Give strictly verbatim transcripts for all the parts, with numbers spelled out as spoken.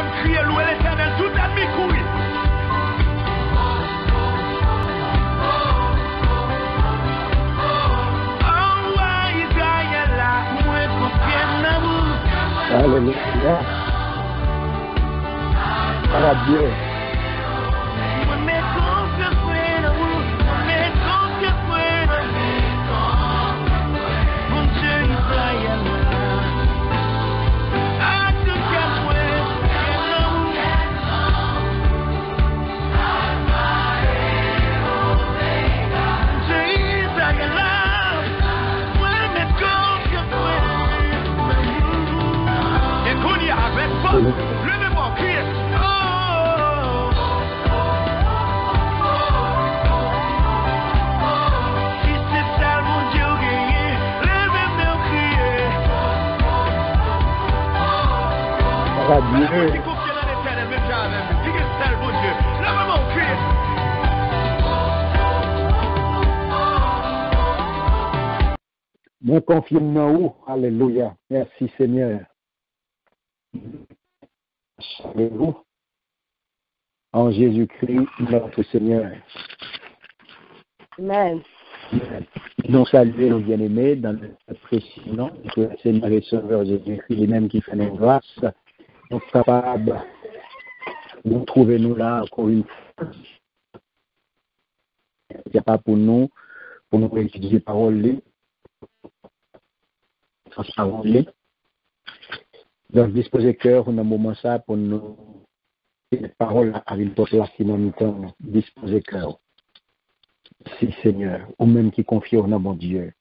crier, louer l'Éternel, tout à mi-couille. Alléluia. Dieu. Levez-moi, criez. Oh, si c'est ça mon Dieu gagné, levez-moi, criez. Dieu. Si confiez dans l'Éternel, même jamais. Si c'est ça mon Dieu, levez-moi, criez. Nous confions dans où? Alléluia. Merci Seigneur. Savez-vous, en Jésus-Christ, notre Seigneur. Amen. Nous saluons nos bien-aimés dans le précieux nom de le Seigneur et Sauveur Jésus-Christ, lui-même qui fait nos grâces, nous sommes capables de nous trouver nous là encore une fois. Il n'y a pas pour nous, pour nous étudier parole, sans parole. Donc, disposer cœur, on a un moment ça pour nous, les paroles avec d'autres là qui nous temps, disposer cœur. Si Seigneur, ou même qui confie en mon Dieu.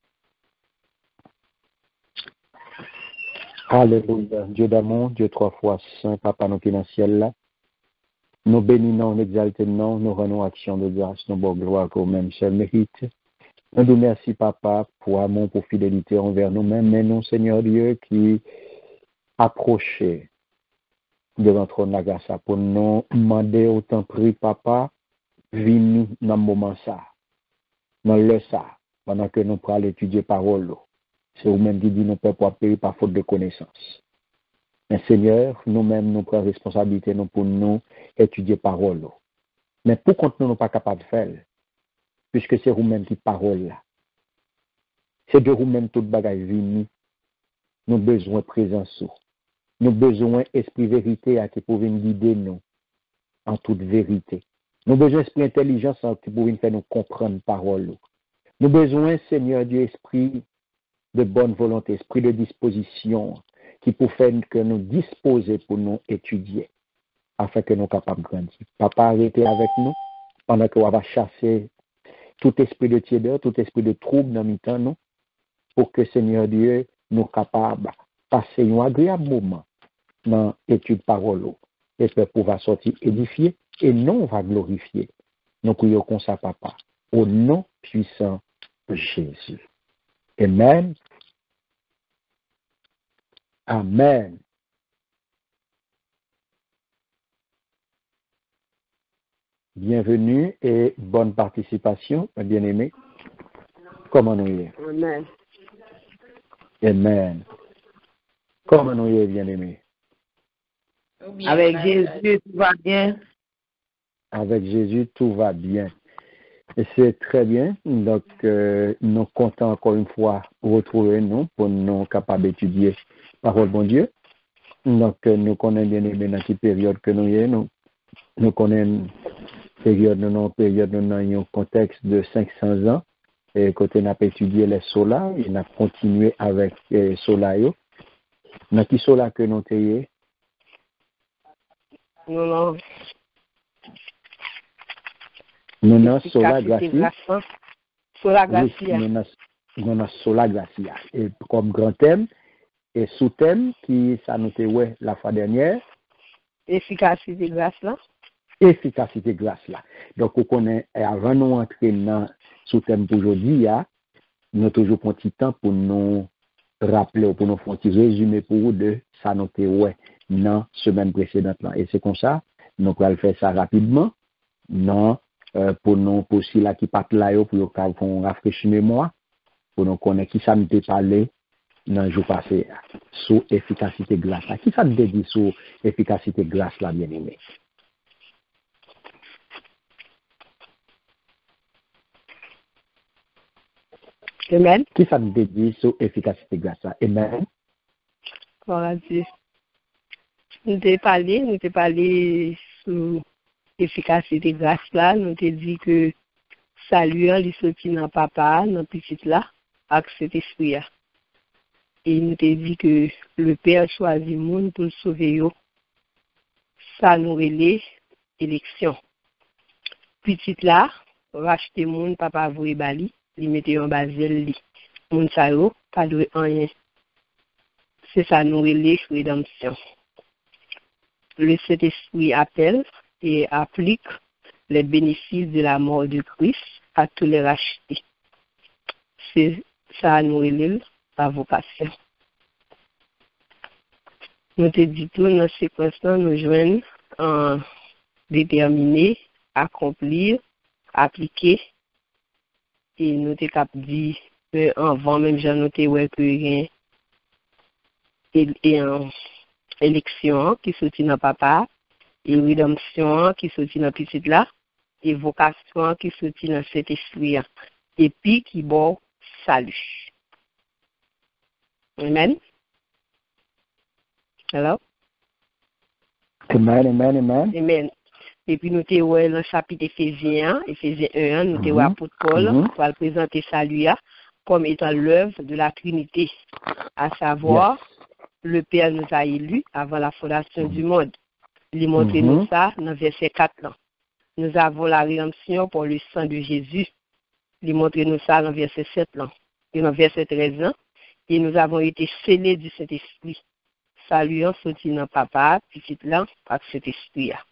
Alléluia. Dieu d'amour, Dieu trois fois saint, Papa, nous qui dans le ciel là. Nous bénissons, nous exaltons, nous rendons action de grâce, nous bon gloire qu'au même seul mérite. Nous nous merci, Papa, pour amour, pour fidélité envers nous-mêmes, mais nous, Seigneur Dieu, qui approcher devant le trône de la grâce pour nous demander autant prix, Papa, venez dans le moment ça, dans le ça, pendant que nous pourrons étudier parole. C'est vous-même qui dit nous ne pouvons pas payer par faute de connaissance. Mais Seigneur, nous-mêmes, nous prenons responsabilité nous pour nous étudier parole. Mais pour contre nous, nous ne sommes pas capables de faire, puisque c'est vous-même qui parole là. C'est de vous-même toute bagaille venue. Nous avons besoin de présence. Nous avons besoin d'esprit vérité à qui pour venir guider nous en toute vérité. Nous avons besoin d'esprit intelligence qui pour venir faire nous comprendre parole. Nous avons besoin, Seigneur Dieu, esprit de bonne volonté, esprit de disposition qui pour faire que nous disposer pour nous étudier afin que nous soyons capables de grandir. Papa, arrêtez avec nous pendant que nous va chasser tout esprit de tiédeur, tout esprit de trouble dans le temps, nous, pour que, Seigneur Dieu, nous soyons capables de passer un agréable moment dans l'étude parole et pour pouvoir sortir édifié et non va glorifier. Nous prions comme ça, Papa, au nom puissant de Jésus. Amen. Amen. Bienvenue et bonne participation, bien-aimés. Comment nous y est? Amen. Amen. Comment nous y est, bien-aimés? Avec Jésus, tout va bien. Avec Jésus, tout va bien. Et c'est très bien. Donc, euh, nous comptons encore une fois retrouver nous pour nous capables d'étudier la parole de Dieu. Donc, euh, nous connaissons bien aimé dans cette période que nous y est. Nous, nous connaissons période, nous période, nous dans un contexte de cinq cents ans. Et côté n'a pas étudié les solas, il a continué avec les solas. Dans qui sola que nous avons? Non, non. Nous avons sola gracia. Sola gracia. Nous avons sola gracia. Et comme grand thème, et sous-thème, qui ça nous ouais la fois dernière. Efficacité grâce là. Efficacité grâce là. Donc, on connaît, avant nous entrer dans sous-thème pour aujourd'hui, nous avons toujours un petit temps pour nous rappeler, pour nous faire un petit résumé pour vous de ça nous ouais dans la semaine précédente là. Et c'est comme ça, nous allons faire ça rapidement. Non, euh, pour nous, pour ceux là qui partent là, pour nous faire un rafraîchissement mémoire, pour nous connaître qui ça nous a parlé dans le jour passé sur efficacité grâce là. Qui ça te dit sur efficacité grâce là, bien aimé? Amen. Qui ça te dit sur efficacité grâce là? Amen. Gloire à Dieu. Nous t'ai parlé, nous t'ai parlé sur efficacité grâce là, nous t'ai dit que salut li sorti dans papa, dans petite là, avec cet esprit là. Et nous t'ai dit que le Père choisit monde pour le sauver yo. Ça nous relève élection. Petite là, racheter monde papa voye bali, li mette en basel li. Monde ça yo pas de rien. C'est ça nous relève rédemption. Le Saint-Esprit appelle et applique les bénéfices de la mort de Christ à tous les rachetés. C'est ça nous relève la vocation. Nous te dit tout dans ces constants, nous joignons en déterminer, accomplir, appliquer. Et nous te cap dit que avant même j'en noté ouais que rien et en élection qui sortit dans papa, et rédemption qui sortit dans petite là, et vocation qui sortit dans cet esprit, et puis qui bon salut. Amen. Hello? Amen, amen, amen. Amen. Et puis nous te ouais dans le chapitre Éphésiens, Éphésiens un, nous te ouais apôtre Paul Mm-hmm. pour présenter salut comme étant l'œuvre de la Trinité, à savoir Yes. le Père nous a élus avant la fondation du monde. Il montre Mhm. nous ça dans verset quatre. Là. Nous avons la rédemption pour le sang de Jésus. Il montre nous ça dans verset sept. Là. Et dans verset treize. Là. Et nous avons été scellés du Saint-Esprit. Saluant sorti dans papa, petit là, par cet esprit. Là.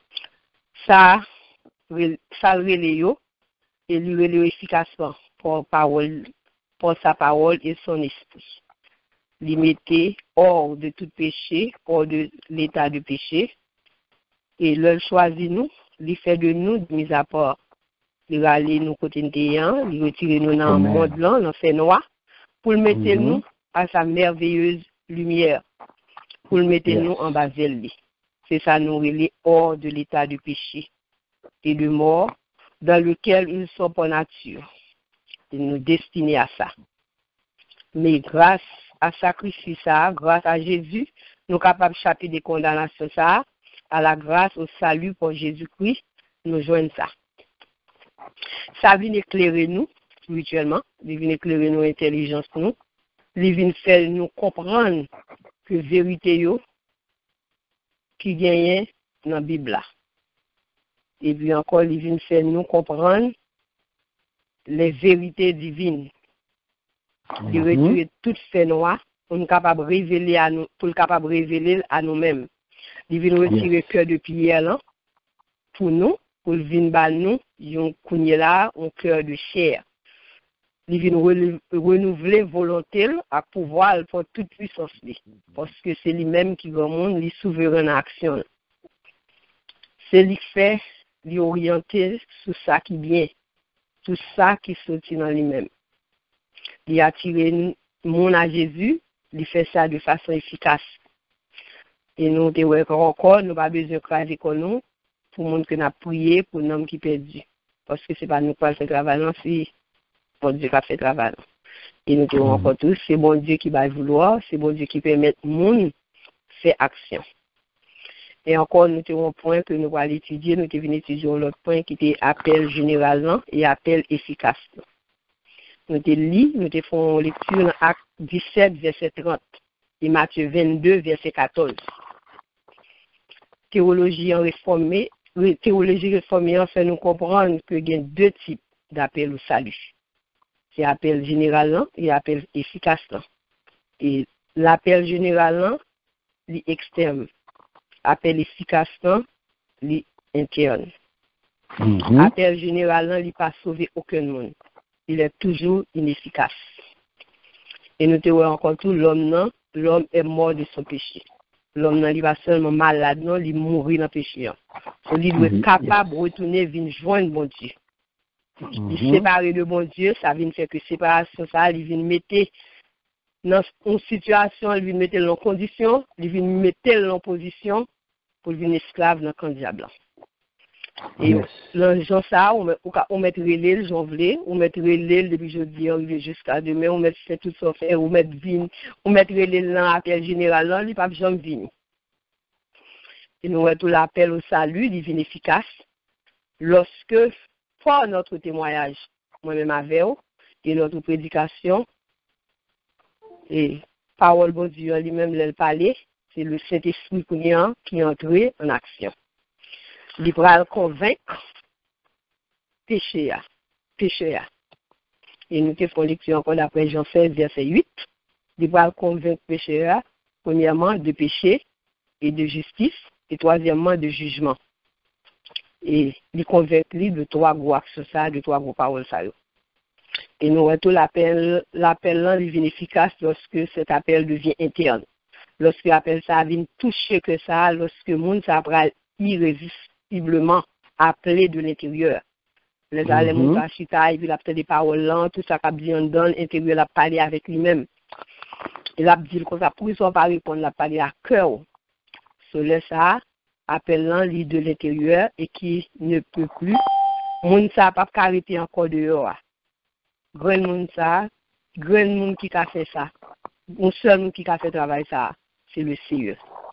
Ça, ça relève yo, et lui relève efficacement pour parole, pour sa parole et son esprit. Les mettait hors de tout péché, hors de l'état de péché, et leur choisit nous, les fait de nous mis à part. Il râler nous côté déant, il retirer nous dans le monde là, dans fait noir, pour le mettre Mhm. nous à sa merveilleuse lumière, pour le mettre Yes. nous en bas d'elle. C'est ça nous relève hors de l'état de péché et de mort dans lequel nous sommes par nature. Et nous destinés à ça. Mais grâce à sacrifice ça, grâce à Jésus, nous sommes capables d'échapper des condamnations ça, à la grâce, au salut pour Jésus-Christ, nous joignons ça. Ça vient éclairer nous, spirituellement, il vient éclairer nos intelligences nous, il vient faire nous comprendre que vérité yo, qui gagne dans la Bible là. Et puis encore, il vient faire nous comprendre les vérités divines. Il retire tout fait noir pour nous capable révéler à nous, pour capable révéler à nous-mêmes. Il vient retirer le cœur de pierre là pour nous, pour venir ba nous, yon kounye là, un cœur de chair. Il vient renouveler volonté à pouvoir pour toute puissance parce que c'est lui-même qui monde, lui souverain en action. C'est lui qui fait, lui orienter sur ça qui bien, tout ça qui sortit dans lui-même. Il a attiré mon à Jésus, il fait ça de façon efficace. Et nous, te encore, nous pas besoin de craser comme nous, pour le monde qui a prié, pour l'homme qui est perdu. Parce que ce n'est pas nous qui faisons le travail, c'est bon Dieu qui a fait le travail. Et nous, te encore tous, c'est bon Dieu qui va vouloir, c'est bon Dieu qui permet le monde faire action. Et encore, nous avons un point que nous allons étudier, nous devons étudier l'autre point qui était appel généralement et appel efficace. Nous te lis, nous te faisons lecture dans Acte dix-sept, verset trente, et Matthieu vingt-deux, verset quatorze. Théologie réformée, théologie réformée fait nous comprendre qu'il y a deux types d'appel au salut. C'est appel général et appel efficace. Et l'appel général, c'est externe. Appel efficace, c'est interne. Mhm. Appel général, il n'a pas sauvé aucun monde. Il est toujours inefficace. Et nous te voyons encore tout, l'homme, non, l'homme est mort de son péché. L'homme n'est pas seulement malade, non, il mourit dans le péché. Donc, il doit être capable de retourner, venir joindre bon Dieu. Il Mhm. séparer de bon Dieu, ça vient faire que séparation, ça, il vient mettre dans une situation, il vient mettre en condition, il vient mettre en position pour devenir esclave dans le camp diable. Et Yes. les gens ça, on met on met relais, j'en voulais, on met relais depuis jeudi arrivé jusqu'à demain, on met fait tout ça faire, on met vin, on met relais dans l'appel général là, il pas jamais venir. Et nous tout l'appel au salut, il devient efficace lorsque par notre témoignage, moi-même avec vous, et notre prédication et parole de Dieu lui-même le parler, c'est le Saint-Esprit qui est entré en action. Il va convaincre péché, péché. Et nous faisons lecture encore d'après Jean seize, verset huit. Il va convaincre péché, premièrement, de péché et de justice, et troisièmement, de jugement. Et il convainc lui de trois gros actions, de trois gros paroles. Et nous avons l'appel, l'appel là devient efficace lorsque cet appel devient interne. Lorsque l'appel ça vient toucher que ça, lorsque le monde s'apprend irrésistiblement appelé de l'intérieur. Les Mhm. allemands ça chita, il a peut-être des paroles là, tout ça qu'a dit en donne, l'intérieur l'a parlé avec lui-même. Il a dit comme ça, pour son pas répondre, l'a parlé à cœur. Sur ça, appelant lui de l'intérieur et qui ne peut plus, monde ça pas arrêter encore dehors. Grand monde ça, grand monde qui a fait ça. Un seul monde qui a fait travail ça, c'est le Seigneur.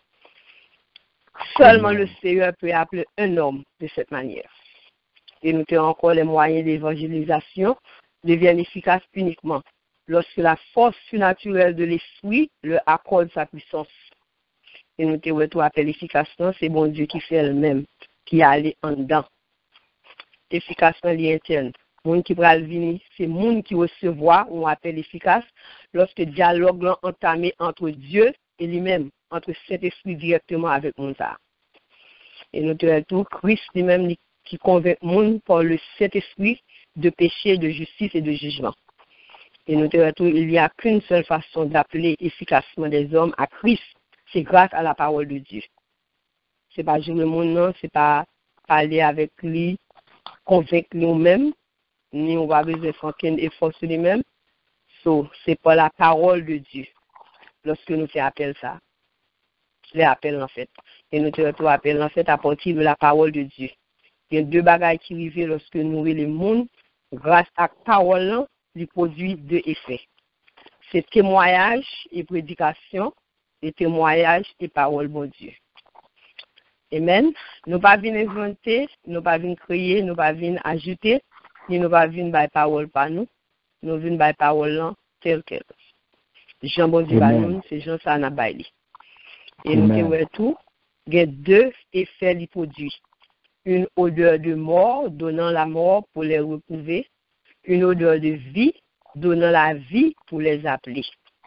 Seulement le Seigneur peut appeler un homme de cette manière. Et nous avons encore les moyens d'évangélisation deviennent efficaces uniquement lorsque la force surnaturelle de l'esprit leur accorde sa puissance. Et nous avons appelé efficacement, c'est bon Dieu qui fait elle-même, qui allait en dedans. Efficacement, l'interne. Monde qui va venir, c'est monde qui recevoir, on appelle efficace, lorsque le dialogue est entamé entre Dieu et lui-même, entre Saint-Esprit directement avec monde. Et nous avons tout Christ lui-même qui convainc le monde par le Saint-Esprit de péché, de justice et de jugement. Et nous avons tout, il n'y a qu'une seule façon d'appeler efficacement des hommes à Christ, c'est grâce à la parole de Dieu. C'est pas jouer le monde, non, c'est pas parler avec lui, convaincre nous-mêmes, ni on va besoin de faire aucun effort sur lui-même. So, c'est pas la parole de Dieu. Lorsque nous faisons appel ça, les appels en fait. Et nous faisons appel en fait à partir de la parole de Dieu. Il y a deux bagages qui arrivent lorsque nous voyons le monde, grâce à la parole, il produit deux effets. C'est témoignage et prédication, et témoignage et parole bon Dieu. Amen. Nous ne pas venir inventer, nous ne pas venir créer, nous ne pas venir ajouter, ni nous ne pas venir par parole par nous, nous venons par parole là, tel quel. Jean bon Dieu, nous, c'est Jean ça n'a pas. Et nous avons tout, il y a deux effets qui produisent. Une odeur de mort, donnant la mort pour les retrouver. Une odeur de vie, donnant la vie pour les appeler.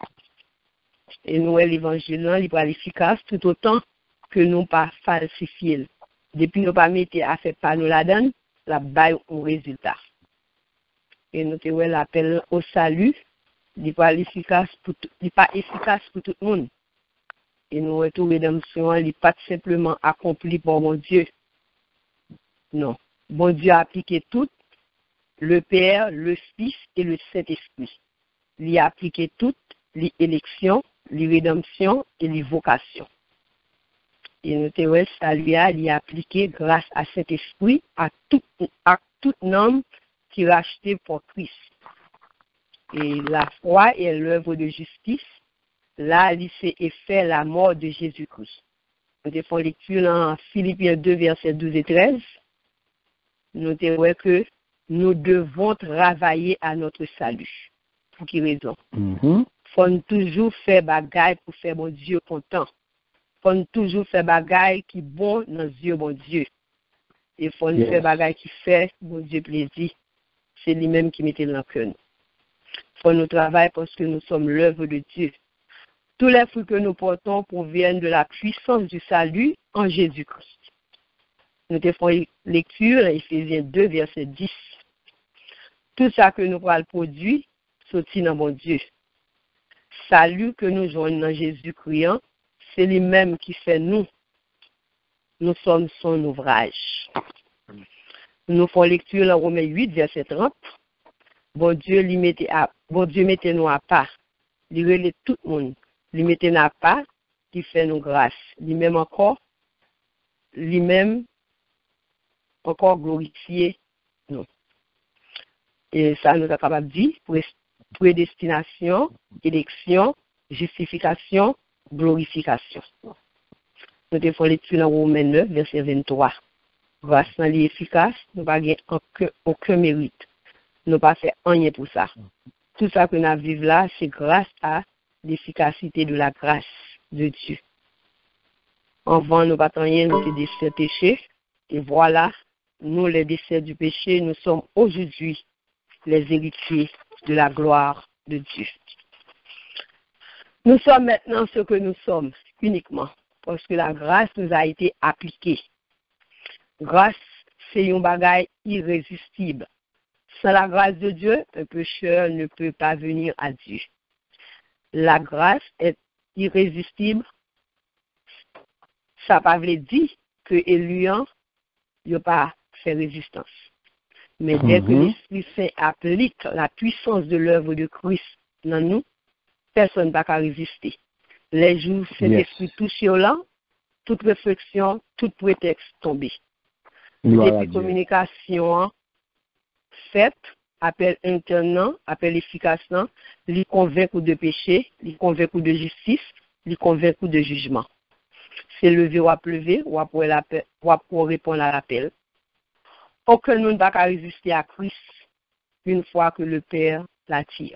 Et nous, l'évangile, il est efficace tout autant que nous pas falsifier. Depuis nous pas mettre à faire par nous la donne, la baille au résultat. Et nous avons l'appel au salut, il n'est pas efficace pour tout, il pas efficace pour tout le monde. Et nous avons rédemption, il n'est pas simplement accompli par mon Dieu. Non. Bon Dieu a appliqué tout, le Père, le Fils et le Saint-Esprit. Il a appliqué toutes les élections, les rédemptions et les vocations. Et nous avons salué, il a appliqué grâce à Saint-Esprit à tout, à tout homme qui est racheté pour Christ. Et la foi est l'œuvre de justice. Là, il s'est fait la mort de Jésus-Christ. Nous avons lecture en Philippiens deux, versets douze et treize. Nous avons que nous devons travailler à notre salut. Pour quelle raison? Mm-hmm. Faut toujours faire bagaille pour faire mon Dieu content. Faut toujours faire bagaille qui bon dans les yeux mon Dieu. Et faut yes. faire bagaille qui fait mon Dieu plaisir. C'est lui-même qui mettait dans le cœur. Faut nous travailler parce que nous sommes l'œuvre de Dieu. Tous les fruits que nous portons proviennent de la puissance du salut en Jésus-Christ. Nous faisons lecture à Éphésiens deux, verset dix. Tout ça que nous pourrons produire, sortit dans mon Dieu. Salut que nous joignons dans Jésus-Christ, c'est lui-même qui fait nous. Nous sommes son ouvrage. Nous faisons lecture dans Romains huit, verset trente. Bon Dieu, lui mettait à, bon Dieu mettez-nous à part il relève tout le monde. Il mettait n'a pas, qui fait nous grâce. Lui-même encore, lui-même encore glorifié nous. Et ça nous a capable de dire, prédestination, élection, justification, glorification. Nous devons l'étude dans Romains neuf, verset vingt-trois. Grâce à l'efficace, nous n'avons pas aucun, aucun mérite. Nous n'avons pas fait rien pour ça. Tout ça que nous vivons là, c'est grâce à l'efficacité de la grâce de Dieu. Avant, nous n'avons rien, nous étions décès péché. Et voilà, nous, les décès du péché, nous sommes aujourd'hui les héritiers de la gloire de Dieu. Nous sommes maintenant ce que nous sommes, uniquement, parce que la grâce nous a été appliquée. Grâce, c'est un bagage irrésistible. Sans la grâce de Dieu, un pécheur ne peut pas venir à Dieu. La grâce est irrésistible. Ça ne veut pas dire que Éluan n'a pas fait résistance. Mais dès que l'Esprit Saint applique la puissance de l'œuvre de Christ dans nous, personne ne va pas résister. Les jours Saint-Esprit yes. touchent là, toute réflexion, tout prétexte tombé. Depuis communication faite, appel interne, appel efficace, les convaincre de péché, les convaincre de justice, les convaincre de jugement. C'est lever ou à pleuver, ou à pour répondre à l'appel. Aucun monde ne va pas résister à Christ une fois que le Père l'attire.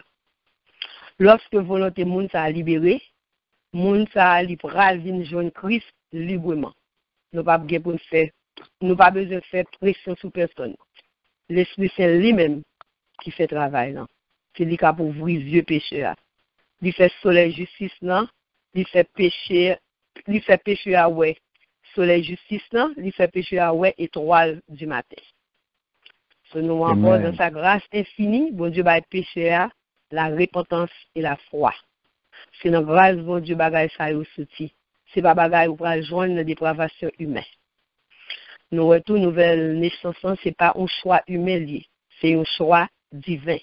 Lorsque volonté monde a libéré, monde a libéré une jeune Christ librement. Nous pas besoin faire, nous pas besoin de faire pression sur personne. L'Esprit Saint lui-même qui fait travail là. C'est lui qui a pour ouvrir les yeux pécheurs. Il fait soleil justice là, il fait péché, il fait péché à ouais. Soleil justice là, il fait péché à ouais étoile du matin. Ce nous encore dans sa grâce infinie, bon Dieu va être péché la repentance et la foi. C'est dans grâce bon Dieu bagaille ça yo sorti. C'est pas bagaille ou va joindre la dépravation humaine. Nous retour nouvelle naissance, c'est pas un choix humain lié, c'est un choix divin.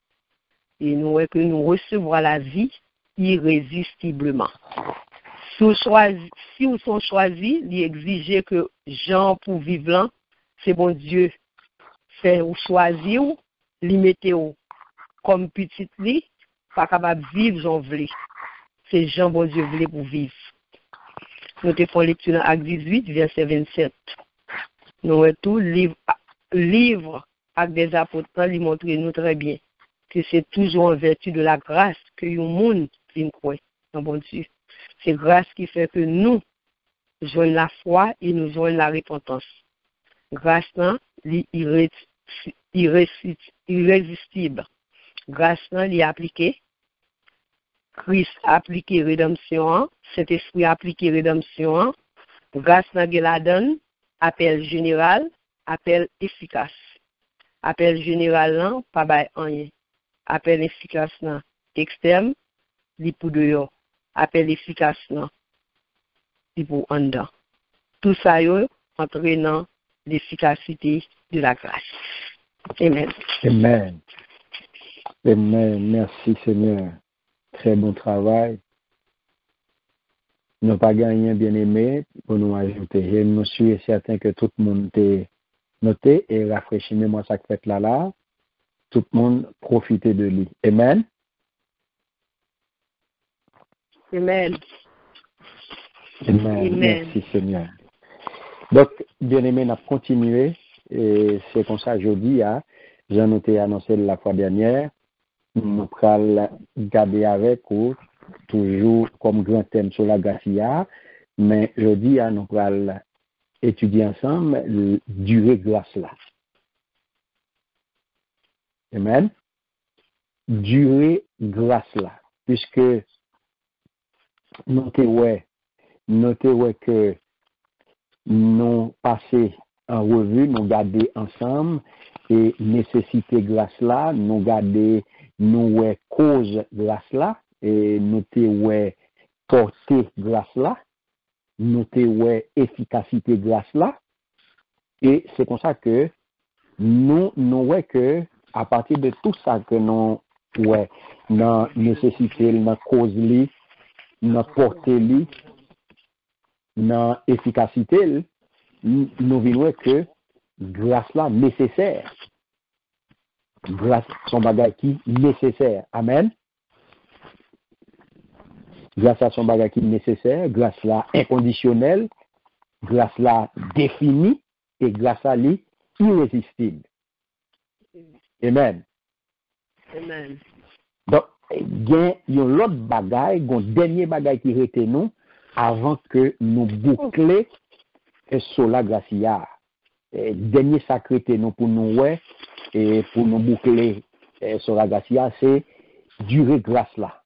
Et nous que nous recevrons la vie irrésistiblement. Si vous choisi, si vous sont choisis, il exige que Jean pour vivre là, c'est bon Dieu fait ou choisir ou limiter ou comme petit li pas capable vivre j'en voulais. C'est Jean bon Dieu voulait pour vivre. Nous te faisons lecture dans Acte dix-huit verset vingt-sept. Nous tout livre livre Acte des apôtres lui montre nous très bien que c'est toujours en vertu de la grâce que le monde vient croire en bon Dieu. C'est grâce qui fait que nous joignons la foi et nous joignons la repentance. Grâce là, irrésistible. Grâce là, il est appliqué. Christ a appliqué rédemption. Saint-Esprit a appliqué rédemption. Grâce là, il la donne. Appel général, appel efficace. Appel général là, pas by rien. Appel efficace là, externe, li pour dehors. Appel efficace là, li pour en dedans. Tout ça yo entraînant l'efficacité de la grâce. Amen. Amen. Amen. Merci Seigneur. Très bon travail. Nous n'avons pas gagné bien aimé pour nous ajouter. Je me suis certain que tout le monde est noté et rafraîchi moi ça fait là là. Tout le monde profite de lui. Amen. Amen. Amen. Amen. Merci Seigneur. Donc, bien aimé, on a continué. Et c'est comme ça, jeudi, hein, j'ai noté annoncé la fois dernière. Nous allons garder avec vous, toujours comme grand thème sur la grâce. Mais jeudi, hein, nous allons étudier ensemble la durée grâce là. Amen. Durée grâce là. Puisque, notez ouais, notez ouais que nous passer en revue, nous garder ensemble et nécessité grâce là, nous garder nous ouais cause grâce là et nous te ouais porter grâce là, nous te ouais efficacité grâce là et c'est comme ça que nous nous ouais que à partir de tout ça que nous ouais dans nécessité, dans cause li, dans portée li, dans efficacité, nous voyons que grâce là nécessaire. Grâce son bagage qui nécessaire. Amen. Grâce à son bagage qui nécessaire, grâce là inconditionnelle, grâce là définie et grâce à lui irrésistible. Amen. Amen. Donc, il y a l'autre bagage, un dernier bagage qui retient nous avant que nous bouclions cela gracia. Dernier sacré nous pour nous ouais et pour nous boucler cela gracia, c'est durer grâce là.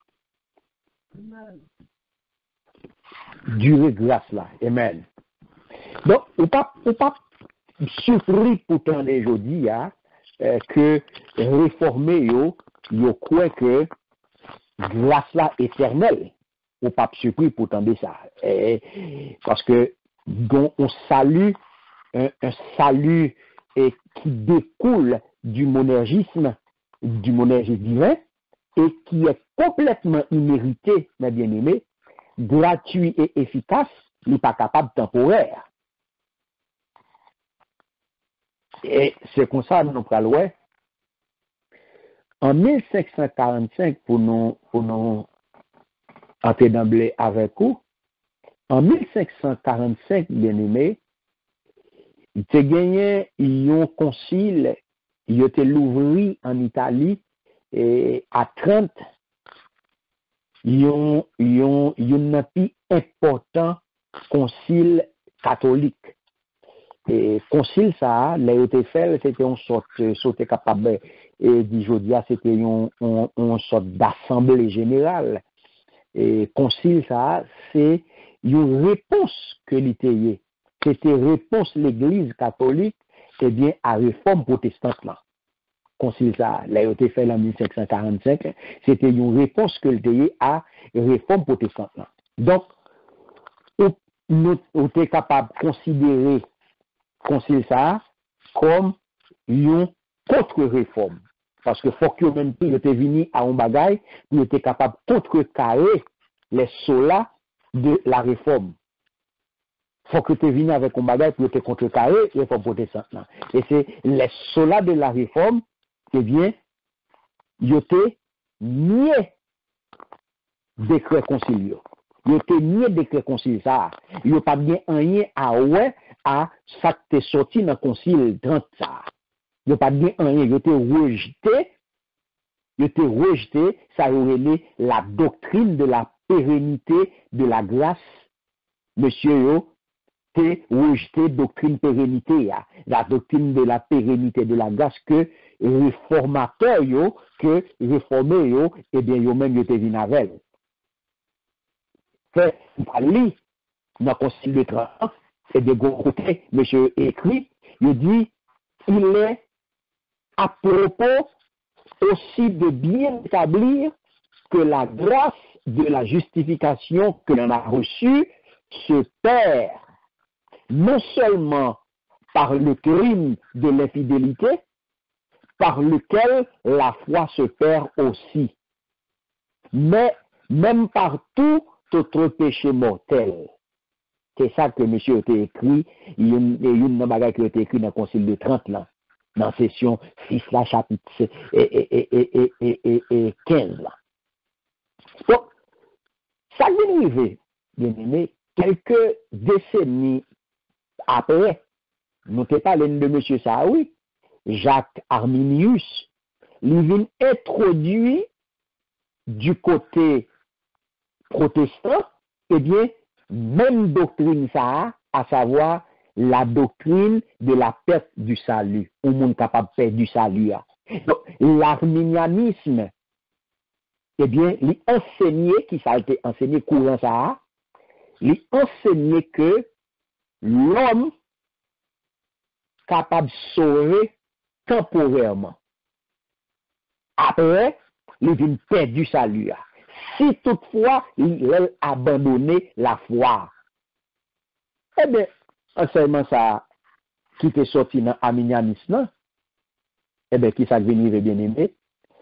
Durer grâce là. Amen. Donc, on pas on pas surpris pourtant aujourd'hui hein, que réformer yo yo croit que grâce là éternelle. On pas surpris pourtant de ça. Et, parce que donc, on salue un, un salut et qui découle du monergisme, du monergisme divin, et qui est complètement immérité, mes bien-aimés, gratuit et efficace, il n'est pas capable temporaire. Et c'est comme ça nous parlons. En mille cinq cent quarante-cinq, pour nous, pour nous entrer d'emblée avec vous, en mille cinq cent quarante-cinq, bien-aimé, il a gagné un concile, il a été l'ouvri en Italie, et à Trente, il y a un plus important concile catholique. Et concile ça, là il été fait, c'était une sorte, sorte capable, et d'aujourd'hui, c'était une, une, une sorte d'assemblée générale. Et concile ça, c'est une réponse que l'État c'était réponse l'Église catholique, eh bien, à réforme protestante là. Concile ça, là, il a été fait en mille cinq cent quarante-cinq, c'était une réponse que l'État à réforme protestante là. Donc, on était capable de considérer concile ça comme une contre-réforme. Parce que faut que même il était venu à un bagaille, il était capable de contrecarrer les solas de la réforme. Faut que tu viennes avec un bagage pour te contrecarrer la réforme protestante. Et c'est les solas de la réforme, eh bien, il était nié décret concile. Il était nié décret concile ça. Il n'y a pas bien rien à ouais à ça qui est sorti dans le concile trente ça. Il n'y a pas bien rien. Il était rejeté. Il était rejeté. Ça aurait la doctrine de la pérennité de la grâce. Monsieur yo, t'es rejeté doctrine pérennité, la doctrine de la pérennité de la grâce que réformateur yo, que réformé yo, eh bien yo même yo te vin avec. Fait, Ali, dans le concile de Trente, et de gros côté, monsieur écrit, il dit, il est à propos aussi de bien établir que la grâce de la justification que l'on a reçue se perd non seulement par le crime de l'infidélité, par lequel la foi se perd aussi, mais même par tout autre péché mortel. C'est ça que monsieur a écrit, il y a une bagage qui a été écrit dans le concile de Trente là, dans la session six là, chapitre et, et, et, et, et, et, et quinze là. Donc, ça vient arriver, bien aimé, quelques décennies après, nous te parlons de monsieur Saoui, Jacques Arminius, il vient introduit du côté protestant, eh bien, même doctrine ça, à savoir la doctrine de la perte du salut, ou monde capable de perdre du salut. Donc, l'arminianisme, eh bien, il enseignait, qui ça a été enseigné courant ça, il enseignait que l'homme capable de sauver temporairement. Après, il vient perdre du salut. Si toutefois, il a abandonné la foi. Eh bien, enseignement ça, qui était sorti dans l'arminianisme, eh bien, qui ça vient bien aimé,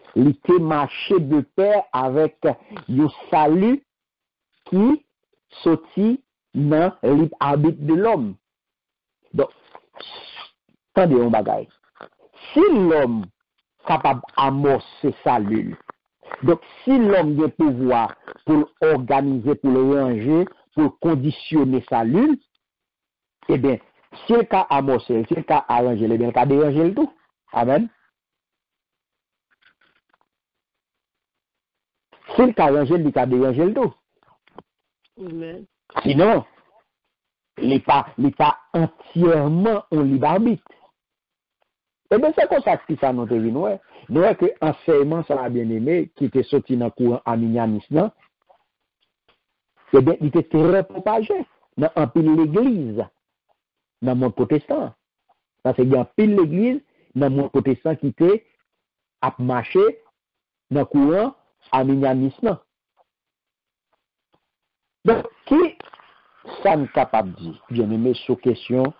il était marché de pair avec le salut qui sortit dans l'arbitre de l'homme. Donc, attendez un bagage. Si l'homme est capable d'amorcer salut, donc si l'homme a le pouvoir pour organiser, pour le ranger, pour conditionner salut, eh bien, si le cas amorcer, si le cas arranger, eh bien, le cas déranger le tout. Amen. Si le cas arranger, le cas déranger le tout. Amen. Sinon, il n'est pas, pas entièrement en libre arbitre. Eh bien, c'est comme ça que ça nous devine, ouais. Nous voyons que l'enseignement, ça a bien aimé, qui était sorti dans le courant arminianisme, eh bien, il était très propagé dans un pile l'église, dans le monde protestant. Parce qu'il y a un pile l'église, dans le monde protestant, qui était à marcher dans le courant arminianisme. Donc, qui ça nous capable de dire, bien aimé, sur question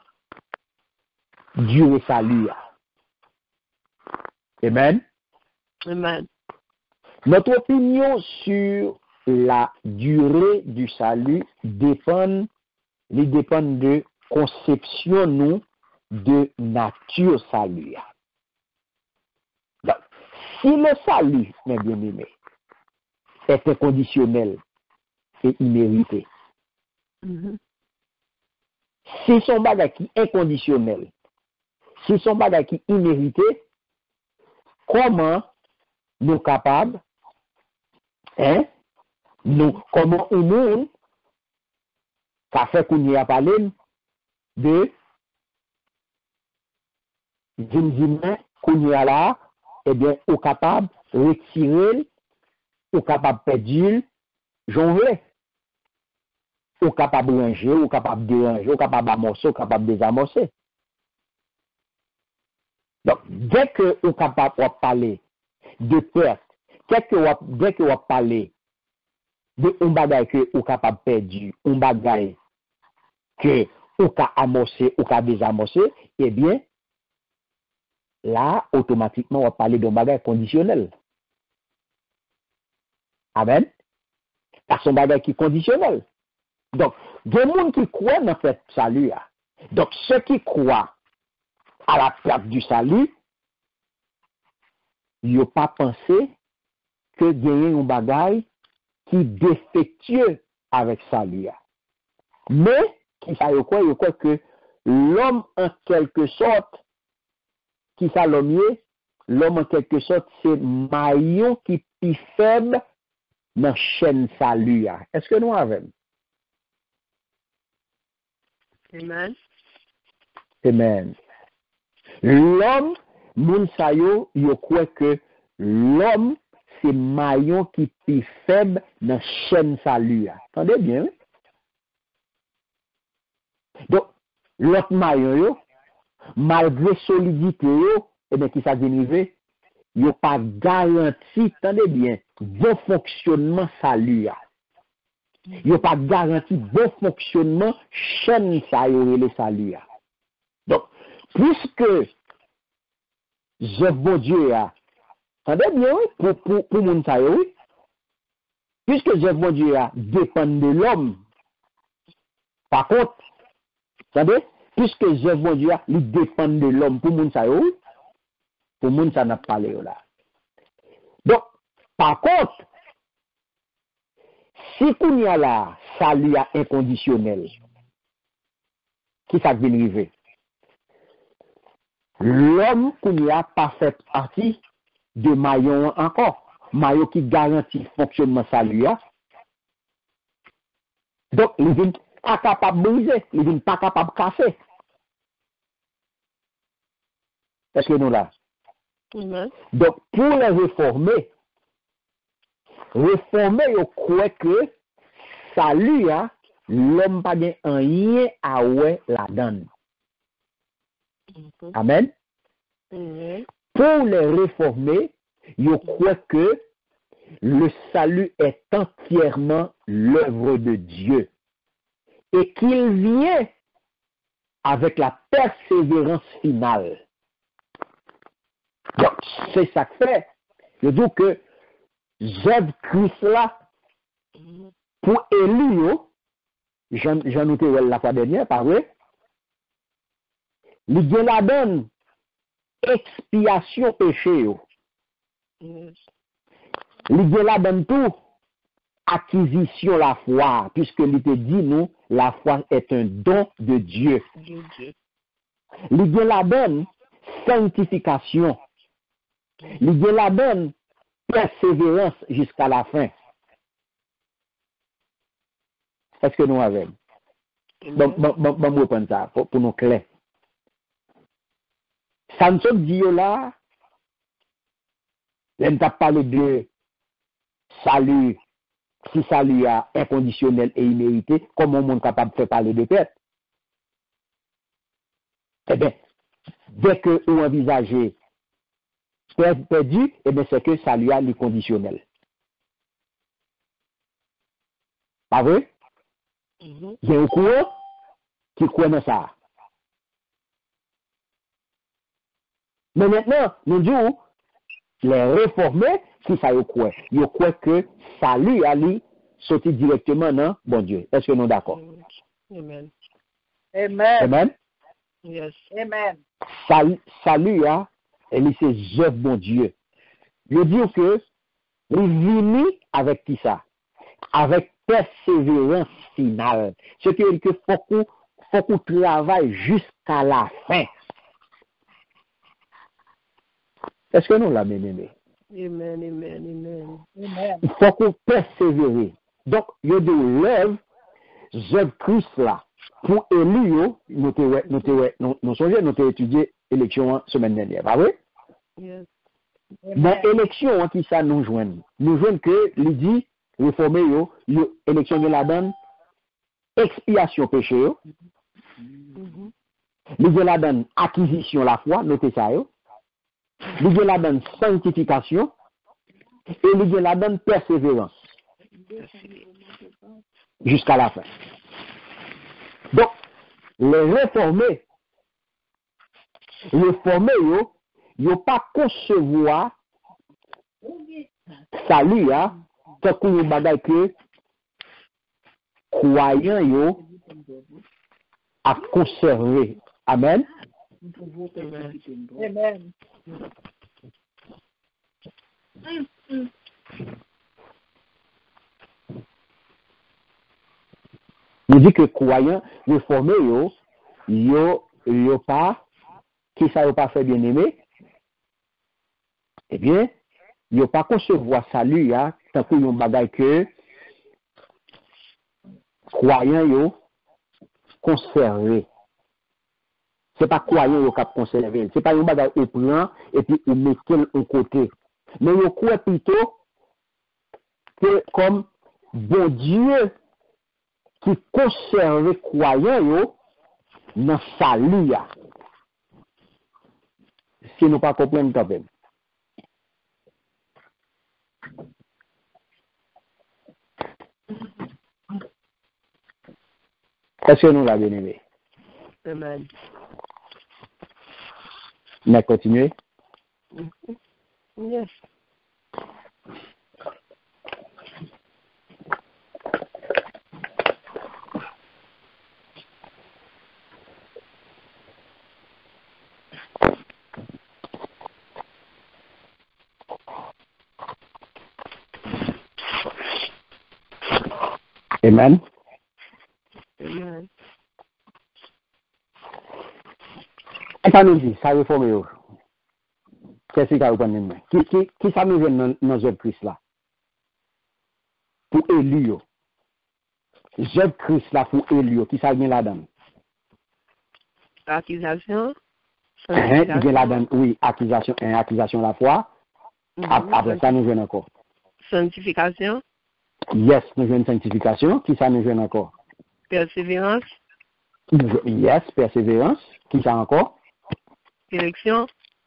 du salut? Amen. Amen. Notre opinion sur la durée du salut dépend, il dépend de conception nous de nature salut. Donc, si le salut, mes bien-aimés, est inconditionnel et immérité, Mhm. si son bagage qui est inconditionnel, si son bagage qui est immérité, comment nous capables, hein, nous, comment un monde, ça fait qu'on y a parlé de d'une qu'on y a là, eh bien, au capable retirer, au capable perdre, jongler, au capable ranger, au capable déranger, au capable amorcer, au capable désamorcer. Donc, dès que vous êtes capable de parler de perte, dès que vous êtes parler de un bagage que vous êtes capable de perdre, un bagage que vous êtes amorcer, ou êtes désamorcer, eh bien, là, automatiquement, on va parler d'un bagage conditionnel. Amen. Parce que c'est un bagage qui est conditionnel. Donc, il y a des gens qui croient dans ce salut. Donc, ceux qui croient à la perte du salut, ils n'ont pas pensé que gagner un bagage qui est défectueux avec salut. Mais, qui ça y quoi, il croit que l'homme, en quelque sorte, qui ça l'homme, l'homme, en quelque sorte, c'est maillon qui est plus faible dans la chaîne salut. Est-ce que nous avons? Amen. Amen. L'homme, moun sa yo, yo croit que l'homme, c'est maillon qui est plus faible dans la chaîne salut. Entendez bien? Oui? Donc, l'autre maillon, yo, malgré solidité, yo, eh bien, qui ça dérivé, yo pas garanti, attendez bien, bon fonctionnement salut. Yo pas garanti bon fonctionnement chaîne ça yo le salut. Donc, puisque je bon Dieu a, attendez bien, oui, pour, pour, pour moun sa yo, oui, puisque je bon Dieu a dépend de l'homme, par contre, attendez, puisque je bon Dieu a, il dépend de l'homme, pour moun sa yo, oui, pour moun sa n'a pas parlé là. Donc, par contre, si qu'on y a là, salut inconditionnel, qui ça vient arriver? L'homme qu'on y a pas fait partie de maillon encore. Maillon qui garantit le fonctionnement salut. Donc, il n'est pas capable de briser, il n'est pas capable de casser. Est-ce que nous là? Amen. Donc, pour les réformer, réformer, je crois que salut, l'homme pas de rien à ouais la donne. Mhm. Amen. Amen. Pour les réformer, je crois que le salut est entièrement l'œuvre de Dieu et qu'il vient avec la persévérance finale. Donc, c'est ça que fait. Je dis que j'aime Christ là pour Élie, j'en j'en noté la fois dernière, pas vrai? Il y a la donne expiation péché. Yes. Il y a la donne tout acquisition la foi, puisque il te dit nous, la foi est un don de Dieu. De Dieu. Il y a la donne sanctification. Il y a la donne persévérance jusqu'à la fin. Est-ce que nous avons? Bon, bon, bon, bon, bon, bon, ça, pour, pour nous clair. Ça nous dit là, on t'a parlé de salut, si salut est inconditionnel et immérité, comment on est capable de faire parler de paix? Eh bien, dès que vous envisagez perdu, eh bien, c'est que salut est conditionnel. Pas vrai? Mhm. Il y a un courant qui croit dans ça. Mais maintenant, nous disons, les réformés, qui ça y croit? Ils croient que salut Ali sorti directement dans bon Dieu. Est-ce que nous sommes d'accord? Amen. Amen. Amen. Yes. Amen. Salut, salut à, et c'est œuvre bon Dieu. Je dis que, il vient avec qui ça? Avec persévérance finale. Ce qui veut dire qu'il faut qu'on faut qu'on travaille jusqu'à la fin. Est-ce que nous l'avons aimé? Amen, amen, amen. Amen. Il faut qu'on persévère. Donc, il y a de l'œuvre, œuvre Christ là. Pour Élie, nous nous songeons, nous avons étudié l'élection semaine dernière, pas vrai? Yes. Dans l'élection, qui ça nous joigne? Nous joignons que, il dit, réformer, l'élection de la donne, expiation péché, Mhm. il de la donne acquisition la foi, notez ça, il de la donne sanctification, et il de la donne persévérance. Jusqu'à la fin. Donc, les réformés, réformés, yo, yo pas concevoir salut, hein, tant qu'on y bagaille que croyants, yo, à conserver. Amen. Amen. Il dit que croyants réformés, yo, yo, yo pas, qui ça yo pas fait bien aimé, eh bien, yo pas concevoir salut, hein, tant qu'on y bagaille que croyants, yo, conserver. C'est pas croyant yo cap conserver, c'est pas un bagage au prend et puis on met au côté. Mais yo croit plutôt que comme bon Dieu qui conserve croyant yo dans salut. Si nous pas comprendre quand même. Est-ce que nous l'avons bien aimé? Amen. Mais continuez. Yes. Amen. Amen. Et ça nous dit, ça réforme yo. Qu'est-ce qu'il y a au point de main? Qui, qui, qui ça nous vient dans notre Christ là? Pour Élie yo. J'aime Christ là pour Élie yo. Qui ça vient là-dedans? Accusation. Hein, il vient là-dedans, oui, accusation, hein, accusation la foi. Mhm. Après ça, nous jouons encore. Sanctification. Yes, nous jouons sanctification. Qui ça nous joue encore? Persévérance. Yes, persévérance. Qui ça encore? Élection.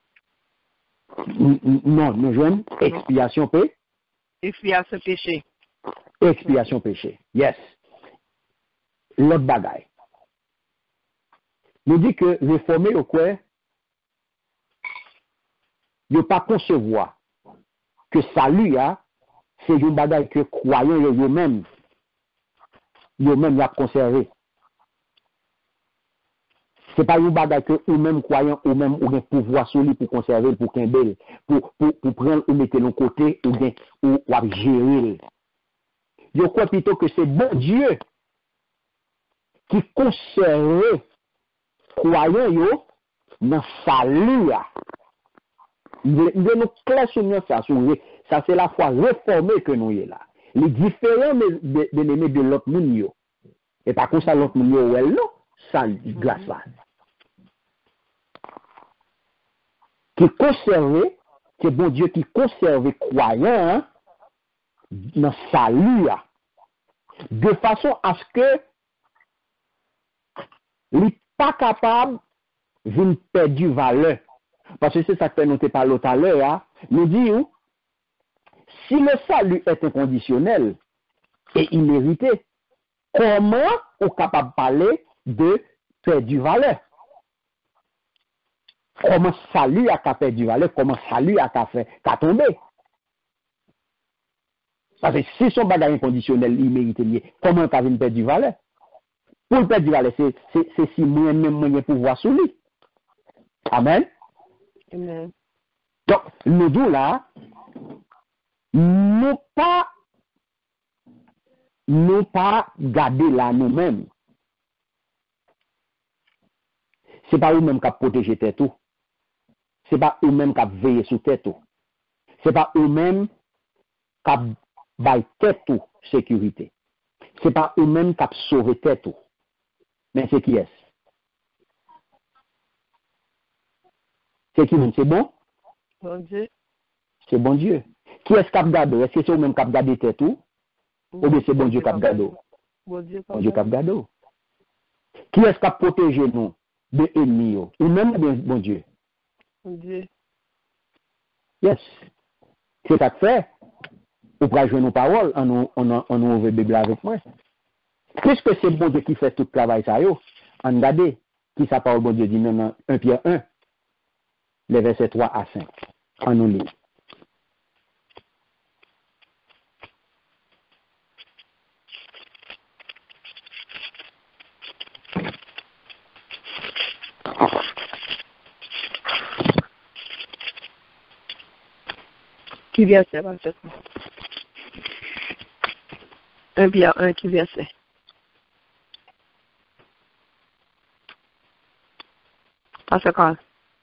N- n- Non, nous jouons expiation paix. Expiation péché. Expiation péché. Yes. L'autre bagaille. Nous dit que réformer au quoi? Il ne pas concevoir que salut, hein, c'est une bagaille que croyants eux-mêmes, eux-mêmes, y a conservé. C'est pas une bagaille que ou-même croyant, ou-même, ou un pouvoir sur lui pour conserver, pour qu'un bel, pour, pour, pour prendre ou mettre de côté, ou bien, ou, ou gérer. Je crois plutôt que c'est bon Dieu qui conserve croyant yo dans salut. Nous nous clair sur ça, ça c'est la foi réformée que nous y est là. Les différents de, de, de, de, de l'autre monde. Et par contre, ça l'autre monde, ouais, non, ça, grâce à qui conserve, c'est bon Dieu qui conserve croyant hein, dans salut, de façon à ce que il n'est pas capable de perdre du valeur. Parce que c'est ça que nous t'ai parlé tout à l'heure, hein, nous disons, si le salut est inconditionnel et immérité, comment on est capable de parler de perdre du valeur? Comment salut a perdu du valeur, comment salut a fait, qu'a tombé. Parce que si son bagage inconditionnel, il mérite lié, comment on a perdre du valeur? Pour perdre du valeur, c'est si moi-même moyen pour voir sur lui. Amen. Amen. Donc, nous deux là, nous pas, nous pas garder là nous-mêmes. C'est pas eux-mêmes qui protéger tête tout. C'est pas eux-mêmes qui veiller sur tête tout. C'est pas eux-mêmes qui baillent tête tout sécurité. C'est pas eux-mêmes qui sauver tête tout. Mais c'est qui est-ce? C'est qui même? C'est bon? Bon Dieu. C'est bon Dieu. Qui est-ce qui a gardé? Est-ce que c'est eux-mêmes qui a gardé tête tout? Ou bien c'est bon Dieu qui a gardé? Bon Dieu qui a gardé. Qui est-ce qui a protégé nous de ennemis? Ou même bien bon Dieu? Bon Dieu. Yes. C'est ça que fait. Ou pour jouer nos paroles, on nous on, on ouvre la Bible avec moi. Puisque c'est bon Dieu qui fait tout le travail, ça, yo, on regarde qui sa parole, bon Dieu dit dans un Pierre un, les versets trois à cinq. On nous lit. Qui verset, verset un Pierre un, qui verset. Pasteur Carl.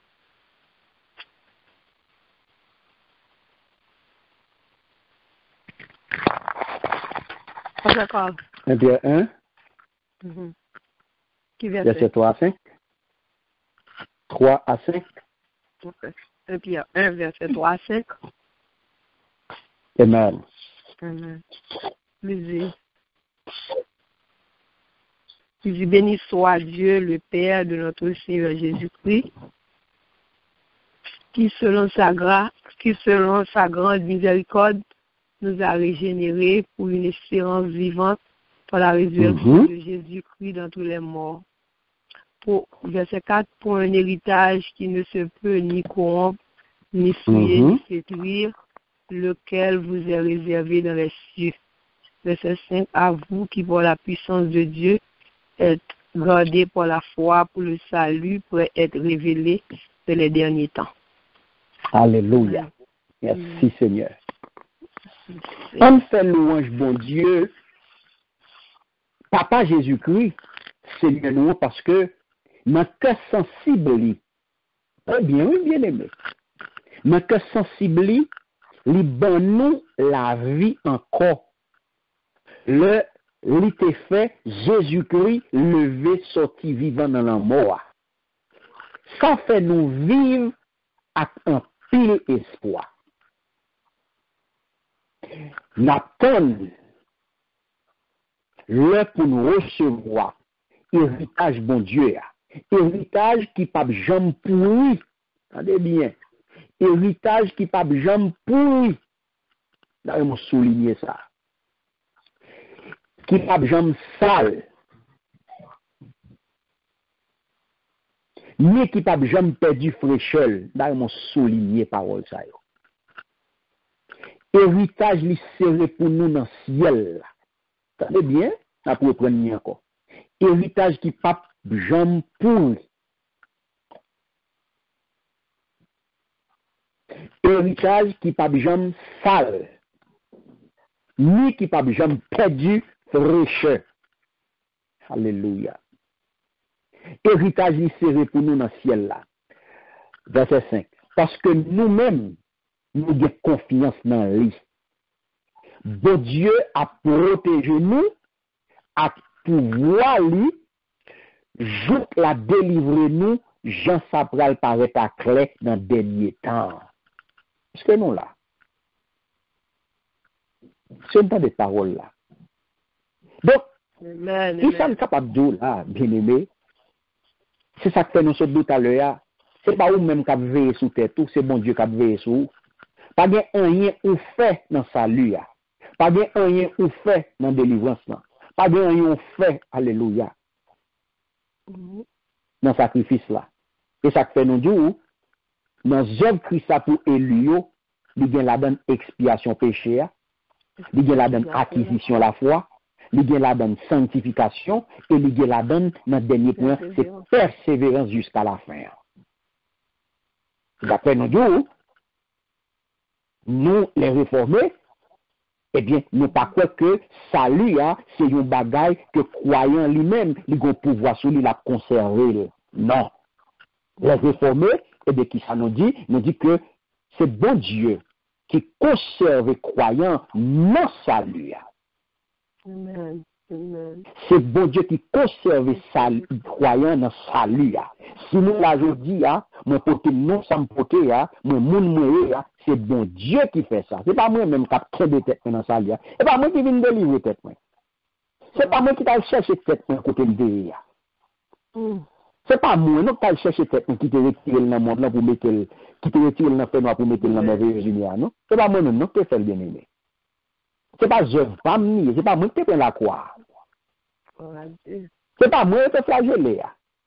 Pasteur Carl. un Pierre un, Mm-hmm. Qui verset? verset trois à cinq. trois à cinq. Okay. un Pierre un, verset trois à cinq. Amen. Amen. Lisez. Il dit, béni soit Dieu, le Père de notre Seigneur Jésus-Christ, qui selon sa grâce, qui selon sa grande miséricorde, nous a régénérés pour une espérance vivante par la résurrection Mhm. de Jésus-Christ dans tous les morts. Pour, verset quatre, pour un héritage qui ne se peut ni corrompre, ni souiller, Mhm. ni séduire, lequel vous est réservé dans les cieux. Verset cinq, à vous qui, par la puissance de Dieu, êtes gardés par la foi pour le salut, pour être révélé dans les derniers temps. Alléluia. Merci Seigneur. On fait louange, bon Dieu. Papa Jésus-Christ, Seigneur nous, parce que notre cœur sensible, eh bien, oui, bien aimé. Notre cœur sensible, il ban nous la vie encore. Le, l'ité fait, Jésus-Christ levé, sorti vivant dans la mort. Ça fait nous vivre avec un pile espoir. N'attend le pour nous recevoir héritage bon Dieu, héritage qui pas jamais pourri. Attendez bien, héritage qui pas jamais pourri. Là, on souligner ça. Qui pas jamais sale. Ni qui pas jamais perdu fraîcheur. Là, on souligner parole ça. héritage li serré pour nous dans le ciel. Attendez bien, ça pour prendre encore. Héritage qui pas jambe pour. Héritage qui pas jambe sale. Ni qui pas jambe perdu fraîcheur. Alléluia. Héritage li serré pour nous dans le ciel là. Verset cinq. Parce que nous-mêmes, nous avons confiance dans lui. Bon Dieu a protégé nous, a pouvoir lui, joute la délivrer nous, Jean Sapral paraît à clé dans le dernier temps. Est-ce que nous là? C'est pas des paroles là. Donc, qui sont capables de là, bien aimé? C'est ça que fait nous ce doute à l'heure. C'est pas vous même qui avez veillé sous tête, c'est bon Dieu qui a veillé sur vous. Pas de rien ou fait dans salut. Pas de rien ou fait dans délivrance. Pas de rien ou fait, alléluia, dans sacrifice là. Et ça fait nous dire, dans œuvre Christ pour élu, il y a la donne expiation péché, il y a la donne acquisition la foi, il y a la donne sanctification, et il y a la donne, notre dernier point, c'est persévérance jusqu'à la fin. D'après nous dire, nous, les réformés, eh bien, nous pas quoi que salut, c'est un bagage que croyant lui-même, il a pouvoir sur lui la conserver. Non. Les réformés, eh bien, qui ça nous dit? Nous dit que c'est bon Dieu qui conserve les croyants non salut. Amen. Amen. C'est bon Dieu qui conserve les croyants dans salut. Si nous, la aujourd'hui, mon pote, non, ça me pote, mon moun c'est bon Dieu qui fait ça. C'est pas moi-même qui a créé des têtes dans salut. C'est pas moi qui viens délivrer tête. C'est pas moi qui t'a cherché tête côté de c'est pas moi non qui t'a cherché tête qui te retire dans le monde là pour mettre qui te retire dans le fait noir pour mettre dans la merveilleuse lumière, non? C'est pas moi-même non qui fait le bien-aimé. C'est pas je pas me c'est pas moi qui prends la croix. C'est pas moi qui te flagellé.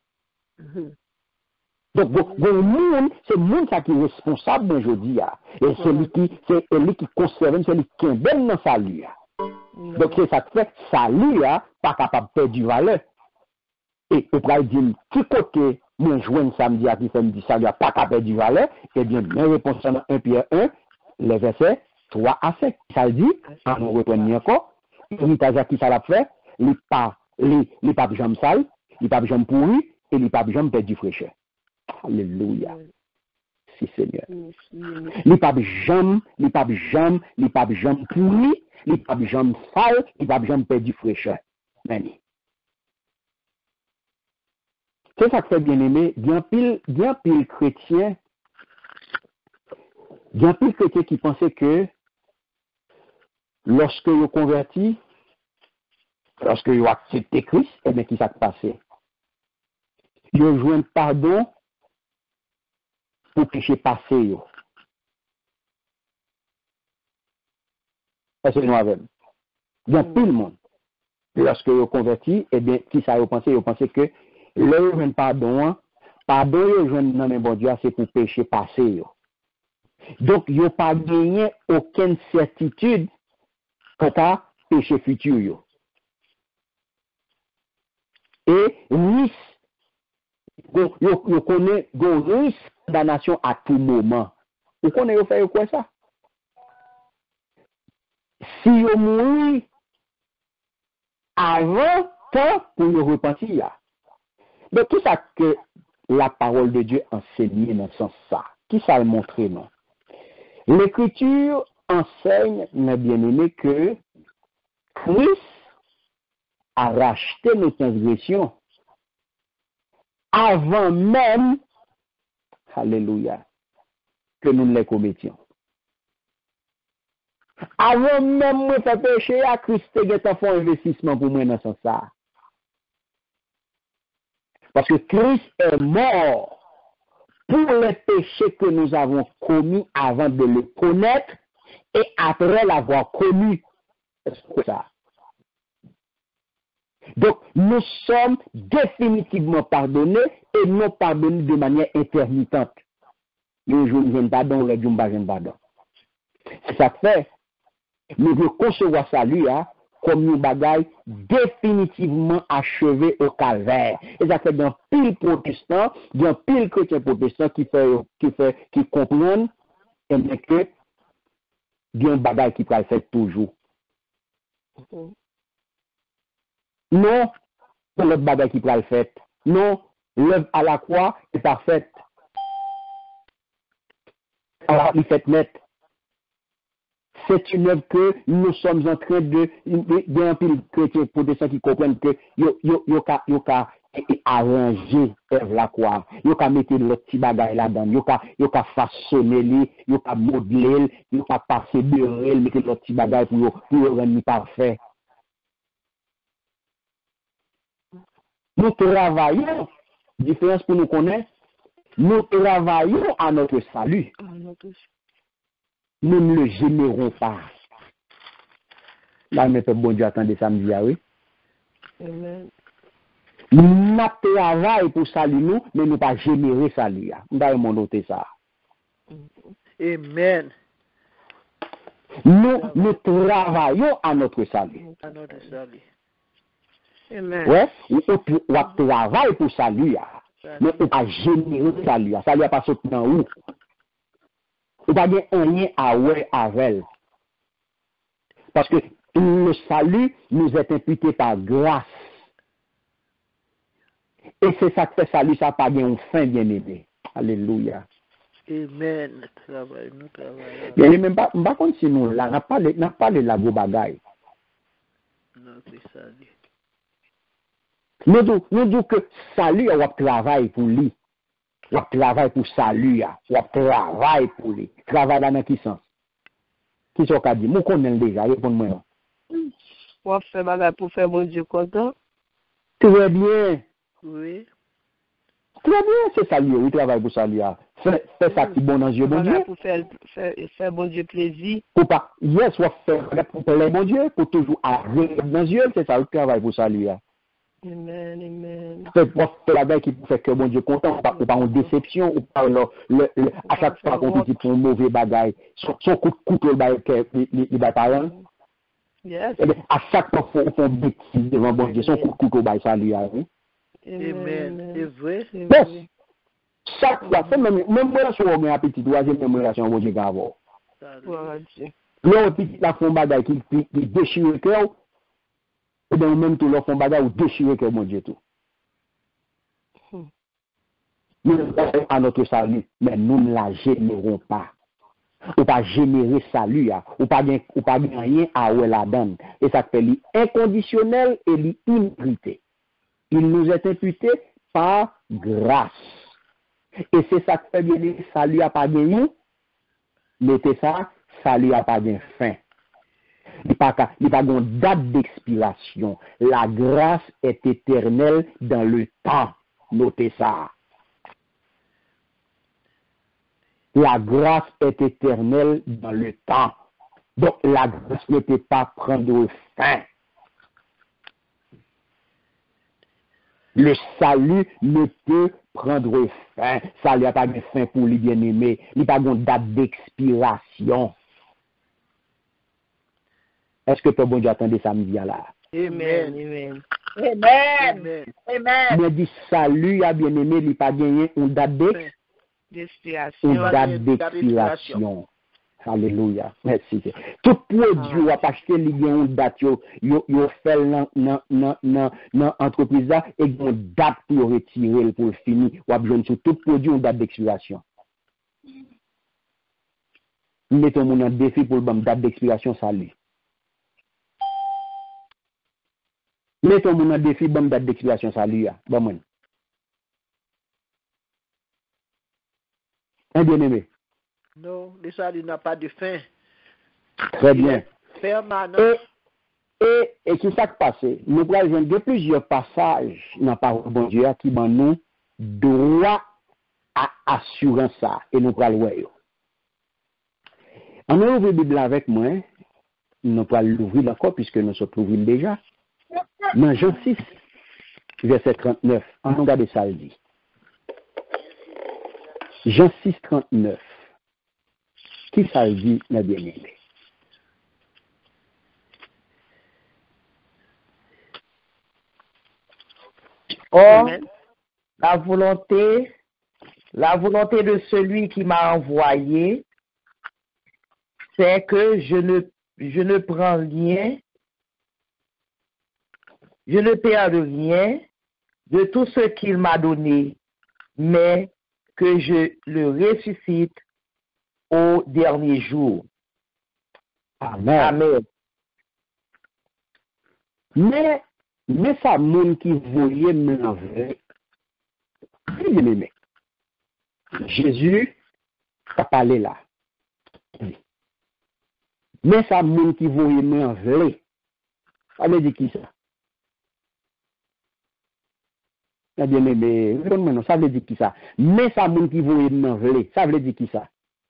Donc, le monde, c'est le monde qui est responsable aujourd'hui. Et c'est lui qui, c'est lui qui conserve, c'est lui qui est bien dans salut. Donc, c'est ça qui fait salut, pas capable de perdre du valeur. Et on pourrait dire, qui côté, moi, je joins samedi à qui fait me dire salut, pas capable de perdre du valeur, eh bien, mes réponses sont dans un Pierre un, les versets trois à cinq. Ça dit, on nous reprend encore, l'héritage à qui ça l'a fait, les pas, les, les pas de jambes sales, les pas de jambes pourries, et les pas de jambes perdent du fraîcheur. Alléluia. Si Seigneur. Les pas de jambes, les pas de jambes, les pas de jambes pourries, les pas de jambes sales, les pas de jambes perdent du fraîcheur. Mani. C'est ça que fait bien aimé, bien pile, bien pile chrétien, bien pile chrétien qui pensait que lorsque vous converti, lorsque vous acceptez Christ, eh bien, qui s'est passé? Vous jouez pardon pour péché passé. Est-ce que nous avons? Bien tout le monde. Lorsque vous converti, eh bien, qui ça vous pensez? Vous pensez que le jouez pardon, pardon, vous jouez dans le bon Dieu, c'est pour péché passé. Donc, vous n'avez pas gagné aucune certitude quant à péché futur. Et risque, vous connaissez le risque de la nation à tout moment. Vous connaissez, vous faites quoi ça? Si vous mourrez avant temps pour vous repentir. Donc, tout ça que la parole de Dieu enseigne dans ce sens-là. Qui ça le montre, non? L'Écriture enseigne, mes bien-aimés, que Christ a racheté nos transgressions avant même, alléluia, que nous ne les commettions. Avant même de faire péché, à Christ a fait un investissement pour moi dans ce sens. Parce que Christ est mort pour les péchés que nous avons commis avant de le connaître et après l'avoir commis. C'est ça. Donc, nous sommes définitivement pardonnés et non pardonnés de manière intermittente. Le jour où je ne pardonne, le jour où je ne pardonne. C'est ça que fait. Nous devons concevoir salut hein, comme une bagaille définitivement achevée au calvaire. Et ça fait dans pile protestant, dans pile chrétien protestant qui fait, qui fait, qui comprennent, et bien que, il y a une bagaille qui peut le faire toujours. Mm. Non, c'est l'autre bagaille qui peut le faire. Non, l'œuvre à la croix est parfaite. Alors, il fait net. C'est une œuvre que nous sommes en train de, de, de un pile chrétien protestant qui comprennent que yo yo yo ka yo ka arranger œuvre la croix, yo ka mettre le petit bagage là-dedans, yo ka yo ka façonner li, yo ka modeler, yo ka passer beurre, mettre le petit bagage pour yo pour yo rendre parfait. Nous travaillons, différence pour nous connaître, nous travaillons à notre salut. Ah, notre- Nous ne le générons pas. Là, mais bon Dieu, attendez samedi, oui. Amen. Nous travaillons pour salut nous, mais nous pas générer salut. Nous avons noté ça. Amen. Nous, nous travaillons à notre salut. À notre salut. Amen. Ouais, ou on travaille pour salut, mais on pas générer salut. Salut n'a pas sauté dans où? On pas gagner un lien à ouais avec. Parce que le salut nous est imputé par grâce. Et c'est ça que fait salut, ça n'a pas bien fin, bien aimé. Alléluia. Amen. Travail, nous travaillons. Bien aimé, pas pas contre si nous là, n'a pas n'a pas de la gros bagaille. Notre salut. Nous disons nous disons que salut on travaille pour lui. On travaille pour salut, on travaille pour lui. Travail dans quel sens? Qui sont qu'a dit? Moi connais déjà, répondez-moi. On fait bagage pour faire mon Dieu content. Très bien. Oui. Très bien, c'est salut, oui, travail pour salut. Fais fais ça qui bon dans Dieu, bon Dieu. Bagage pour faire, faire, faire bon Dieu plaisir. Pour pas, yes, soit faire pour plaire bon Dieu, pour toujours arriver dans Dieu, c'est ça le travail pour salut. Amen, amen. C'est pour faire la veille qui peut faire que bon Dieu content, ou pas, ou pas en déception, ou pas le, le, le, à chaque fois qu'on dit pour un mauvais bagage, son, son coup de couteau, le bagage, les, les, les parents. Yes. Eh bien, à chaque fois qu'on fait une bêtise devant bon Dieu, son coup de couteau, bah, salut, oui. Amen. C'est vrai. C'est Yes. vrai. Chaque fois, c'est même, même moi, je suis un appétit, troisième même relation, bon Dieu, qu'à avoir. Salut. Gloire à Dieu. Là, petit, la fond bagage qui, qui, qui déchire le cœur, et bien, même tout, leur fond bagage, ou déchire le cœur, mon Dieu, tout. Hmm. Nous avons à notre salut, mais nous ne la générons pas. Ou pas générer salut, ou pas gain, ou pas gain rien à où la donne. Et ça fait l'inconditionnel et l'immunité. Il nous est imputé par grâce. Et c'est ça que fait bien le salut à pas gagné. Mettez ça, salut à pas gain fin. Il n'y a pas de date d'expiration. La grâce est éternelle dans le temps. Notez ça. La grâce est éternelle dans le temps. Donc la grâce ne peut pas prendre fin. Le salut ne peut prendre fin. Ça n'a pas de fin pour les bien-aimés. Il n'y a pas de date d'expiration. Est-ce que tu bon Dieu attendez samedi là? Amen, Amen. amen. Amen. Amen. Mais dit salut à bien-aimé, il n'y a pas gagné une date d'expiration. D'expiration. Une date d'expiration. Alléluia. Merci. Tout produit ou à acheter il y a une date yo yo yo fait dans dans dans dans entreprise là et une date pour retirer pour le finir ou a besoin sur tout produit une date d'expiration. Mettons mon défi pour le date d'expiration salut. Mettons mon défi bon date d'expiration salut ya. Bon mon. Un bien-aimé. Non, le salut n'a pas de fin. Très bien. Permanent. Et, et, et qui s'est passé? Nous prenons de plusieurs passages dans la parole de bon Dieu qui m'en nous droit à assurance ça. Et nous prenons le On ouvre la Bible avec moi. Nous prenons l'ouvrir encore puisque nous sommes ouverts déjà. Dans Jean six, verset trente-neuf. On regarde ça, il dit. Jean six, trente-neuf. Qui ça dit, mes bien-aimés? Or, la volonté, la volonté de celui qui m'a envoyé, c'est que je ne, je ne prends rien, je ne perds rien de tout ce qu'il m'a donné, mais que je le ressuscite au dernier jour. Amen. Amen. Mais, mais ça, monde qui voyait m'enlever, bien aimé. Jésus a parlé là. Mais ça, monde qui voyait m'enlever, ça veut dire qui ça? Eh bien aimé, ça veut dire qui ça? Mais ça, monde qui voyait m'enlever, ça veut dire qui ça?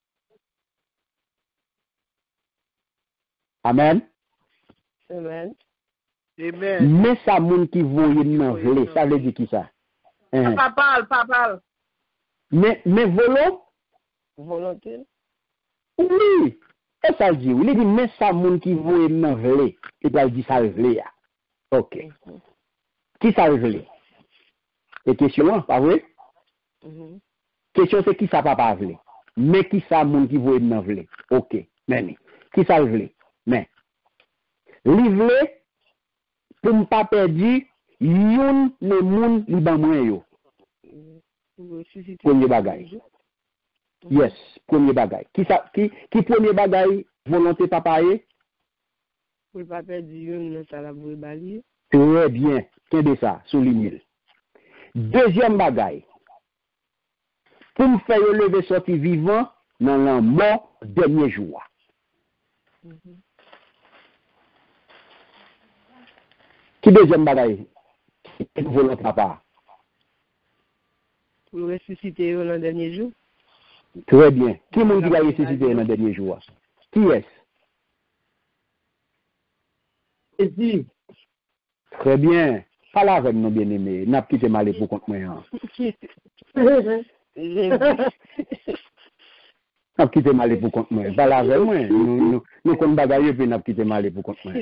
Amen. Amen. Amen. Mais ça, monde qui voyait m'enlever, ça veut dire qui ça? Hein? Papa parle, papa parle. Mais, mais volo? Volonté. Oui. Et ça dit, oui. Il dit, mais ça, monde qui voyait m'enlever, et bien, il dit ça révélé. Ok. Mhm. Qui ça révélé? Et question, pas vrai? Mhm. Question, c'est qui ça papa révélé? Mais qui ça, monde qui voyait m'enlever? Ok. Mais, qui ça révélé? Mais, livrer, pour ne pas perdre, yon le monde li ban mwen yo. Premier bagay. Yes, premier bagay. Qui ça, qui, qui premier bagay, volonté papa ye? Pour ne pas perdre une, ça la boue bali. Très bien. Qu'est-ce ça, souligne. Deuxième bagay. Pour me faire lever sorti vivant, dans la mort, dernier jour. Mhm. Qui deuxième bagaille? Qui volonté papa? Pour ressusciter dans le dernier jour. Très bien. Qui m'a dit va ressusciter dans le dernier jour? Qui est-ce? Jésus. Très bien. Pas là avec nos bien-aimés. N'a pas quitté mal pour contre moi. N'a pas quitté mal pour contre moi. Pas là avec moi. Nous, nous, nous, comme bagaille, puis n'a pas quitté mal pour contre moi.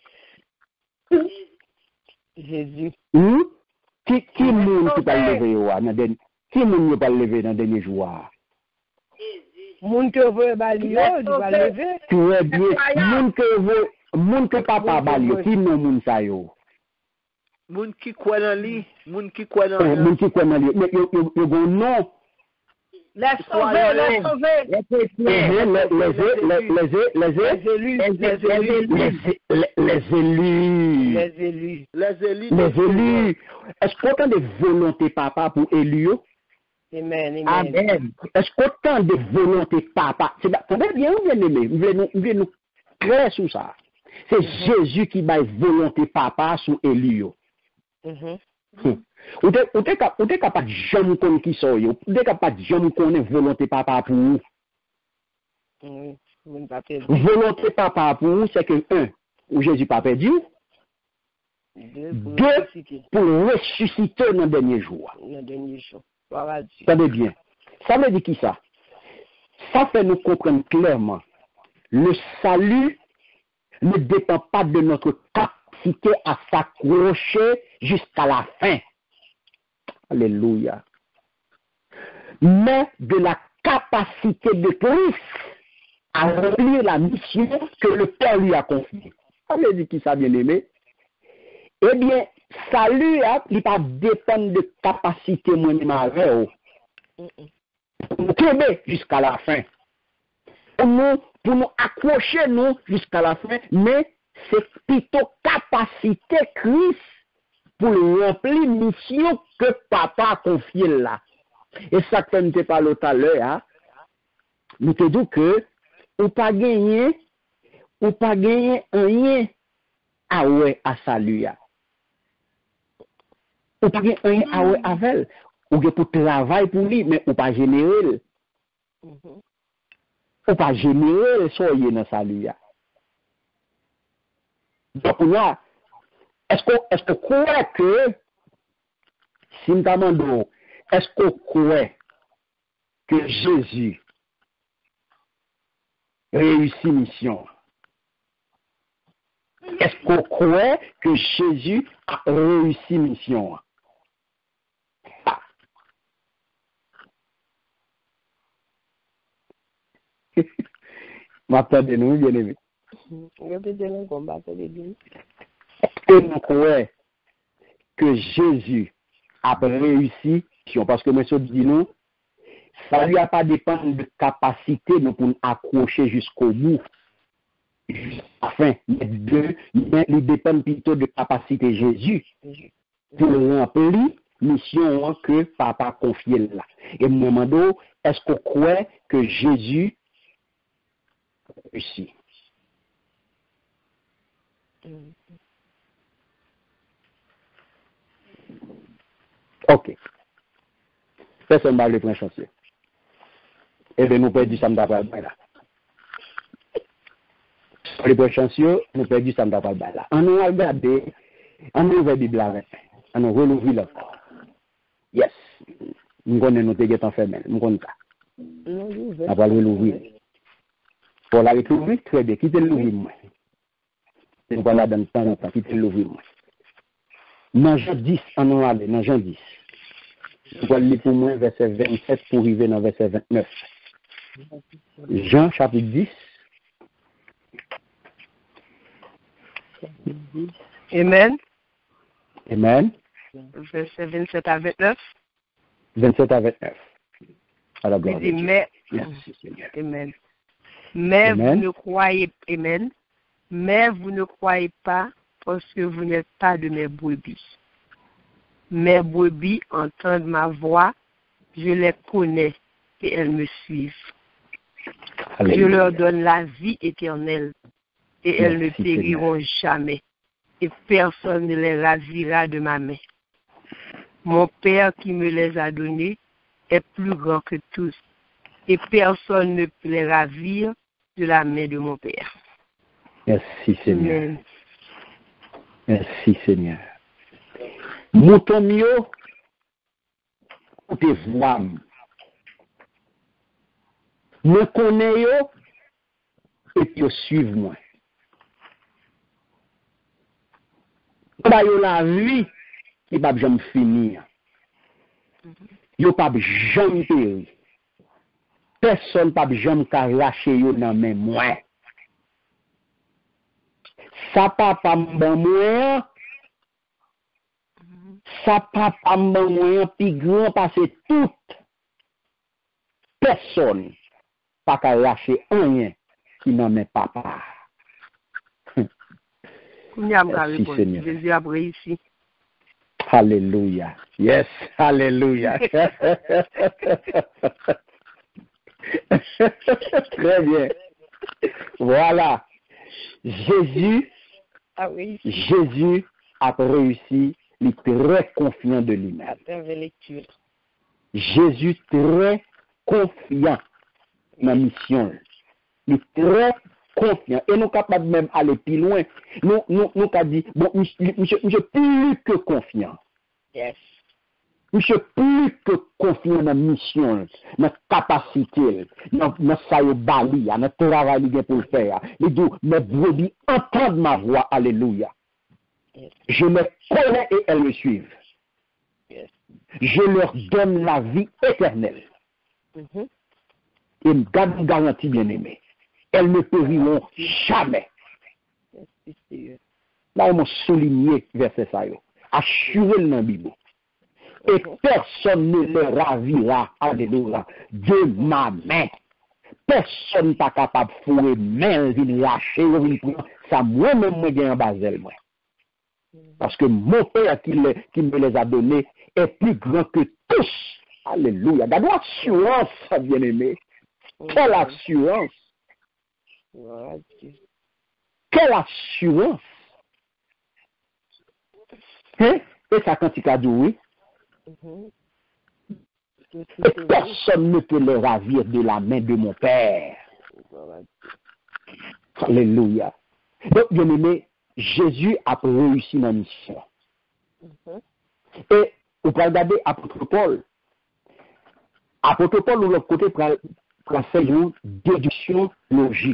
Jésus. Hmm? Qui, qui moun qui va lever ou dans den, qui moun qui va lever dans dernier jour? Moun que veut bali yo, il va lever. Très bien. Moun que veut, moun que papa bali, qui non moun sa yo? Moun qui croit dans lui, moun qui croit dans Eh, lui. Moun qui kwa nan li, mais yo yo yo gon non. Les sauvés, les sauvés. Les Eh, chrétiens. Les les les les les Les élus, Les les élus. élus, les les élus. les élus. Les élites. Les élus. Est-ce qu'autant de volonté papa pour élu yo? Amen, amen. Amen. Est-ce qu'autant de volonté papa, c'est attendez bien, bien aimé, vous voulez nous vous voulez nous clair sur ça. C'est Jésus qui baille volonté papa sur élu yo. Mhm. Hmm. Ou te ou te ka- ou te capable jamais connaître qui sont yo. Ou te capable jamais connaître volonté papa pour vous. Oui, vous ne pas perdre. Volonté papa pour vous, c'est que un, ou Jésus pas perdu, Deux, pour deux, ressusciter pour ressusciter dans le dernier jour. dans le dernier jour. Gloire à Dieu. Savez bien. Ça veut dire qui ça? Ça fait nous comprendre clairement. Le salut ne dépend pas de notre capacité à s'accrocher jusqu'à la fin. Alléluia. Mais de la capacité de Christ à remplir la mission que le Père lui a confiée. Ça veut dire qui ça, bien aimé? Eh bien, salut, hein, il pas dépendre de capacité moi-même avec vous. Pour nous tomber jusqu'à la fin. Pour nous, pour nous accrocher nous jusqu'à la fin, mais c'est plutôt capacité Christ pour remplir mission que papa a confié là. Et ça que nous te parlé tout à l'heure, hein, nous te dit que ou pas gagner, ou pas gagner rien à ouais à salut. Ou pas gagner rien à ouais avec. Ou que pour travail pour lui, mais ou pas générer. Mhm. Ou pas générer soyez dans salut. Donc là, est-ce qu'on est-ce qu'on croit que si nous demandons, est-ce qu'on croit que Jésus réussi mission? Est-ce qu'on croit que Jésus a réussi mission? Ah. M'attendez-nous, bien aimé. Répétez-le combat, attendez-nous. Est-ce que nous croyons que Jésus a réussi mission? Parce que monsieur dit nous, ça lui a pas dépendre de capacité nous pour nous accrocher jusqu'au bout. Enfin, les deux, ils dépendent plutôt de capacité Jésus pour remplir mission que papa confié là. Et me demande, est-ce qu'on croit que Jésus réussit? Ok. Personne ne va le prendre chancier. Et bien, nous perdons ça d'après là. Les prendre chancier, nous perdons ça d'après là. On nous regarde, on nous ouvre la Bible avec. On nous rouvre là. Yes. Nous connaissons nos tégues en fermé. Nous connaissons ça. On va l'ouvrir. Pour la l'ouvrir, très bien. Quittez l'ouvrir, moi. C'est pas là dans le temps, on va quitter l'ouvrir, moi. Dans Jean dix, on va aller, dans Jean dix. On va lire pour moi verset vingt-sept pour arriver dans verset vingt-neuf. Jean chapitre dix. Amen. Amen. Verset vingt-sept à vingt-neuf. vingt-sept à vingt-neuf. À la gloire Il dit, de Dieu. mais, Merci Seigneur. Amen. Mais Amen. vous ne croyez, Amen. Mais vous ne croyez pas parce que vous n'êtes pas de mes brebis. Mes brebis entendent ma voix, je les connais et elles me suivent. Alléluia. Je leur donne la vie éternelle et elles Merci, ne périront jamais et personne ne les ravira de ma main. Mon Père qui me les a donnés est plus grand que tous et personne ne peut les ravir de la main de mon Père. Merci Seigneur. Amen. Merci Seigneur. Mouton mieux, ou te voix. Me connais yo, et puis yo suivent moi. Ba yo la vie, qui va jamais finir. Yo pas jamais périr. Personne pas jamais lâcher yo dans mes moi. Ça papa m'ban moi. Ça papa m'ban moi plus grand parce que toute personne pas qu'à lâcher rien qui n'en met papa. Merci Seigneur. Jésus a réussi. Alléluia. Yes, alléluia. Très bien. Voilà. Jésus, Ah oui, Jésus a réussi, il est très confiant de lui-même. lecture. Jésus très confiant dans la mission. Il est très confiant. Et nous capables même aller plus loin. Nous, nous, nous avons dit, bon, monsieur, monsieur plus que confiant. Yes. Monsieur plus que confiant dans la mission, dans la capacité, dans sa bali, dans le travail qu'il a pour le faire. Il dit, mes brebis entendent ma voix, alléluia. Yes. Je me connais et elles me suivent. Yes. Je leur donne la vie éternelle. Mm-hmm. Et me garde une garantie bien aimée. Elles ne périront jamais. Yes. Là, on m'a souligné verset ça. Assurez le dans la Bible. Et personne ne le ravira, alléluia, de ma main. Personne n'est pas capable de fouer main, de lâcher, de prendre. Ça, moi-même, moi, j'ai un basel, moi. Parce que mon Père qui, le, qui me les a donnés est plus grand que tous. Alléluia. D'abord, assurance, bien aimé. Quelle assurance. Quelle assurance. Hein? Et ça, quand il a dit oui. Et personne ne peut le ravir de la main de mon Père. Alléluia. Donc, bien aimé, Jésus a réussi dans la mission. Et vous pouvez regarder apôtre Paul. Apôtre Paul, de l'autre côté, pour faire une déduction logique.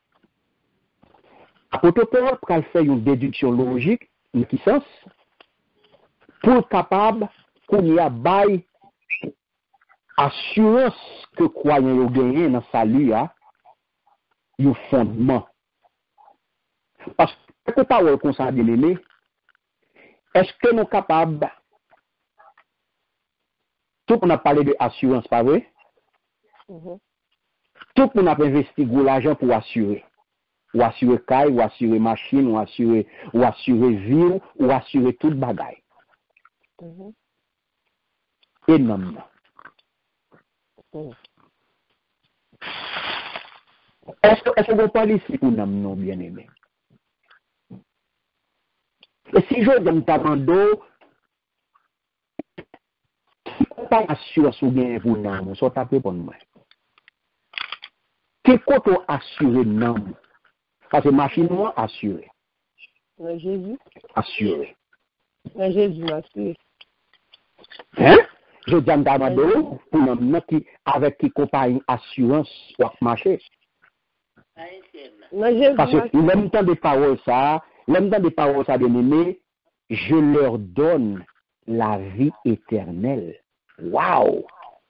Apôtre Paul pour faire une déduction logique, en qui sens? Pour capable qu'on y a bail assurance que croyant yo gagné dans salut a un fondement. Parce que parole qu'on s'en bien aimé, est-ce que nous sommes capables, tout le monde a parlé de assurance, pas vrai? Mhm. Tout le monde a investi gros l'argent pour assurer. Ou assurer caille, ou assurer machine, ou assurer, ou assurer ville, ou assurer toute bagaille. Mhm. Et non, non. Mhm. Est-ce que, est-ce qu'on parle ici pour nous, non, bien aimé? Et si je donne ta mando, pas assurance ou bien pour nous, ça tape pour nous. Qui côté assuré non? Parce que machine moi assuré. Mais Jésus, Assuré. mais Jésus m'a assuré. Hein? Je dis à Mando, pour nous qui avec qui compagnie assurance pour marcher. Mais Jésus Parce m'a que même temps des paroles ça, même temps des paroles ça bien aimé, je leur donne la vie éternelle. Waouh!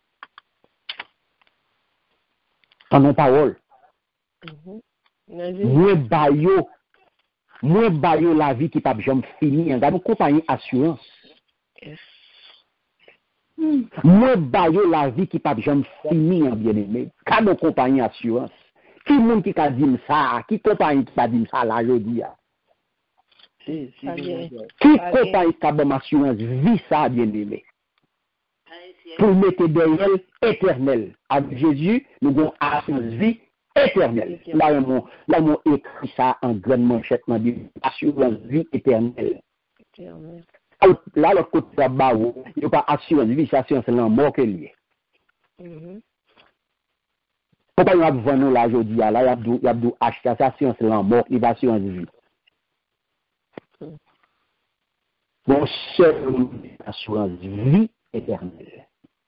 Dans nos paroles. Mhm. Mais Jésus, Moins bayo, moins bayo la vie qui pas jamais fini. Dans nos compagnies assurance. yes. Moins bayo la vie qui pas jamais fini en bien aimé. Quand nos compagnies assurance. Qui monde qui a dit ça? Qui compagnie qui a dit ça là aujourd'hui? Si, si, Pas si, bien. si. Qui Pas bien. compagnie qui a bon assurance vie ça bien aimé? Pour mettre derrière éternel. Avec Jésus, nous avons assurance vie éternelle. Là, on là, on écrit ça en grande manchette, on dit assurance vie éternelle. Éternel. Là, l'autre côté de bas, il n'y a pas assurance vie, c'est assurance là, mort que lié. Mhm. Pourquoi il y a besoin de nous là aujourd'hui, là, il y a besoin d'acheter ça, assurance là, mort, il va assurance vie. Mhm. Bon, seul assurance vie éternelle.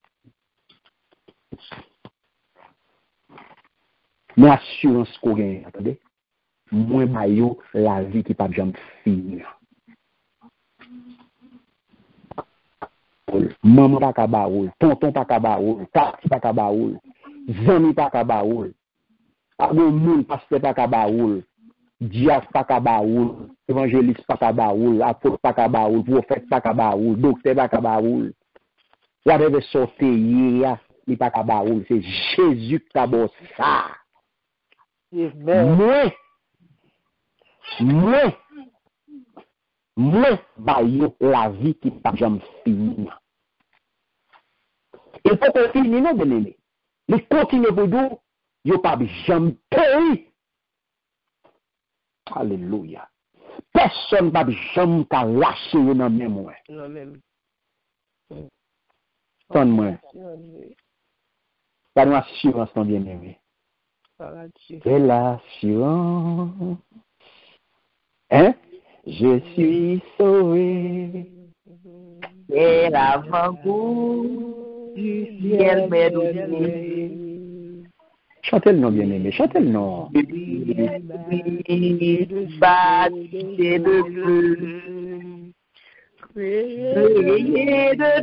Mais assurance qu'on gagne, attendez, moins maillot la vie qui pas jamais finir. Maman pas ka baoul, tonton pas ka baoul, tati pas ka baoul, zami pas ka baoul, abon moun pasteur pas ka baoul, diacre pas ka baoul, évangéliste pas ka baoul, apôtre pas ka baoul, prophète pas ka baoul, docteur pas ka baoul. La rêve sortir ya, il pas ka baoul, c'est Jésus qui a bon ça. Amen. Moi, moi, moi, bayo la vie qui pas jamais fini. Il faut qu'on finisse, non, bien aimé. Il continue pour nous, il pas jamais payé. Alléluia. Personne ne va jamais lâcher dans mes mains. Non, même. Donne-moi. Assurance. Pas une assurance, non, bien aimé. Par Dieu. C'est l'assurance. Hein? Je suis sauvé. Et l'avant-goût du ciel m'est donné. Chantez le nom, bien aimé. Chantez le nom. Baptisé de feu. Priez de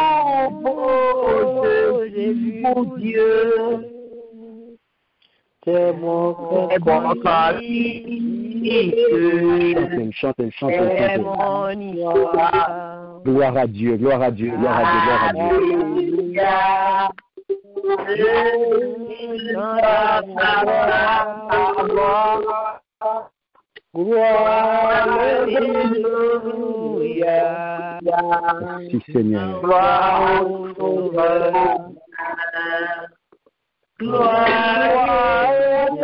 nouveau, Jésus, mon Dieu. C'est mon C'est bon parti. Chantez, chantez, chantez, C'est chantez. mon histoire. Gloire à Dieu, gloire à Dieu, gloire à Dieu, gloire à Dieu. Alléluia. Alléluia. Merci Seigneur. Gloire au Sauveur. Gloire au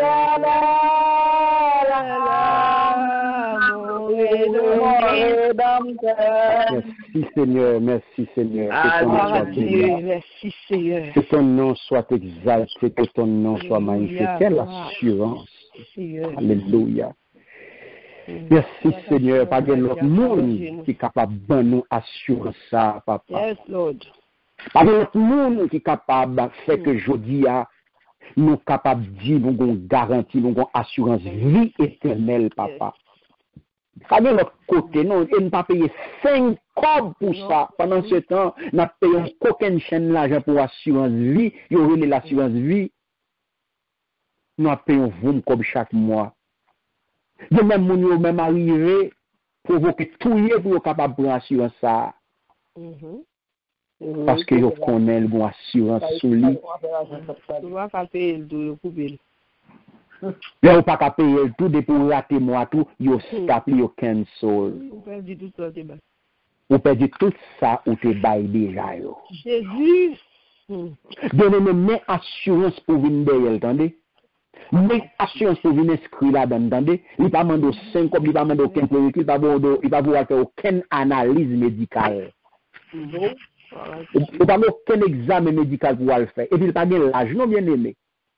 Rédempteur. Merci Seigneur, merci Seigneur. Que ton nom Gloire à soit Dieu. béni. Merci Seigneur. Que ton nom soit exalté, que ton nom soit magnifié. Quelle assurance. Seigneur. Alléluia. Merci Seigneur, pas de l'autre monde qui est capable de nous assurer ça, papa. Yes, Lord. Pas de l'autre monde qui est capable de faire que je dis, nous sommes capables de dire, nous avons garantie, nous avons assurance vie éternelle, papa. Ça vient de l'autre côté, non, et nous pas payer cinq cobs pour ça. Pendant ce temps, nous n'avons payé aucune chaîne l'argent pour assurance vie, il y aurait l'assurance vie. Nous avons payé vingt cobs chaque mois. De même, nous même arrivé, provoquer tout le monde pour être capable de prendre assurance ça. Parce que vous connaissez une assurance sur lui. Tu vas pas payer le tout, couper. Là, vous pas qu'à payer le tout, depuis pour rater moi tout, vous stop, vous cancel. Vous perdez tout ça, t'es bas. Vous perdez tout ça, ou t'es bail déjà. Jésus. Donnez-moi une assurance pour venir derrière, entendez? Mais assurance pour venir inscrire là-dedans, entendez? Il ne va pas demander cinq copes, il ne va pas demander aucun prérequis, il ne va pas faire aucune analyse médicale. Il ne va pas aucun examen médical pour le faire. Et puis il ne va pas l'âge, non, bien aimé.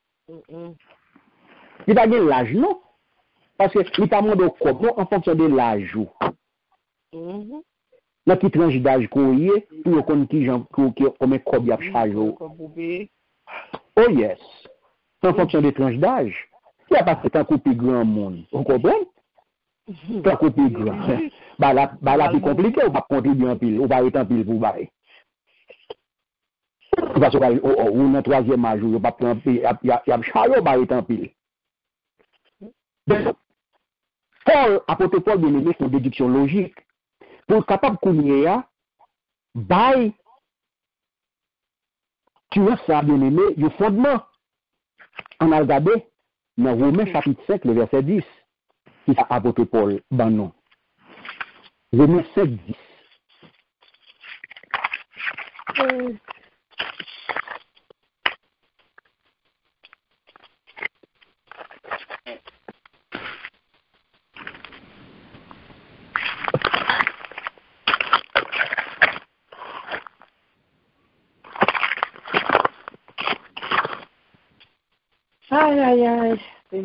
Il va gagner l'âge, non? Parce qu'il ne va pas demander au non, en fonction de l'âge. Dans qui tranche d'âge qu'on y est, pour qu'on qui combien de copies à charge. Oh yes. En fonction des tranches d'âge. Il n'y a pas fait un coupé grand monde. Vous comprenez? Un coupé grand. Bah là, bah là, c'est compliqué, on va contribuer en pile, on va être en pile pour barrer. Parce que ou dans troisième âge, on va prendre il y a il y a charge, on va être en pile. Paul, apôtre Paul, bien aimé, c'est une déduction logique. Pour être capable de connaître, bail, tu vois ça, bien aimé, il y a fondement. On a regardé dans Romains chapitre cinq, le verset dix, qui a apôtre Paul, ben non. Romains cinq, dix. Euh. Aïe, aïe, aïe.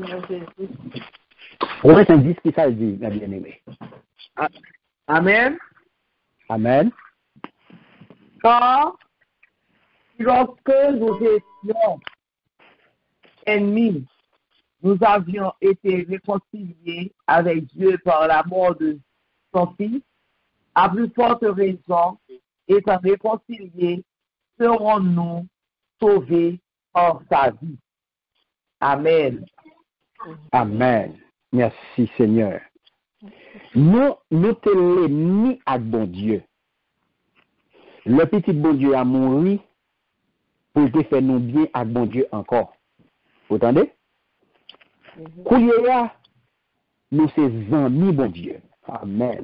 Romains cinq, dix, qui ça dit, la bien-aimée? Amen. Amen. Car, lorsque nous étions ennemis, nous avions été réconciliés avec Dieu par la mort de son Fils, à plus forte raison, étant réconciliés, serons-nous sauvés par sa vie. Amen. Amen. Merci Seigneur. Nous, nous te l'ennemi à bon Dieu. Le petit bon Dieu a mouru pour te faire nous bien à bon Dieu encore. Vous entendez? Kouliera, nous c'est amis bon Dieu. Amen.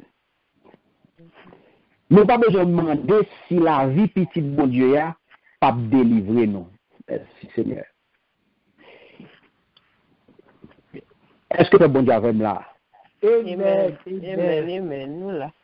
Nous pas besoin de demander si la vie petit bon Dieu a pas délivrer nous. Merci Seigneur. Est-ce que le bon Dieu a même là? Amen. Amen. Amen. Nous là.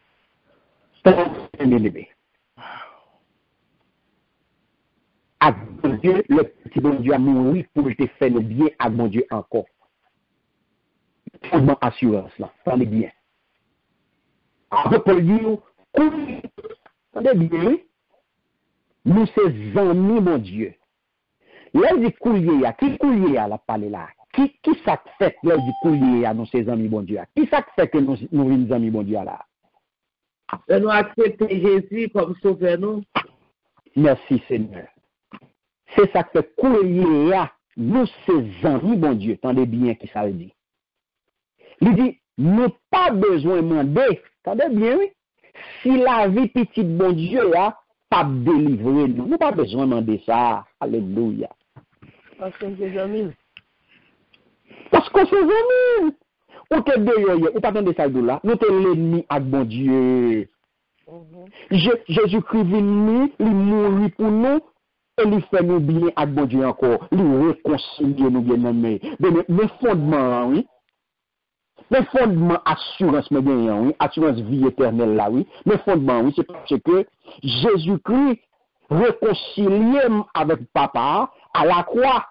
À bon Dieu, le petit bon Dieu a mouru pour te faire le bien à bon Dieu encore. Fondement assurance là. Attendez bien. Après Paul dit, attendez bien, nous c'est amis mon Dieu. Là, il dit coulier, qui coulier à la parler là? Qui, qui ça fait là du coulier à nous ces amis bon Dieu? Qui ça fait que nous nous venons amis bon Dieu là? De nous accepter Jésus comme sauveur nous. Merci Seigneur. C'est ça que fait coulier à nous ces amis bon Dieu. Tendez bien qui ça veut dire. Il dit, nous pas besoin de demander. Tendez bien, oui. Si la vie petite bon Dieu là, pas délivrer nous. Nous pas besoin de demander ça. Alléluia. Parce que c'est amis. Parce que c'est amis. Ou te déyoye, ou pas de ça là, nous te l'ennemi à bon Dieu. Jésus-Christ venu, il mourit pour nous, et il fait nous bien à bon Dieu encore. Il réconcilie nous bien aimés. Mais fondement, oui. Mais fondement assurance, mais bien, oui. Assurance vie éternelle là, oui. Mais fondement, oui, c'est parce que Jésus-Christ réconcilié avec papa à la croix.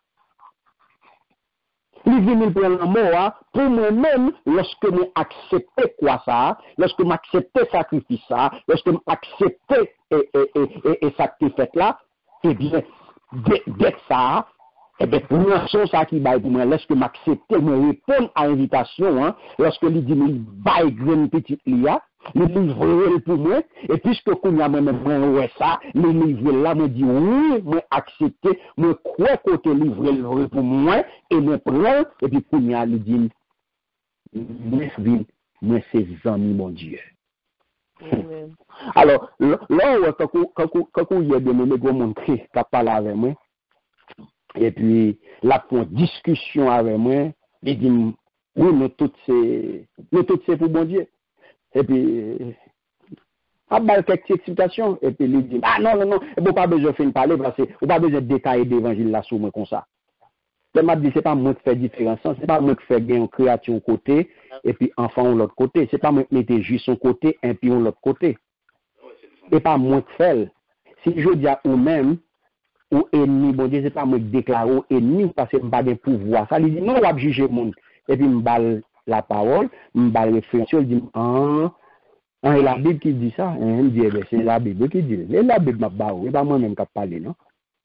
Il vient prendre la mort pour moi-même lorsque nous acceptons quoi ça, lorsque nous acceptons sacrifice ça, lorsque nous acceptons et, et, et, et, et ça qui fait là, eh bien, dès ça, Eh bien, pour moi, c'est ça qui baille pour moi. Lorsque m'accepte, me répondre à l'invitation, hein, lorsque il dit, il baille une petite lia, il livre pour moi, et puisque qu'on a même ouais ça, le livre là, me dit, oui, moi accepter, moi crois côté livre pour moi, et me prend, et puis qu'on a, il dit, moi, moi, c'est amis, mon Dieu. Amen. Alors, là, quand on y a donné le gros monde qui a parlé avec moi, et puis, là, pour discussion avec moi, il dit, oui, nous toutes ces, nous toutes ces pour bon Dieu. Et puis, à bas quelques explications, et puis il dit, ah non, non, non, il n'y pas besoin de faire parler, parce que vous pas besoin de détailler l'évangile là sur moi comme ça. Il m'a dit, c'est pas moi qui fais différence, c'est pas moi qui fais bien une créature au côté, et puis enfant de l'autre côté. C'est pas moi qui mets juste son côté, et puis de l'autre côté. Et pas moi qui fais. Si je dis à vous-même, ou ennemi, bon Dieu, c'est pas moi qui déclare ou ennemi, parce que je n'ai pas de pouvoir. Ça lui dit, non, on va juger le monde. Et puis, je balle la parole, je balle la réflexion, je dis, ah, ah, et la Bible qui dit ça, hein, dit, eh c'est la Bible qui dit, et la Bible m'a barré, c'est pas moi-même qui parle, non?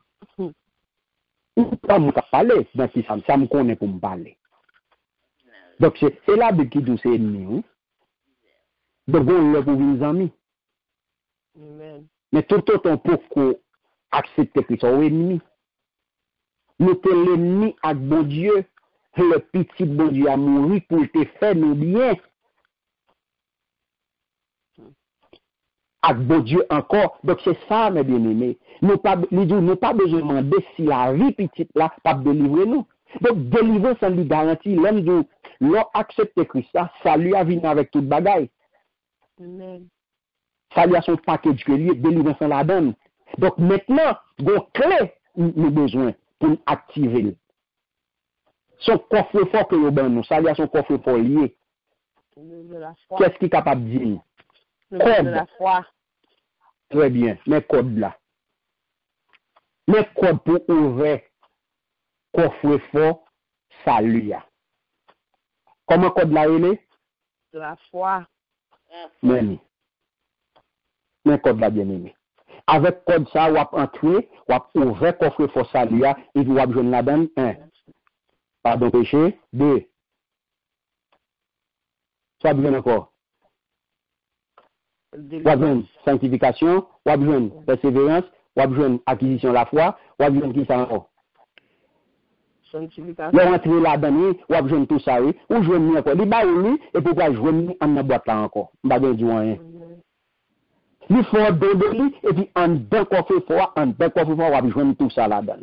C'est pas moi qui parle, donc ça, ça me connaît pour me parler. Donc, c'est la Bible qui dit, c'est ennemi, hein? Donc, on l'a pour les amis. Amen. Mais tout autant pour qu'on accepte que c'est ennemi. Nous sommes l'ennemi avec bon Dieu. Le petit bon Dieu a mouru pour te faire nous bien. Avec bon Dieu encore. Donc c'est ça, mes bien-aimés. Nous pas, nous pas besoin de demander si la vie petite là pas délivrer nous. Donc délivrer ça lui garantit. L'homme de l'on accepte Christ, ça lui a venu avec toute bagaille. Amen. Ça lui a son package que lui délivrer ça la donne. Donc maintenant, une clé nous besoin pour activer. Son coffre fort que nous avons, ça lui a son coffre fort lié. Qu'est-ce qui est capable de dire? Code de la foi. Très bien, mais code là. Mais code pour ouvrir coffre fort, ça lui a. Comment code là il est? De la foi. Mais, mais code là bien aimé. Avec code ça, on va entrer, on va ouvrir coffre fort ça lui a, et vous avez besoin de la donne, un. Pardon péché, deux. Ça besoin encore. On a besoin de sanctification, on a besoin de persévérance, on a besoin d'acquisition de la foi, on a besoin de qui ça encore? Sanctification. Là, on entre là-dedans, on a besoin de tout ça, oui. Ou je vais encore. Il va lui, et pourquoi je vais en la boîte là encore? On va dire rien. Il faut un don de lui, et puis en deux coffres fort, en deux coffres fort, on a besoin de tout ça là-dedans.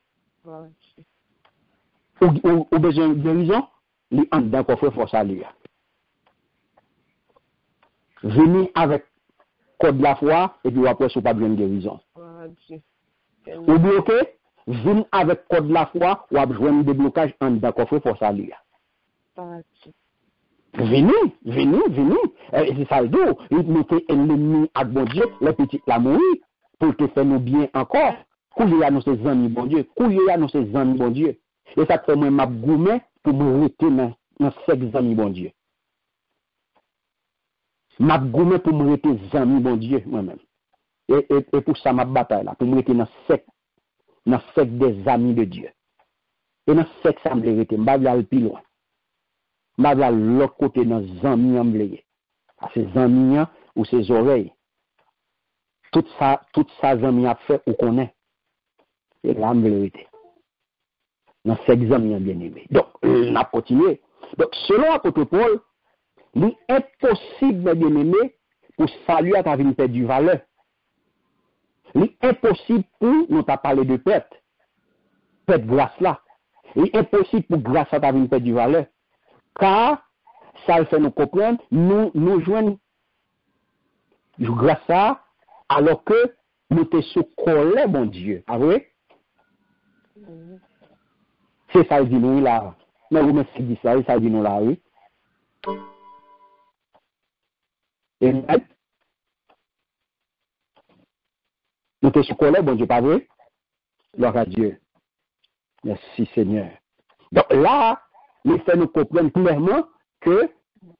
Ou, ou, ou besoin de guérison, il en deux coffres fort ça lui. Venez avec code de la foi, et puis après, vous pas besoin de guérison. Ou bloqué, venez avec code de la foi, ou avez besoin de déblocage en d'un coffre pour ça lui. Venez, venez, venez. Et c'est ça le dos. Il mettait l'ennemi à bon Dieu, le petit la mourir, pour te faire nous bien encore. Couiller à nous ses amis, bon Dieu. Couiller à nous ses amis, bon Dieu. Et ça fait moi ma gourmet pour me rester dans ses amis, bon Dieu. M'a goumé pour me rester amis, bon Dieu, moi-même. Et, et, et pour ça, ma bataille là, pour me rester dans sec, dans sec des amis de Dieu. Et dans sec, ça me rester, je vais aller plus loin. Je vais aller l'autre côté dans les amis, je vais à ces amis ou ses oreilles. Tout ça, tout ça, amis a fait ou connaît. Et là, je vais rester. Dans sec amis, bien aimé. Donc, on a continué. Donc, selon l'apôtre Paul, il est impossible, bien aimé, pour saluer à ta vie perdre du valeur. Il est impossible pour nous parler de perte. Perte grâce là. Il est impossible pour grâce à ta vie perdre du valeur. Car, ça le fait nous comprendre, nous, nous jouons grâce à, alors que nous te sous colère, mon Dieu. Ah oui? Mm-hmm. C'est ça, il dit nous là. Mais vous me dites ça, ça dit nous là, oui. Amen. Nous te soucolons, bon Dieu, pas vrai? Gloire à Dieu. Merci Seigneur. Donc là, il fait nous comprendre clairement que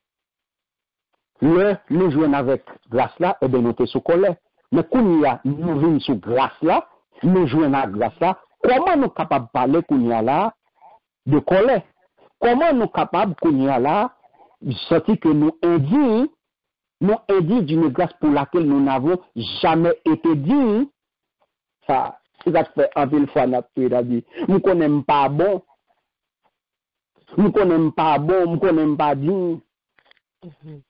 le, nous jouons avec grâce là, et bien nous te soucolons. Mais quand il y a, nous venons sous grâce là, nous jouons avec grâce là, Comment nous capables de parler qu'on y a là de colère? Comment nous capables qu'on y a là de sortir que nous indignes, nous indignes d'une grâce pour laquelle nous n'avons jamais été dignes? Ça, c'est ça que fait un peu fois n'a pas dit. Nous connaissons pas bon. Nous connaissons pas bon, nous connaissons pas digne. Mhm.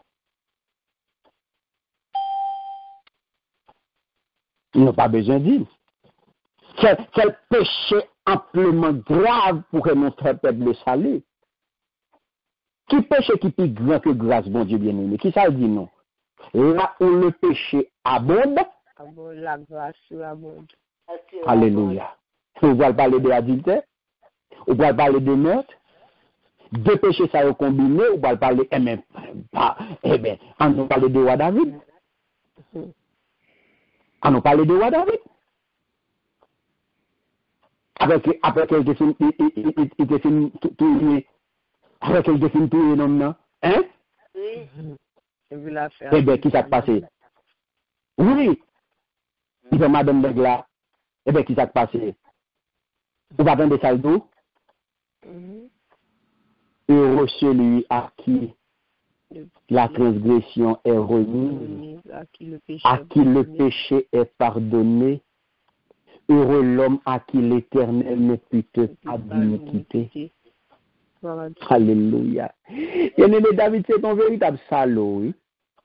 Nous n'avons pas besoin de dire. Quel, quel péché amplement grave pourrait nous faire perdre le salut? Qui péché qui est plus grand que grâce, bon Dieu bien-aimé? Qui ça dit non? Là où le péché abonde, Abonde, la grâce abonde. alléluia. On va parler de l'adultère, on va parler de meurtre, deux péchés ça ont combiné, on va parler, eh bien, eh bien, on nous parle de roi David. Mhm. On nous parle de roi David. Avec, après qu'elle définit, il définit tout, après qu'elle définit tout, non, non, hein? Mhm. Et vous la faire. Eh bien, qui s'est passé? Oui. Il fait madame Begla. Eh bien, qui s'est passé? Vous va prendre des saldos? Mhm. Heureux celui à qui la transgression est remise, À qui le péché à est qui le pardonné. péché est pardonné. Heureux l'homme à qui l'Éternel ne pute pas d'iniquité. Gloire à Dieu. Alléluia. Bien-aimé David, c'est ton véritable salaud, oui.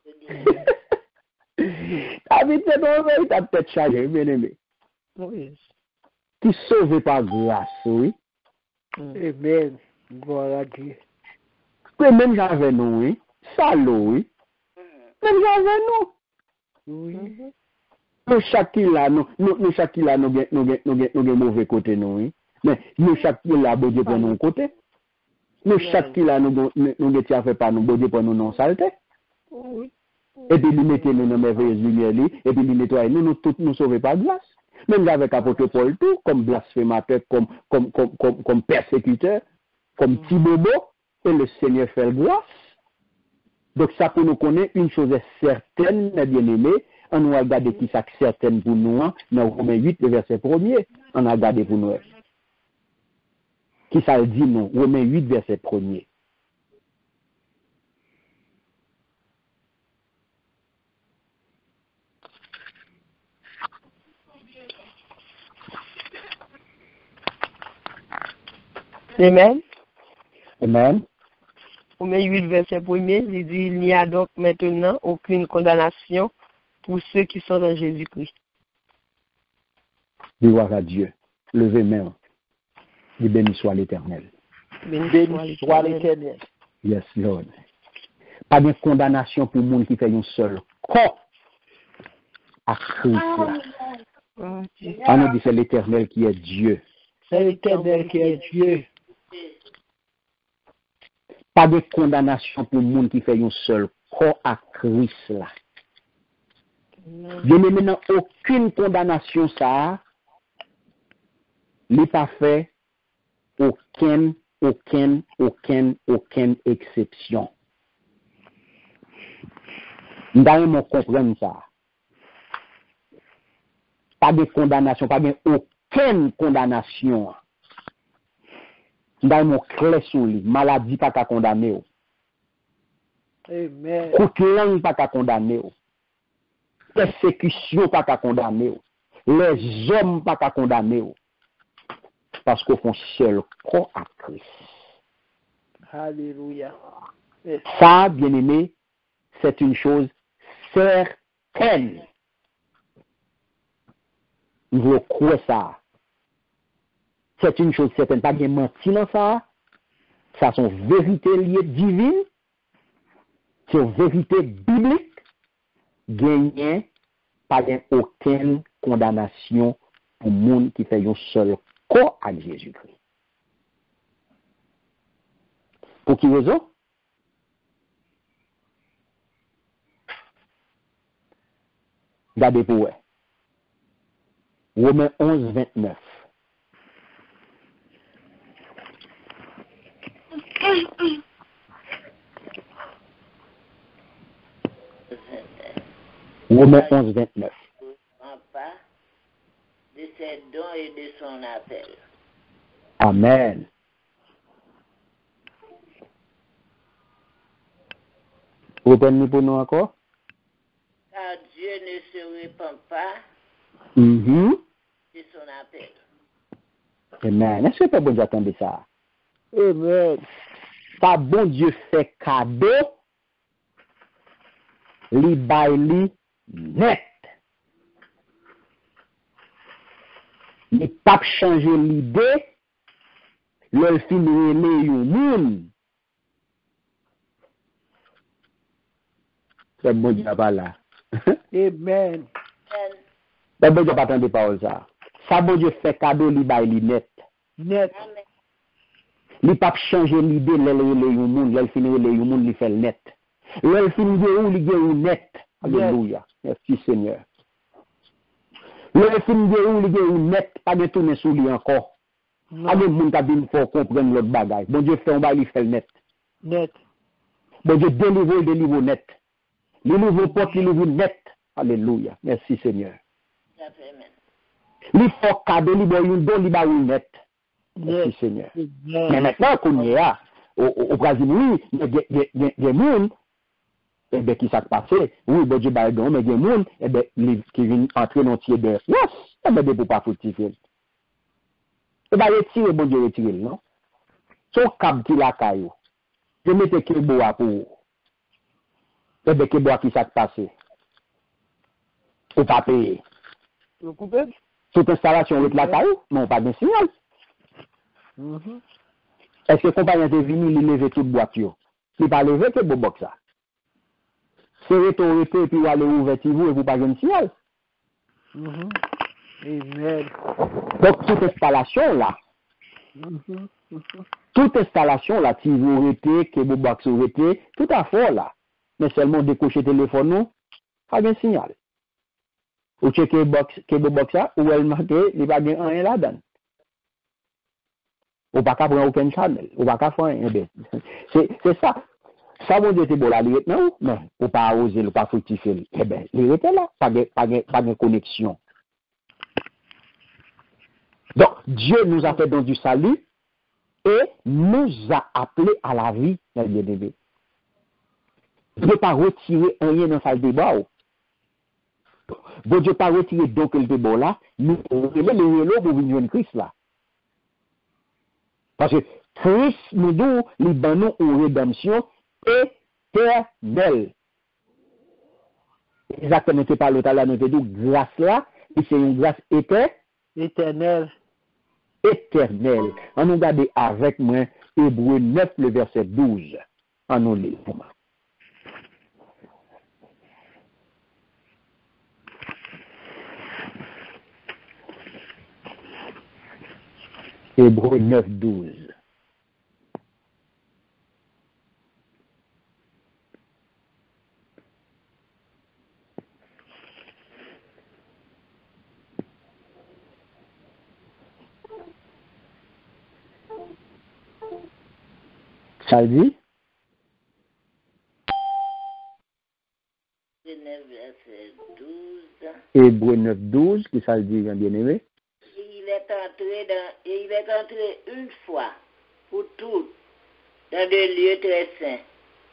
David, c'est ton véritable tête chargée, bien-aimé. Oui. Qui sauvé par grâce, oui. Mhm. Amen. Gloire à Dieu. Que même j'avais nous, oui. Salaud, oui. Même j'avais nous. Oui. Mhm. Nous chaque là, nous, nous, nous chaque là, nous, nous, nous, nous, nous, nous, mauvais côté, nous, oui. Mais nous chaque là, bon Dieu, pour nous côté. Nous chaque là, nous, nous, nous, nous, fait pas nous, bon Dieu, pour nous non saleté. Oui. Et puis, lui mettez nous dans merveilleuse lumière, et puis, lui nettoyez nous, nous, tous, nous sauvés par grâce. Même avec apôtre Paul, tout, comme blasphémateur, comme, comme, comme, comme, comme persécuteur, comme petit bobo, et le Seigneur fait grâce. Donc, ça pour nous connaître, une chose est certaine, mes bien-aimés, on va regarder qui ça certaine pour nous, hein, dans Romains huit, le verset premier, on a regardé pour nous. Qui ça le dit, non? Romains huit, verset premier. Amen. Amen. Romains huit, verset premier, il dit, il n'y a donc maintenant aucune condamnation pour ceux qui sont dans Jésus-Christ. Gloire à Dieu. Levez main. Et béni soit l'Éternel. Béni Béni soit l'Éternel. l'Éternel. Yes, Lord. Pas de condamnation pour le monde qui fait un seul corps à Christ. là. Gloire à Dieu. On nous dit c'est l'Éternel qui est Dieu. C'est l'Éternel qui est Dieu. Pas de condamnation pour le monde qui fait un seul corps à Christ. là. Bien maintenant, aucune condamnation ça n'est pas fait, aucune, aucune, aucune, aucune exception. Nous devons comprendre ça. Pas de condamnation, pas de aucune condamnation. Nous devons clair sur lui. Maladie pas qu'à condamner. Amen. Coup de langue pas qu'à condamner. Persécution pas qu'à condamner. Les hommes pas qu'à condamner. Parce qu'on font seul corps à Christ. Alléluia. Ça, bien aimé, c'est une chose certaine. Nous croyons ça. C'est une chose certaine. Pas de mentir dans ça. Ça sont vérités liées divines. C'est une vérité biblique. Gagné, pas aucune condamnation pour le monde qui fait un seul corps à Jésus-Christ. Pour qui raison? Regardez pour eux. Romains onze, vingt-neuf. Romains onze, vingt-neuf. En pas de ses dons et de son appel. Amen. Reprenez pour nous encore. Car Dieu ne se répand pas Mhm. de son appel. Amen. Est-ce que pas bon Dieu attendez ça? Amen. Ça bon Dieu fait cadeau, li bay li net. Li pas changer l'idée, le fin relé yon moun. C'est bon Dieu pas là. Amen. Amen. C'est bon Dieu pas attendre parole ça. Ça bon Dieu fait cadeau, li bay li net. Net. Amen. Li pas changer l'idée, le relé yon moun, le fin relé yon moun, li fait net. Le fin de ou li gen yon net. Alléluia. Merci Seigneur. Le film de ou li gen yon net, pas de tourner sous lui encore. Pas de moun ka bin faut comprendre l'autre bagay. Bon Dieu fait on va lui faire net. Net. Bon Dieu délivre, délivre net. Li nouveau porte, li nouveau net. Alléluia. Merci Seigneur. Amen. Li faut cadeau, li bon yon don, li ba yon net. Merci Seigneur. Mais maintenant qu'on y est, au, au Brésil, oui, il y a des moun, eh bien, qui s'est passé? Oui, bon Dieu, bah, mais il y a des moun, eh bien, qui viennent entrer dans le tiers de yes, eh bien, de pour pas fructifier. Eh bien, retirer, bon Dieu, retirer, non? Son cap qui la caillou. Je mette que bois pour. Eh bien, que bois qui s'est passé? Ou pas payer. Vous coupez? Toute installation avec la caillou? Non, pas de signal. Mhm. Est-ce que le compagnon est venu, il lève toute boîte? Il n'est pas levé que bon box ça. C'est retourné et puis vous allez ouvrir vous et vous pas de signal. Mhm. Amen. Donc, toute installation là, Mhm. Mhm. toute installation là, si vous arrêtez, que vous box arrêtez, tout à fait là. Mais seulement décocher le téléphone, non, pas de signal. Ou checker box, que vous box ça, ou elle marque, il n'y a pas de rien là-dedans. Ou pas qu'à prendre aucun channel, ou pas qu'à faire rien. C'est, c'est ça. Ça, bon Dieu, c'est bon, là, non, mais, ou pas oser, ou pas fructifier. Eh bien, il était là, pas de, pas de, pas de connexion. Donc, Dieu nous a fait dans du salut et nous a appelés à la vie, mes bien-aimés. Il ne peut pas retirer rien dans sa débat. Bon Dieu, pas retirer donc le débat là, nous, on est les vélos pour venir en Christ là. Parce que Christ nous donne les banons en rédemption éternelle. Exactement, tu parles tout à l'heure, nous te disons grâce là, et c'est une grâce éternelle. Éternel. Éternelle. On nous regarde avec moi, Hébreux neuf, le verset douze. On nous lit. Hébreux neuf, douze. Ça dit? Verset douze. Hébreux neuf, douze, qui ça dit, bien-aimé? Il est entré dans, et il est entré une fois pour toutes dans des lieux très saints,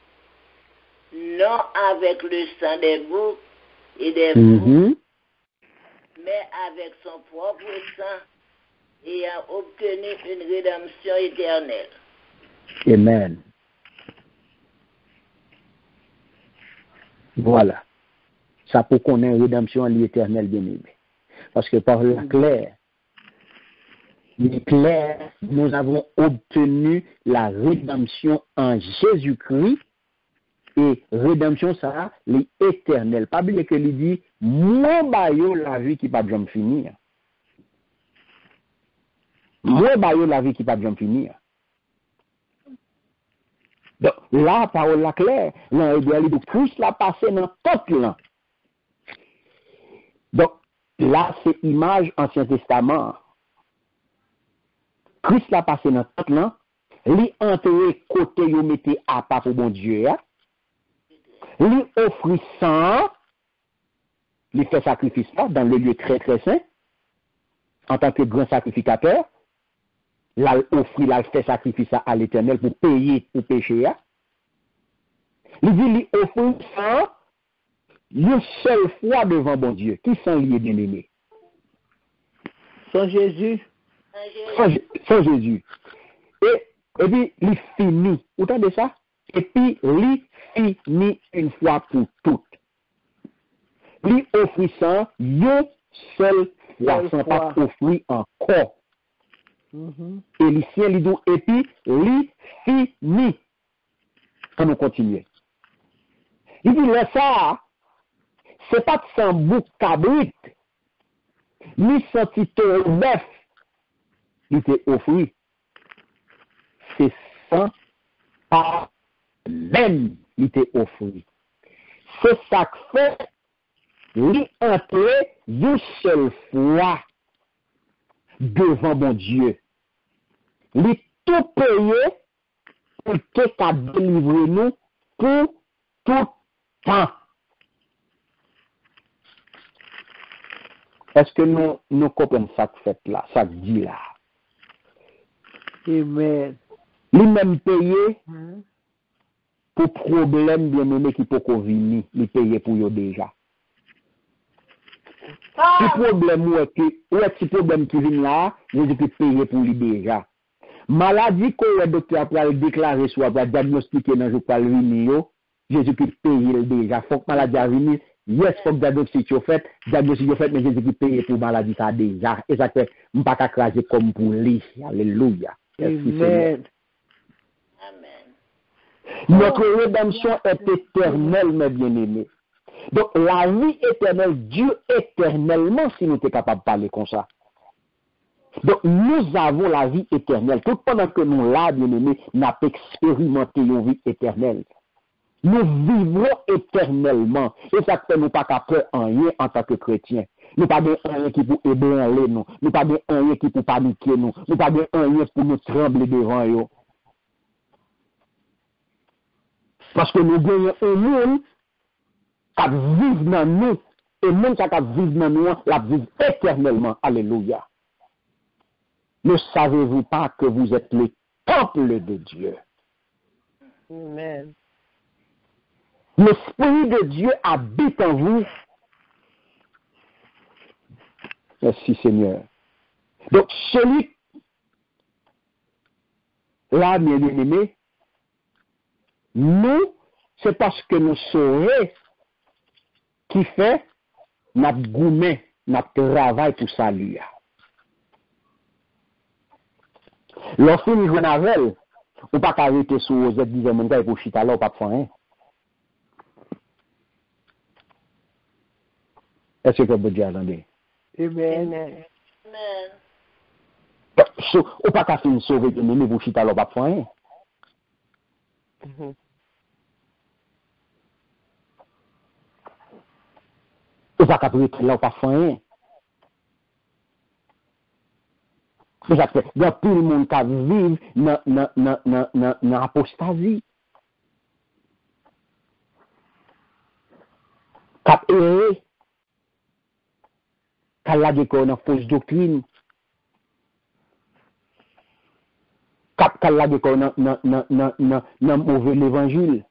non avec le sang des boucs et des veaux, Mm-hmm. mais avec son propre sang, ayant obtenu une rédemption éternelle. Amen. Voilà. Ça pour qu'on ait une rédemption à l'éternel bien-aimé. Parce que par la claire, clair, nous avons obtenu la rédemption en Jésus-Christ. Et rédemption, ça, l'éternel. Pas oublier que lui dit, moi, bayo la vie qui pas jamais finir. Moi, bayo la vie qui pas jamais finir. Donc, la parole la claire, là, il doit dire, Christ l'a passé dans tout là. Donc, là, c'est image Ancien Testament. Christ l'a passé dans tout là. Li enterré côté yo mette à part pour bon Dieu. Li offrit sang. Li fait sacrifice là dans le lieu très très saint. en tant que grand sacrificateur, là, offrir, là, fait sacrifice à l'Éternel pour payer pour péché. Il dit, il offre ça une seule fois devant bon Dieu. Qui sont liés bien aimés? Sans Jésus. Sans, sans Jésus. Et, et puis, il finit. Vous entendez ça? Et puis, il finit une fois pour toutes. Il offre ça une seule fois, sans pas offrir encore. Mm-hmm. Et les ciels, ils disent, et puis, il finit. On nous continue. Il dit, là, ça, c'est pas de sans bouc cabrit, ni sans titre bœuf, il était offert. C'est sans pas même, il était offert. C'est ça que fait, il entrer une seule fois devant mon Dieu. Il tout payé pour qu'à délivrer nous pour tout temps. Est-ce que nous, nous comprenons ça que fait là, ça que dit là? Amen. Lui-même payé Mm-hmm. pour problème bien aimé qui peut venir, il payé pour eux déjà. Si problème ou est que, ou est petit problème qui vient là, Jésus peut payer pour lui déjà. Maladie que le docteur a déclaré soit va diagnostiquer dans le pas venir, Jésus peut payer déjà. Faut que maladie a venir, yes, faut que diagnostic soit fait, diagnostic soit fait, mais Jésus peut payer pour maladie ça déjà. Et ça fait pas qu'à craser comme pour lui. Alléluia. Amen. Notre rédemption est éternelle, mes bien-aimés. Donc, la vie éternelle, Dieu éternellement, si nous sommes capables de parler comme ça. Donc, nous avons la vie éternelle. Tout pendant que nous, là, bien-aimés, nous avons expérimenté une vie éternelle. Nous vivrons éternellement. Et ça fait nous pas qu'à peur en rien en tant que chrétiens. Nous pas de rien qui pour ébranler nous. Nous pas de rien qui pour paniquer nous. Nous pas de rien pour nous trembler devant eux. Parce que nous gagnons un monde qui vit dans nous. Et le monde qui vit dans nous, la vit éternellement. Alléluia. Ne savez-vous pas que vous êtes le temple de Dieu? Amen. L'Esprit de Dieu habite en vous. Merci Seigneur. Donc celui là, bien aimé, nous, c'est parce que nous saurons qui fait notre gourmet, notre travail pour saluer. Lorsque nous jouons avec elle, on ne peut pas arrêter sur vous êtes disant mon gars pour chita là, on ne peut pas faire rien. Est-ce que vous pouvez attendre? Amen. Amen. Amen. So, on ne peut pas faire une sauver de nous pour chita là, on ne peut pas faire rien. Mhm. On ne peut pas arrêter là, on ne peut pas faire rien. Il y a tout le monde qui vit dans l'apostasie. Qui a erré. Qui a lagé dans fausse doctrine. Qui a lagé dans mauvais évangile.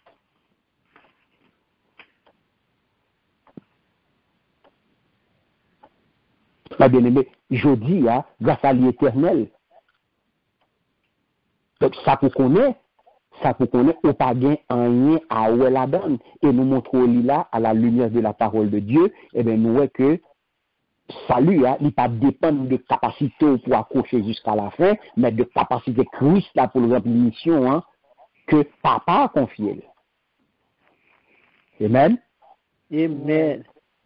Ma bien-aimé, je dis, hein, grâce à l'éternel. Donc, ça pour connaître, ça pour connaître, on pas bien un lien à où elle la donne. Et nous montrons là, à la lumière de la parole de Dieu, et bien, nous voyons que salut, hein, il ne pas dépendre de capacité pour accrocher jusqu'à la fin, mais de capacité Christ là pour le remplir mission, hein, que papa a confié. Amen. Amen.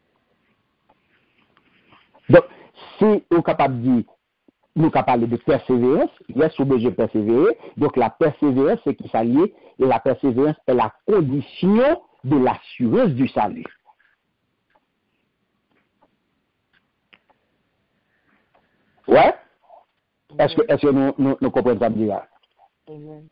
Donc, si on est capable de dire, nous sommes capables de persévérance, yes, on besoin de persévérer. Donc, la persévérance, c'est qui s'allie, et la persévérance est la condition de l'assurance du salut. Ouais? Est-ce que, est-ce que nous, nous, nous comprenons ça me dire? Amen.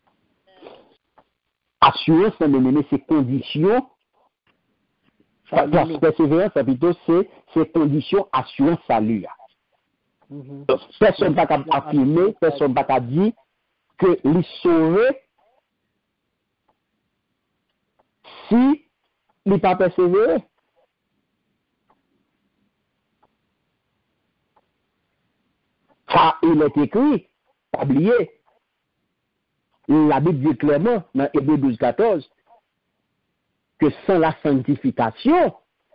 Assurance, c'est condition. La persévérance, plutôt, c'est, c'est condition assurance salut. Personne n'a pas affirmé, personne n'a pas dit que les sauver si il n'a pas persévéré. Ça, il est écrit, pas oublier. La Bible dit clairement dans Hébreux douze, quatorze que sans la sanctification,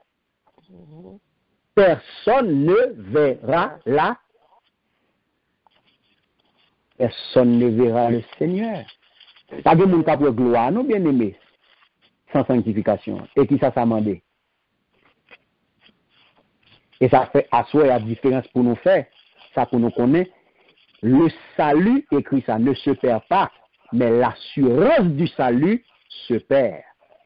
personne ne verra la personne ne verra le Seigneur. Pas de monde qui a pour gloire, nous bien aimés, sans sanctification. Et qui ça s'amendé? Et ça fait asseoir la différence pour nous faire, ça pour nous connaître. Le salut, écrit ça, ne se perd pas, mais l'assurance du salut se perd.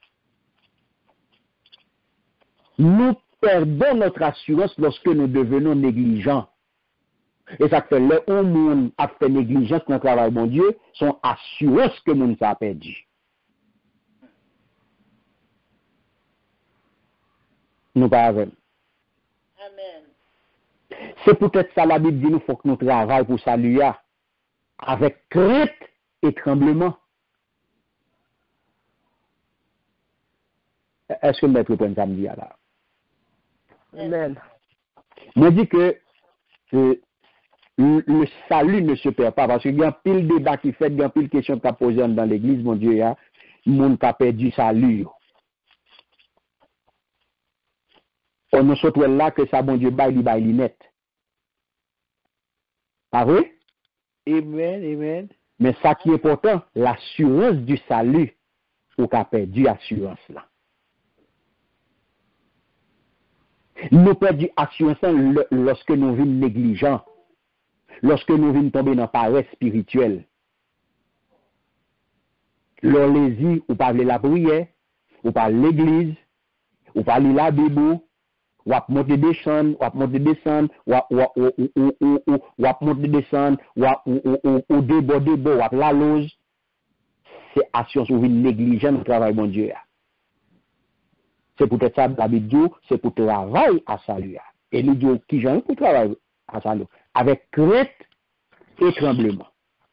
Nous perdons notre assurance lorsque nous devenons négligents. Et ça fait le où monde a fait négligence dans le travail de Dieu, son assurance que monde a perdu. Nous pas avec. Amen. C'est peut-être ça la Bible dit nous faut que nous travaillions pour saluer avec crainte et tremblement. Est-ce que maître prend ça me dit là? Amen. Moi dis que euh, le, le salut ne se perd pas parce qu'il y a un pile débat qui fait, il y a un pile question qui a posé dans l'église, mon Dieu, le monde qui a perdu salut. On nous souhaite là que ça, bon Dieu, baille, baille, net. Pas vrai? Amen, amen. Mais ça qui est important, l'assurance du salut, ou qu'a perdu l'assurance là. Nous perdons l'assurance lorsque nous vîmes négligents, lorsque nous vîmes tomber dans la paresse spirituelle. L'orlésie, ou parler la prière, ou parler l'église, ou parler la Bible, ou à monter descendre, ou à monter descendre, ou à monter descendre, ou à déborder, ou à la loge. C'est assurance ou vîmes négligents dans le travail de mon Dieu. C'est peut-être ça, la Bible dit, c'est pour travailler à salut. Et nous disons, qui j'en ai pour travailler à salut? Avec crainte et tremblement.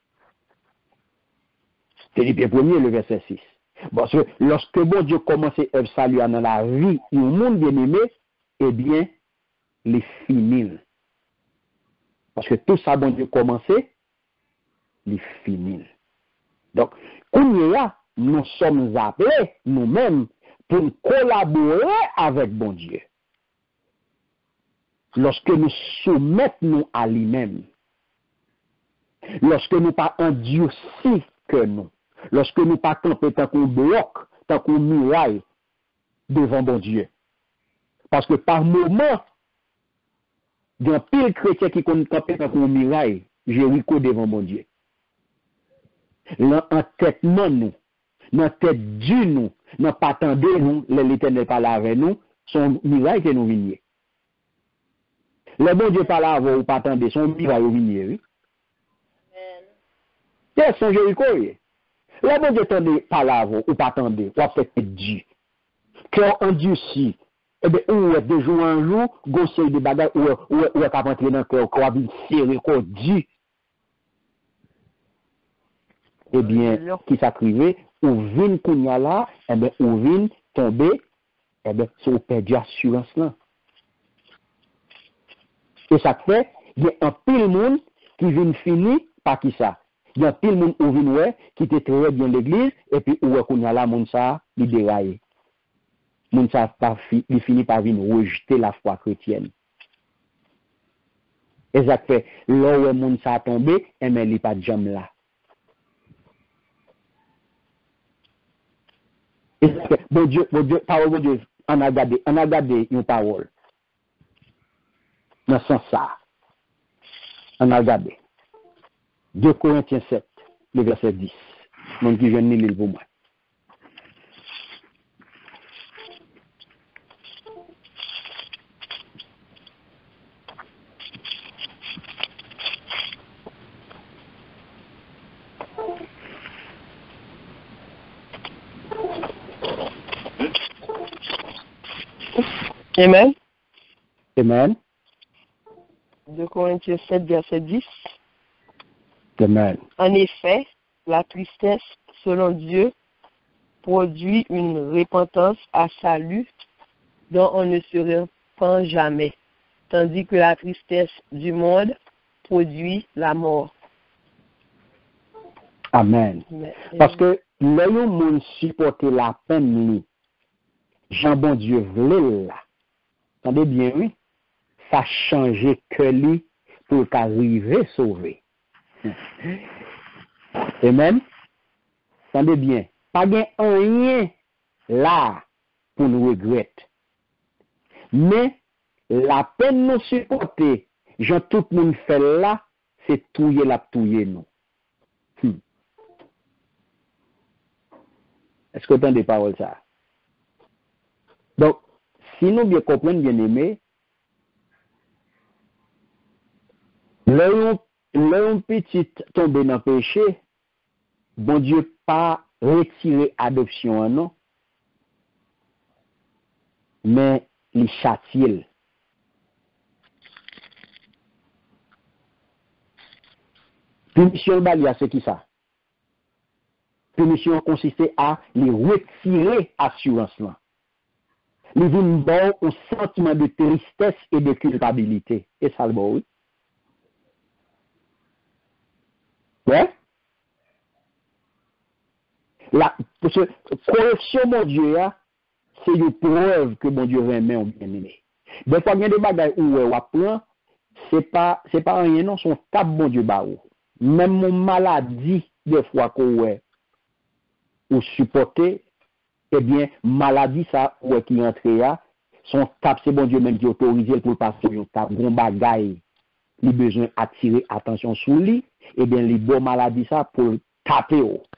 C'est le premier, le verset six. Parce que lorsque bon Dieu commence à saluer dans la vie du monde bien-aimé, eh bien, les finit. Parce que tout ça, bon Dieu commencé, les finit. Donc, quand nous sommes appelés, nous-mêmes, pour collaborer avec bon Dieu. Lorsque nous soumettons à lui-même, lorsque nous pas endurcis que nous, lorsque nous pas camper tant qu'on bloc, tant qu'on muraille devant bon Dieu. Parce que par moment, il y a un pile chrétien qui compte camper tant qu'on muraille, Jéricho devant bon Dieu. L'entêtement nous, dans tête du nous, n'a pas attendu nous, l'Éternel parle avec nous, son miracle que nous venions. Le bon Dieu parle avec ou pas attendre, son miracle veniez, oui. C'est son Jéricho, oui. Le bon Dieu attendait parle avec ou pas attendre, ou peut-être Dieu. Cœur endurci, eh bien, ou est de jour en jour, gosser de bagages, ou ou est capable d'entrer dans le cœur, quoi, bien serré, quoi, Dieu. Eh bien, qui s'acrivait, ou vin kounya là, eh bien, ou vin tomber, eh bien, c'est au perdu assurance là. Et ça fait, il y a un pile monde qui vient finir par qui ça. Il y a un pile monde qui vient ouais, qui était très bien l'église, et puis où est kounya là, moun ça, il déraille. Moun ça, il finit par venir rejeter la foi chrétienne. Et ça fait, là où moun ça a tombé, eh bien, il n'y a pas de jambe là. Bon Dieu, bon Dieu, parole de Dieu, on a gardé, on a gardé une parole. Dans ce sens ça, on a gardé. deux Corinthiens sept, le verset dix. Mon qui vient de lire pour moi. Amen. Amen. deux Corinthiens sept, verset dix. Amen. En effet, la tristesse, selon Dieu, produit une repentance à salut dont on ne se repent jamais, tandis que la tristesse du monde produit la mort. Amen. Mais, Parce que là, yon moun supporter la peine, li, Jean bon Dieu vle là. Attendez bien, oui. Ça change que lui pour qu'arriver sauver. Amen. Attendez bien. Pas gen rien là pour nous regretter. Mais la peine nous supporter, Jean tout le monde fait là, c'est touyer la touyer nous. Hmm. Est-ce que vous entendez paroles ça? Donc, si nous bien comprenons, bien aimé, l'un petit tombé dans le péché, bon Dieu pas retiré adoption, non, mais il châtie. Punition balia, c'est qui ça? Punition consistait à les retirer assurance là. Les vins bon un sentiment de tristesse et de culpabilité. Et ça le bon, oui. Ouais? La, parce que correction, mon Dieu, c'est une preuve que mon Dieu remet en bien-aimé. Des fois, il y a des bagages où on apprend, c'est pas, c'est pas rien, non, son cap, mon Dieu, bah, même mon maladie, des fois, qu'on est, ou supporter, eh bien, maladie, ça, ou qui entre là, son cap, c'est bon Dieu même qui autorise pour passer un cap, bon bagaille, il a besoin d'attirer attention sur lui, eh bien, les bonnes maladies, ça, pour taper,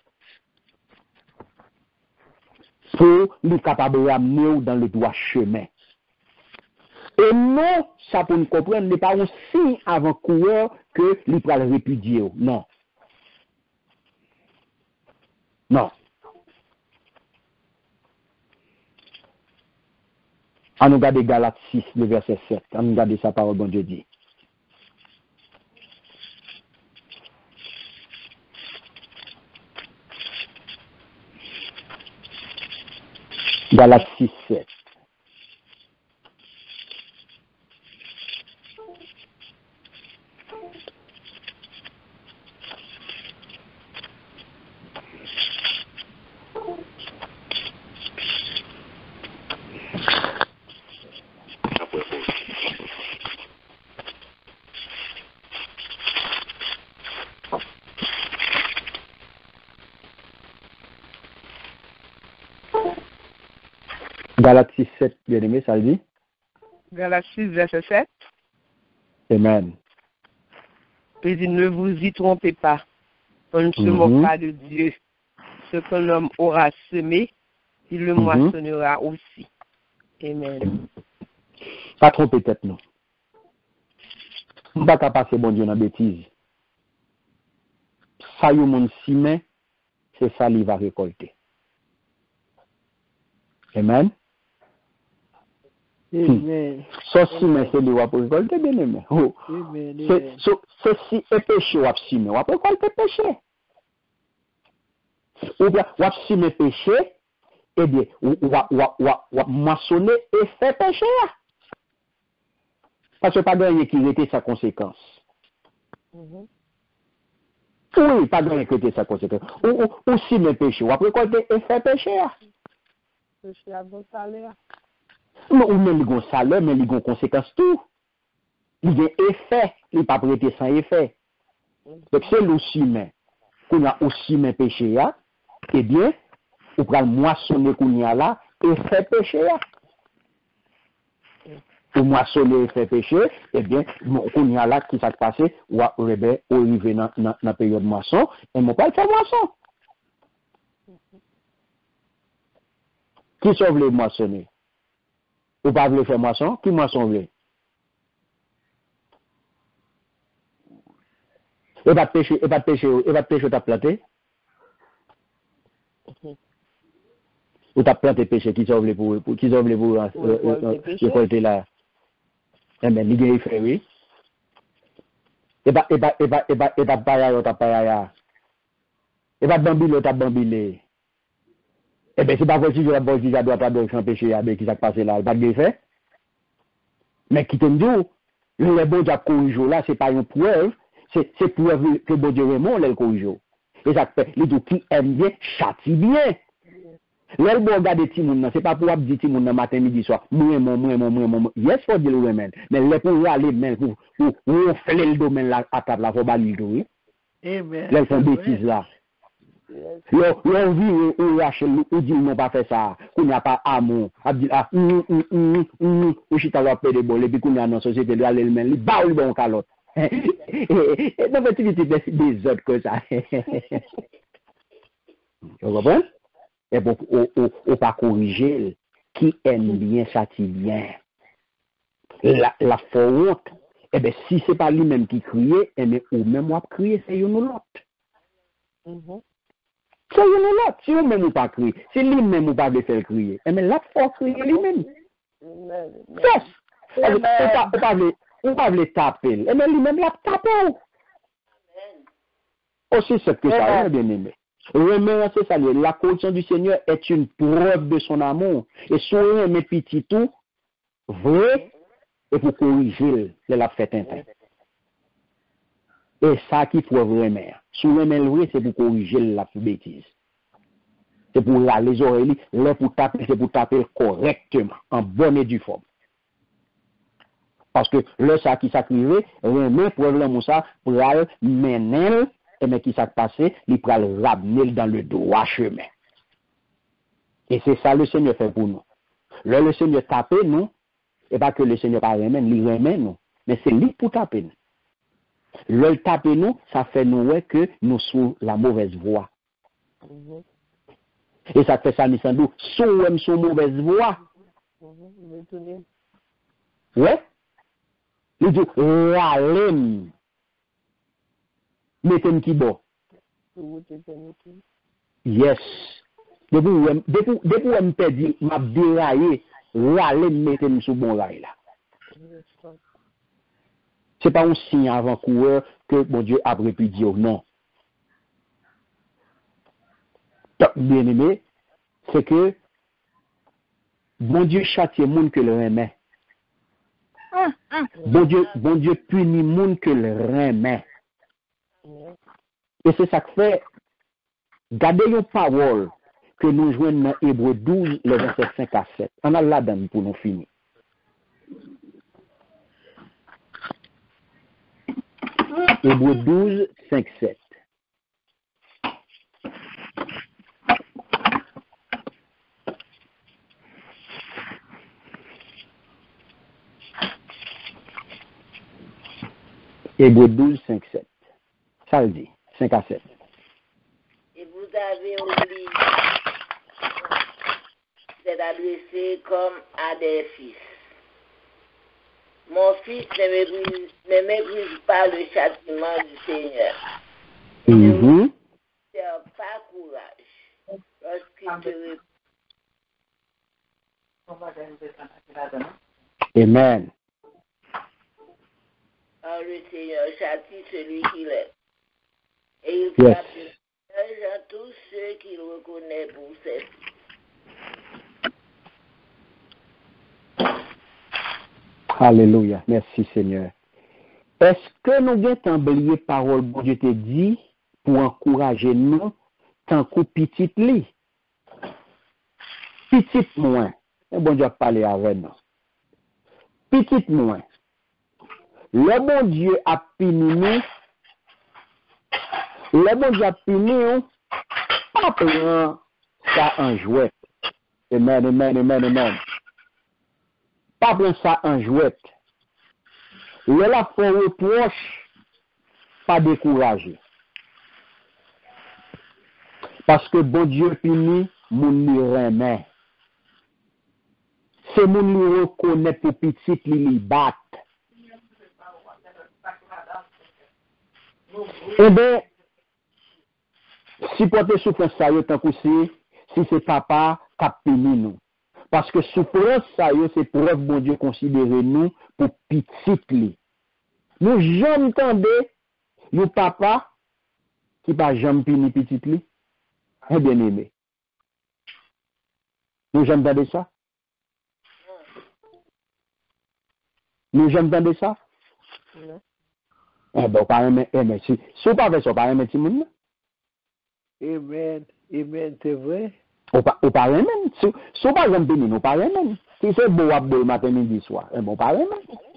pour nous capable de ramener dans le droit chemin. Et non, ça pour nous comprendre, n'est pas un signe avant-coureur que lui pourra le répudier. Non. Non. On nous regarde Galates six, le verset sept. On nous regarde sa parole, bon Dieu dit. Galates six, sept. Galates six, sept, bien aimé, ça le dit? Galates six, verset sept. Amen. Il dit, ne vous y trompez pas. On ne se Mhm. moque pas de Dieu. Ce qu'un homme aura semé, il le Mhm. moissonnera aussi. Amen. Pas tromper tête, non. On ne va pas passer bon Dieu dans la bêtise. Ça, y est, mon ciment, c'est ça qu'il va récolter. Amen. Amen. Ça, ciment, c'est lui qui va récolter, bien aimé. Oh. Amen. C'est Amen. so- c'est si un péché ou ciment, on va récolter péché. Ou bien, ou ciment péché, eh bien, ou ou moissonner et faire péché. Parce que pas de rien qui était sa conséquence. Mhm. Oui, pas de rien qui était sa conséquence. Ou, ou, ou si mes péchés, ou après quoi, et fait péché. Péché à bon salaire. Non, ou même, il y a un salaire, mais il y a une conséquence tout. Il y a un effet, il n'est pas prêté sans effet. Donc, c'est aussi, mais, qu'on a aussi mes péchés, eh bien, ou pral moissonner qu'on y a là, et fait péché. Ou moissonner et fait péché, eh bien, qu'on y a là, qui s'est passé, ou à arriver dans la période de moisson, et mon père fait moisson. Qui sauve les moissonner? Ou pas voulez faire moisson? Qui moisson veut? Et pas de péché, et pas de péché, et pas de péché, t'as planté? Ou t'as planté péché, qui sauve les pour, qui sauve les pour, récolter là? Eh bien, il y a fait, oui. Et bah, et bah, et bah, et bah, et bah, paya yo ta paya. Et bah, bambile ta bambile. Eh bien, c'est pas possible que la bonne juge doit pas de péché avec qui ça passe là, pas de fait. Mais qui te dit, le bon Dieu corrige là, c'est pas une preuve, c'est c'est preuve que bon Dieu vraiment le corrige. Et ça fait, les deux qui aiment bien, châtie bien. Là, bon regarder Timoun, c'est pas pour dire Timoun matin, midi, soir. Moi, moi, moi, moi, moi, moi. Yes, faut dire le women. Mais là, pour aller, mais pour, pour, pour faire le domaine là, à table là, faut pas lui dire. Amen. Là, ils font bêtises là. Yo, yo, vi, ou Rachel, ou dit, non, pas fait ça. Qu'on n'y a pas amour. A dit, ah, hum, hum, hum, hum, ou chita va payer des bols, et puis qu'on y a dans la société, là, le men, li, bah, ou bon calotte. Et, non, mais tu dis, des autres que ça. Vous comprenez? Et bon, ou pas corriger, qui aime bien, châtie bien. La, la faute, eh bien, si c'est pas lui-même qui crie, eh bien, ou même moi crier, c'est une ou l'autre. C'est une ou l'autre. Si vous-même ou pas crier, c'est lui-même ou pas le faire crier. Eh bien, la force crier lui-même. Yes. On pas le taper. Eh bien, lui-même la taper. Aussi c'est que ça, bien aimé. Remercier ça, la correction du Seigneur est une preuve de son amour. Et soyez mes petits tout, vrai, et pour corriger la fête interne. Et ça qui faut vraiment. Soyez vrai, c'est pour corriger la bêtise. C'est pour les oreilles, là pour taper, c'est pour taper correctement, en bonne et due forme. Parce que là, ça qui s'acrivait, remet problème ça, pour aller mener, et mais qui s'est passé, il peut le ramener dans le droit chemin. Et c'est ça le Seigneur fait pour nous. Là, le Seigneur tape nous, et pas que le Seigneur pas remène, il remène nous. Mais c'est lui pour taper nous. Là, il tape nous, ça fait nous ouais, que nous sommes la mauvaise voie. Mm-hmm. Et ça fait ça, nous sommes sous sur mauvaise voie. Mm-hmm. Ouais. Il dit, ralem. Mettez-moi qui bon. Yes. Depuis depuis on me perdit, m'a déraillé, râler mettez-moi sur bon rail là. C'est pas un signe avant-coureur que mon Dieu a répudié, non. Bien aimé, c'est que bon Dieu châtie le monde que le remet. Bon Dieu, bon Dieu punit le monde que le remet. Et c'est ça que fait, gardez une parole que nous jouons dans Hébreux douze, le verset cinq à sept. On a là-dedans pour nous finir. Hébreux douze, cinq, sept. Hébreux douze, cinq, sept. Ça le dit, cinq à sept. Et vous avez oublié d'être adressé comme à des fils. Mon fils ne méprise, ne méprise pas le châtiment du Seigneur. Mm-hmm. Ne perds pas courage lorsqu'il te répond. Amen. Car le Seigneur châtie celui qui l'aime. Et il yes. frappe à tous ceux qu'il reconnaît pour ses fils. Alléluia. Merci Seigneur. Est-ce que nous avons oublié parole bon Dieu te dit pour encourager nous tant que petit li? Petit moins. Et bon Dieu a parlé avec nous. Petit moins. Le bon Dieu a puni nous. Le bon Dieu a puni nous. Pas prendre ça en jouet. Amen, amen, amen, amen. Pas prendre ça en jouet. Le la fait reproche, pas décourager. Parce que bon Dieu puni, moun li remet. C'est moun li reconnaît pour petit li li bat. Eh bien, si porter souffrance ça y est tant que si, si c'est papa qui a puni nous. Parce que souffrance ça y est, c'est preuve bon Dieu considérer nous pour petit li. Nous jamais entendons Le papa qui pas jamais pini petit li, est bien aimé. Nous j'aime entendre ça. Nous j'aime entendre ça. Non. Eh ben, pas aimer, aimer. Si, si on pas fait ça, pas aimer ti moun. Amen. Amen, c'est vrai. Ou pas, ou pas aimer. Si, si on pas j'aime pini, nous pas aimer. Si c'est beau à beau le matin, midi, soir, eh bon, pas aimer.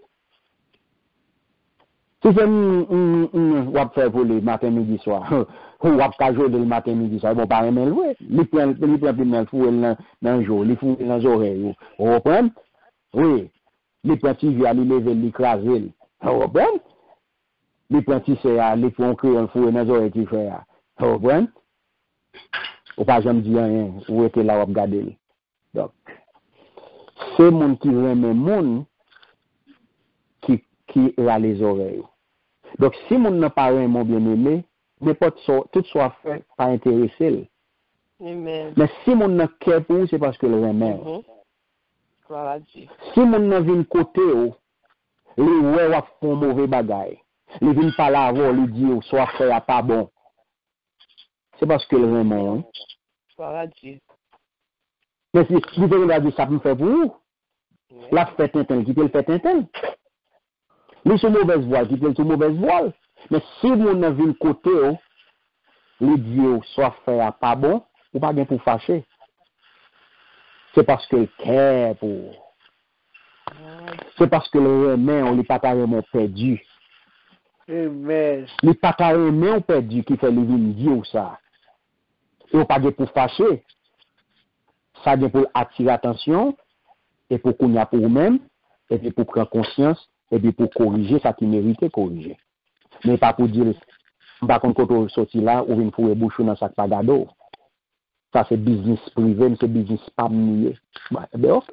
Si c'est un wap faire pour le matin, midi, soir, ou wap ka jouer le matin, midi, soir, bon, pas aimer le jouer. Li prend, li prend plus mal fou dans dans jour, li fou dans oreilles. Vous comprenez? Oui. Li prend ti via, li lever, li craser. Vous comprenez? Li prend ti c'est à, li font crier fou dans oreilles ti frère. Vous comprenez? Ou pas jamais dire rien, ou était là wap garder. Donc, c'est moun qui remet moun qui qui a les oreilles. Donc, si moun n'a pas mon bien-aimé, n'importe so, tout soit fait pas intéressé. Amen. Mais si moun n'a cœur pour c'est parce que le remet. Mhm. Gloire à Dieu. Si moun n'a vinn côté ou, li wè wap font mauvais bagay. Li vinn pas la avant, li dit ou soit fait à pas bon. C'est parce que le remet. Hein? Gloire à Dieu. Mais si vous avez dit ça me fait pour vous, la fait tintin, qui peut le faire tintin. Lui sur mauvaise voie, qui peut le sur mauvaise voie. Mais si vous n'avez vu le côté, le Dieu soit fait à pas bon, ou pas bien pour fâcher. C'est parce que le cœur pour. C'est parce que le remet, on n'est pas carrément perdu. Amen. Les pas carrément perdu qui fait le Dieu ça. Et on pas bien pour fâcher. Ça vient pour attirer l'attention, et pour qu'on y a pour vous-même, et puis pour prendre conscience, et puis pour corriger ça qui mérite corriger. Mais pas pour dire, par contre, quand on sortit là, ou vient pour boucher dans sac pagado. Ça c'est business privé, c'est business pas nié. Bah, ben ok.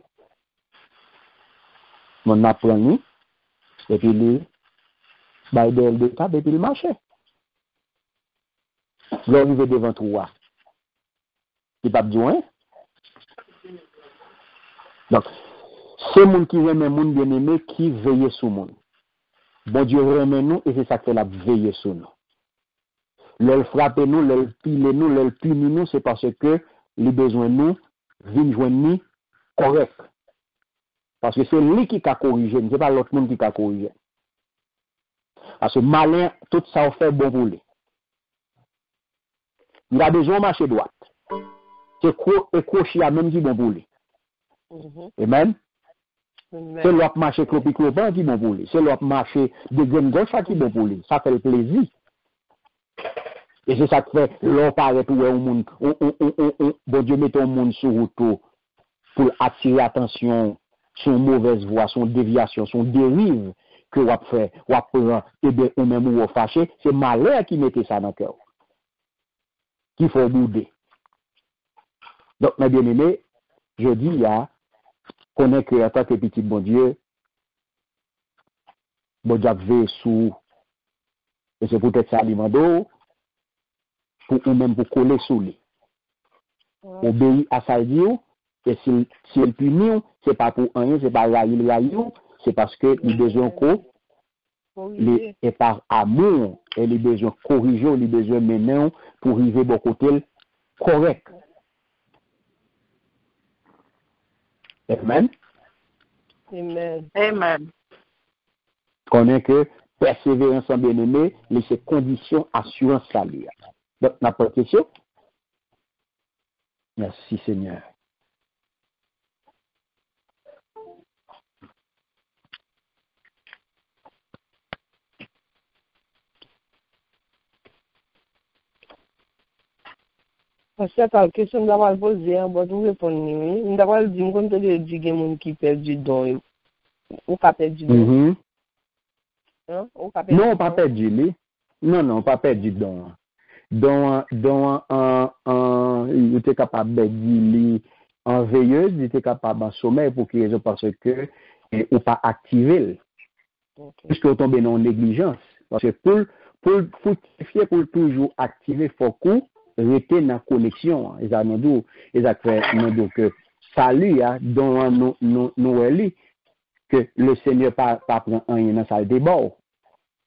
On apprend ni, et puis lui, bah, il de table, et puis il marche. Là, il va devant toi. Il pas besoin. Donc, c'est moun qui remet moun bien-aimé qui veille sur moun. Bon Dieu remet nous et c'est ça que la veille sur nous. L'elle frappe nous, l'elle pile nous, l'elle punit nous, c'est parce que les besoins nous viennent joindre nous correct. Parce que c'est lui qui a corrigé, c'est pas l'autre monde qui a corrigé. Parce que malin, tout ça fait bon pour lui. Il a besoin de marcher droite. C'est crochet à même qui bon pour lui. Mhm. Amen. Amen. C'est l'autre marché clopi clopin qui bon pour lui. C'est l'autre marché de graine gauche qui bon pour lui. Ça fait le plaisir. Et c'est ça qui fait l'on paraît pour un monde. Bon Dieu met un monde sur route pour attirer l'attention, son mauvaise voie, son déviation, son dérive que vous fait, vous prend, et bien, ou même vous fâché. C'est malheur qui mettait ça dans le cœur. Qu'il faut bouder. Donc, mes bien-aimés, je dis, il y a, qu'on est que, en tant que petit bon Dieu, bon Dieu veut sous, et c'est peut-être ça aliment d'eau, pour ou même pour coller sous lui. Ouais. Obéir à sa vie, et si, si elle punit, c'est pas pour rien, c'est pas railler, railler, c'est parce que il besoin qu'on, Corriger. et par amour, et les besoin corriger, les besoin mener pour arriver au côté correct. Amen. Amen. Amen. Connaît que persévérance en bien-aimé, les conditions assurance salut. Donc, n'a pas de question? Merci Seigneur. Parce que la question d'avoir posé, on va trouver pour nous. On d'avoir dit, on peut dire qu'il y a des gens qui perdent du don. Ou pas perdre du don. Mm-hmm. Hein? Ou pas perdre Non, du pas don. perdu lui. Non, non, pas perdu don. Don, don, en, en, il était capable de dire en veilleuse, il était capable en sommeil pour qu'il raison parce que, et, ou pas activer. Okay. Puisque vous tombez dans négligence. Parce que pour, pour, pour, pour toujours activer, il faut qu'on rester dans la connexion. Et ça nous dit, et ça fait, nous dit que salut, dans nous, nous, nous, que le Seigneur pas, pas prend rien dans sa salle de bord.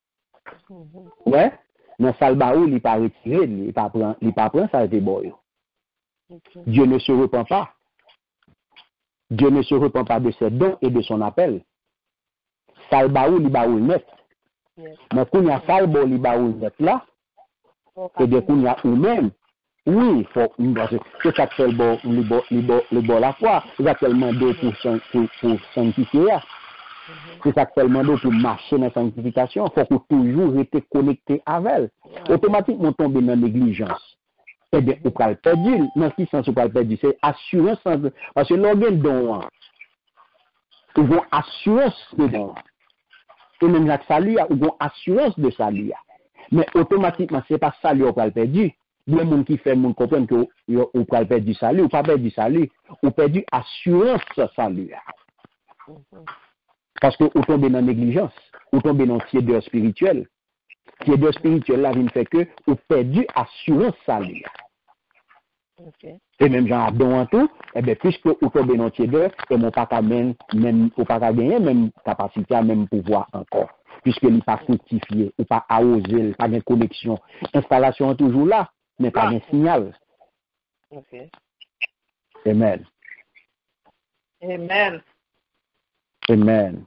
Ouais, dans salle baoul, il pas retiré, il pas prend, il pas prend ça était bon. Dieu ne se repent pas. Dieu ne se repent pas de ses dons et de son appel. Salle baoul, il baoul net. Mais quand il y a salle baoul, il baoul net là, et de quand il y a ou même, oui, faut, c'est ça que fait le bon, le bon, le bon, le bon la foi. C'est ça que fait le mandat pour, pour, pour sanctifier. C'est ça que fait le mandat pour marcher dans la sanctification. Il faut que toujours être connecté avec elle. Automatiquement, tomber dans la négligence. Eh bien, on peut le perdre. Dans ce sens, on peut le perdre. C'est assurance. Parce que l'organe don, ils vont assurance de don. Et même la salut, ils vont assurance de salut. Mais automatiquement, ce n'est pas salut qu'on peut le perdre. Les gens qui font, les comprennent que on peut perdre du salut, ou pas perdre du salut, ou perdre assurance salut. Parce que vous tombez dans la négligence, vous tombez dans le tièdeur spirituel. Le tièdeur spirituel là, il fait que vous perdez assurance salut. Okay. Et même Jean Adon en tout, eh bien, puisque vous tombez dans le tièdeur, et mon pas même, même, ou pas gagner, même capacité, même pouvoir encore. Puisque il n'est pas fructifié, ou pas arrosé, pas de connexion. Installation est toujours là, mais pas de signal. Okay. Amen. Amen. Amen.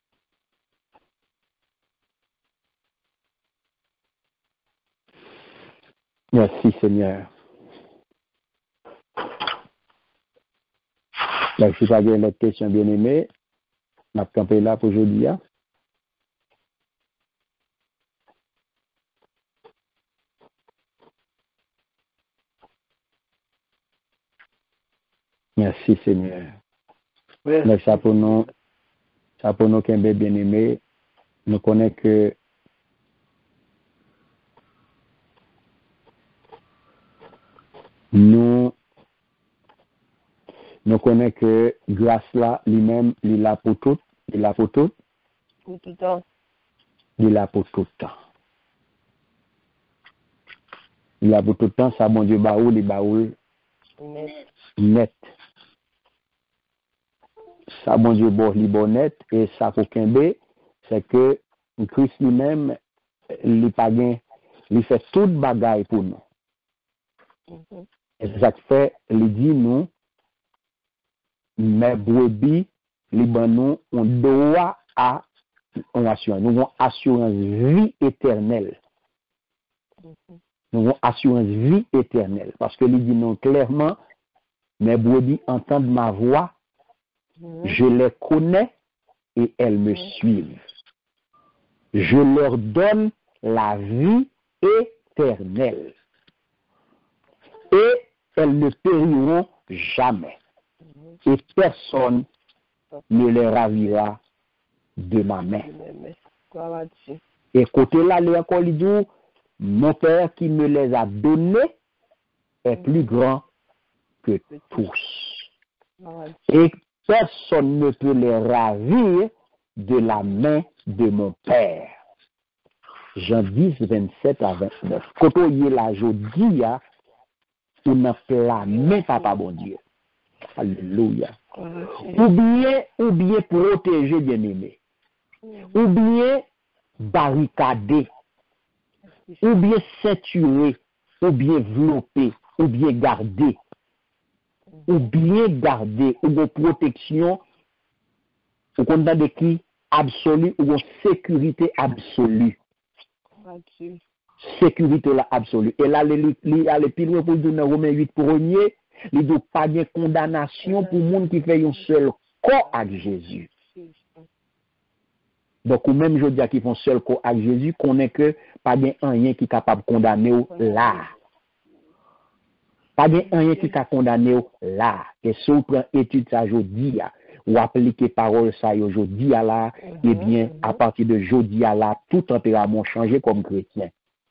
Merci Seigneur. Donc, si vous avez une autre question bien aimée, on va camper là pour aujourd'hui. Hein? Merci Seigneur. Merci. Donc, ça pour nous, ça pour nous qu'un bien aimé, nous connaissons que nous nous connaissons que grâce là lui-même il l'a pour tout, il l'a pour tout, pour tout temps, il l'a pour tout temps, il l'a pour tout temps. Ça bon Dieu baoul, il baoul net, net. Ça bon Dieu bon li bon net et ça pour qu'un c'est que Christ lui-même il pas gain, il fait toute bagaille pour nous. Mm-hmm. Et c'est ça qui fait, il dit nous, mes brebis, les nous, on doit à, on assure, nous avons assurance vie éternelle. Mm-hmm. Nous avons assurance vie éternelle. Parce que il dit non clairement, mes brebis entendent ma voix, mm-hmm. je les connais et elles me mm-hmm. suivent. Je leur donne la vie éternelle. Et elles ne périront jamais. Et personne ne les ravira de ma main. Et côté là, les encore dit, mon Père qui me les a donnés est plus grand que tous. Et personne ne peut les ravir de la main de mon Père. Jean dix, vingt-sept à vingt-neuf. Quand on y est là, je dis, on n'a pas main papa bon Dieu. Alléluia. Ou bien, ou bien protéger, bien aimé. Ou bien barricader. Ou bien ceinturer. Ou bien envelopper. Ou bien garder. Ou bien garder. Ou bien protection. Ou qu'on a de qui absolue. Ou bien sécurité absolue. Absolue. Sécurité là absolue. Et là, il y a les piliers pour dire dans Romains huit premier, il n'y a pas de condamnation pour les gens qui font un seul corps avec Jésus. Donc, ou même je dis qu'ils font seul corps avec Jésus, qu'on n'est que pas de rien qui est capable de condamner là. Pas de rien qui est capable de condamner là. Et si on prend étude ça aujourd'hui, ou appliquer parole ça aujourd'hui là, eh bien, à partir de jeudi là, tout tempérament changé comme chrétien.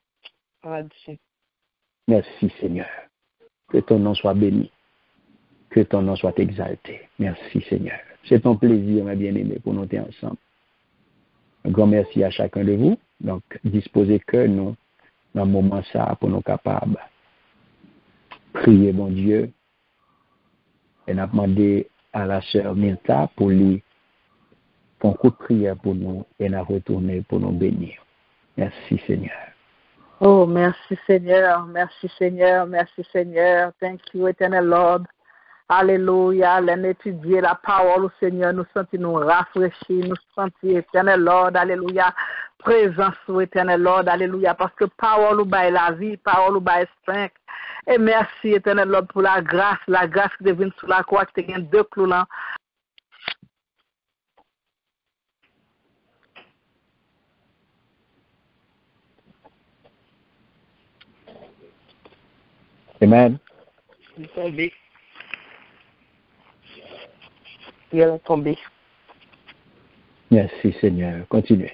Merci Seigneur. Que ton nom soit béni. Que ton nom soit exalté. Merci Seigneur. C'est ton plaisir, mes bien-aimés, pour nous être ensemble. Un grand merci à chacun de vous. Donc, disposez que nous, dans le moment ça, pour nous capables. Prier, bon Dieu. Et nous demandé à la sœur Milta pour lui, pour un coup de prière pour nous, et nous retourner pour nous bénir. Merci, Seigneur. Oh, merci Seigneur, merci Seigneur, merci Seigneur. Thank you, Eternal Lord. Alléluia, l'en étudier la parole au Seigneur, nous sentons nous rafraîchis, nous sentons Éternel Lord, alléluia, présence au Éternel Lord, alléluia, parce que parole ou bail la vie, parole ou bail strength. Et merci Éternel Lord pour la grâce, la grâce qui devine sur la croix, qui te gagne deux clous là. Amen. Il est tombé. Il est tombé. Merci, Seigneur. Continuez.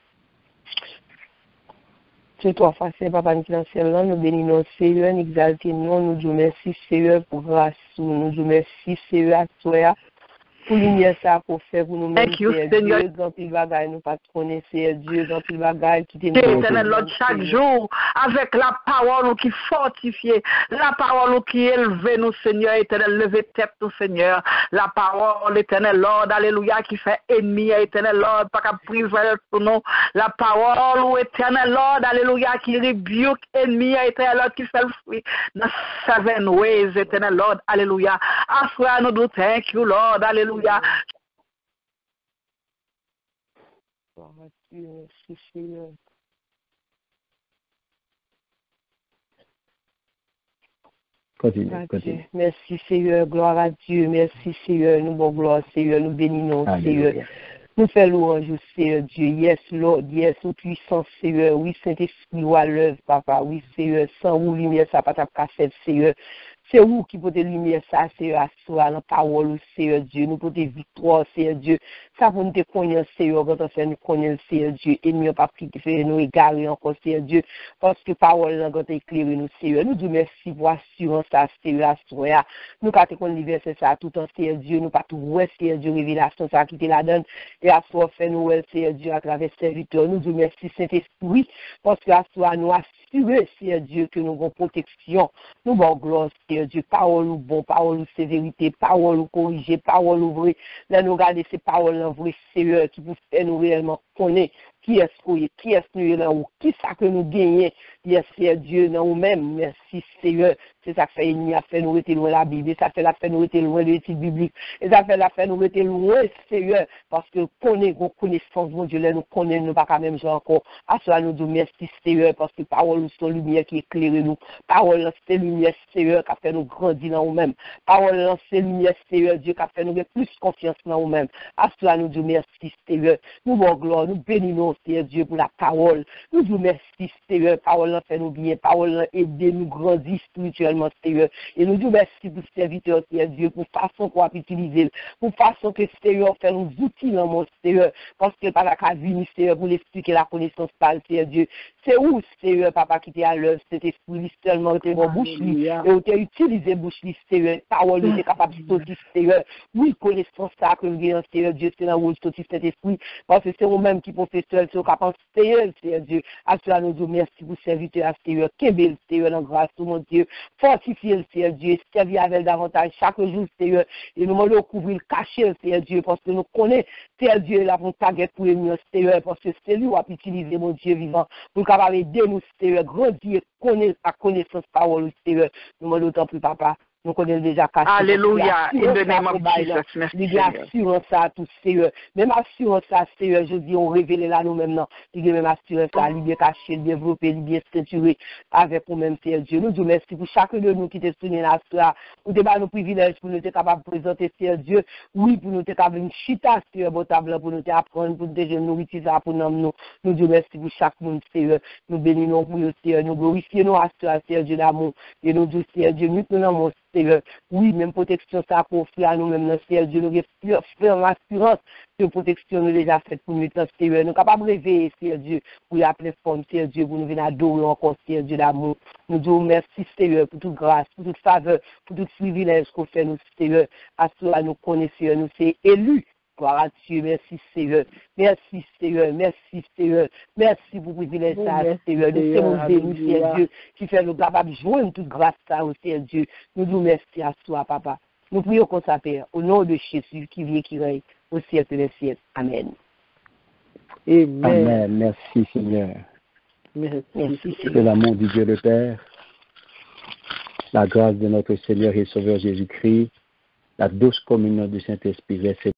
C'est toi, Saint Papa, nous qui dans le ciel, nous bénissons Seigneur, nous exaltons, nous disons merci Seigneur pour grâce, nous disons merci Seigneur à toi, pour lumière ça pour faire pour nous-mêmes, Seigneur, dans le bagage, nous pas connaître, Dieu, dans le bagage qui t'est Éternel Lord, chaque jour, avec la parole qui fortifie, la parole qui élève nous, Seigneur, éternel, lever tête, nous, Seigneur, la parole, éternel Lord, alléluia, qui fait ennemi, éternel Lord, pas qu'à priver pour nous, la parole, éternel Lord, alléluia, qui rebuke ennemi, éternel Lord, qui fait le fruit, dans seven ways, éternel Lord, alléluia, afra nous do thank you, Lord, alléluia. Merci Seigneur. Continue, continue. Merci Seigneur, gloire à Dieu, merci Seigneur, nous bon gloire Seigneur, nous bénissons Seigneur. Nous faisons louange au Seigneur Dieu, yes Lord, yes, au puissant Seigneur, oui Saint-Esprit ou à l'œuvre Papa, oui Seigneur, sans vous lumière ça pas ta cassette Seigneur. C'est vous qui portez lumière, ça, Seigneur, à soi, la parole, Seigneur Dieu. Nous portez victoire, Seigneur Dieu. Ça, vous nous connaissez, Seigneur, quand on fait nous connaître, Seigneur Dieu. Et nous, pas qui fait nous égarer encore, Seigneur Dieu. Parce que parole, là, quand éclairé nous, Seigneur. Nous disons merci pour assurance, ça, Seigneur, à soi. Nous, quand on l'univers, c'est ça, tout en, Seigneur Dieu. Nous, pas tout, ouais, Seigneur Dieu, révélation, ça, qui te la donne. Et à soi, fait nous, Seigneur Dieu, à travers serviteur. Nous disons merci, Saint-Esprit, parce que à soi, nous assurer, Seigneur Dieu, que nous avons protection. Nous avons gloire, Seigneur Dieu. Parole ou bon, parole ou sévérité, parole ou corriger, parole ou vrai. Là, nous regardons ces paroles en vrai, Seigneur, qui vous fait nous réellement connaître qui est-ce qu'on est, qui est-ce nous là ou qui ça que nous gagnons. Yes, c'est Dieu dans nous-mêmes. Merci, Seigneur. C'est ça que fait ennemi a fait nous rester loin de la Bible. Ça fait la fait nous rester loin de l'étude biblique. Et ça fait la fait nous rester loin, Seigneur, parce que connaît nos connaissances, mon Dieu, là, nous connaissons, nous pas quand même genre encore. À cela, nous disons merci, Seigneur, parce que parole, c'est la lumière qui éclaire nous. Parole, c'est la lumière, Seigneur, qui a fait nous grandir dans nous-mêmes. Parole, c'est la lumière, Seigneur, Dieu, qui a fait nous avoir plus confiance dans nous-mêmes. À cela, nous disons merci, Seigneur. Nous bon gloire, nous bénissons, Seigneur Dieu, pour la parole. Nous disons merci, Seigneur. Parole, fait nous bien. Parole, aider nous grandir spirituellement, Seigneur. Et nous disons merci pour serviteur, Seigneur Dieu, pour façon qu'on va utiliser, pour façon que Seigneur fait nous outils dans mon Seigneur, parce que par la cas venir, Seigneur, pour l'expliquer la connaissance par Seigneur Dieu. C'est où, Seigneur, papa, qui était à l'œuvre, cet esprit, seulement, était bon bouche, et on t'a utilisé bouche, Seigneur. Parole, nous est capable de sortir, Seigneur. Oui, connaissance ça que nous avons, Seigneur Dieu, c'est là où sortir cet esprit, parce que c'est nous-mêmes qui professeurs, c'est capable de Seigneur, Seigneur Dieu. À cela, nous disons merci pour serviteur, Seigneur. Quel Seigneur, dans grâce, mon Dieu. Fortifier le Seigneur Dieu, servir avec davantage chaque jour, Seigneur. Et nous demandons de couvrir, cacher le Seigneur Dieu, parce que nous connaissons, Seigneur Dieu, là, pour taguer pour les miens, Seigneur, parce que c'est lui qui a utilisé, mon Dieu vivant, pour capable aider nous, Seigneur, grandir, connaître la connaissance parole, Seigneur. Nous demandons autant plus, papa. Nous connaissons déjà caché. Alléluia. In the name of Jesus. Merci. Il y a assurance à tout, Seigneur. Même assurance à Seigneur, je dis, on révèle là nous-mêmes, non. Il y a même assurance à lui bien caché, développé, bien ceinturé, avec nous-mêmes, Seigneur Dieu. Nous disons merci pour chacun de nous qui te soumis là, pour débattre nos privilèges, pour nous être capables de présenter, Seigneur Dieu. Oui, pour nous être capables de chita, Seigneur, bon table, pour nous apprendre, pour déjà nous utiliser, pour nous. Nous disons merci pour chaque monde, Seigneur. Nous bénissons pour nous, Seigneur. Nous glorifions nos assurances, Seigneur Dieu d'amour. Et nous disons, Seigneur Dieu, nous dans mon Seigneur. Oui, même protection, ça a offert à nous-mêmes dans le ciel. Dieu nous fait l'assurance que protection nous déjà faite pour nous, Seigneur. Nous sommes capables de réveiller, Seigneur Dieu, pour y appeler forme, Seigneur Dieu, pour nous venir adorer encore, Seigneur Dieu d'amour. Nous disons merci, Seigneur, pour toute grâce, pour toute faveur, pour tout privilège qu'on fait, nous, Seigneur. À cela, nous connaissons, nous sommes élus. Gloire à Dieu, merci Seigneur, merci Seigneur, merci Seigneur, merci pour le privilège, Seigneur, de sommes bénis, Seigneur Dieu, qui fait nous capables de joindre toute grâce, Seigneur Dieu. Nous nous merci à toi, Papa. Nous prions comme ça, Père, au nom de Jésus qui vient, qui règne au siècle des siècles. Amen. Amen. Amen. Merci Seigneur. Merci, Que Seigneur. l'amour du Dieu le Père, la grâce de notre Seigneur et Sauveur Jésus-Christ, la douce communion du Saint-Esprit reste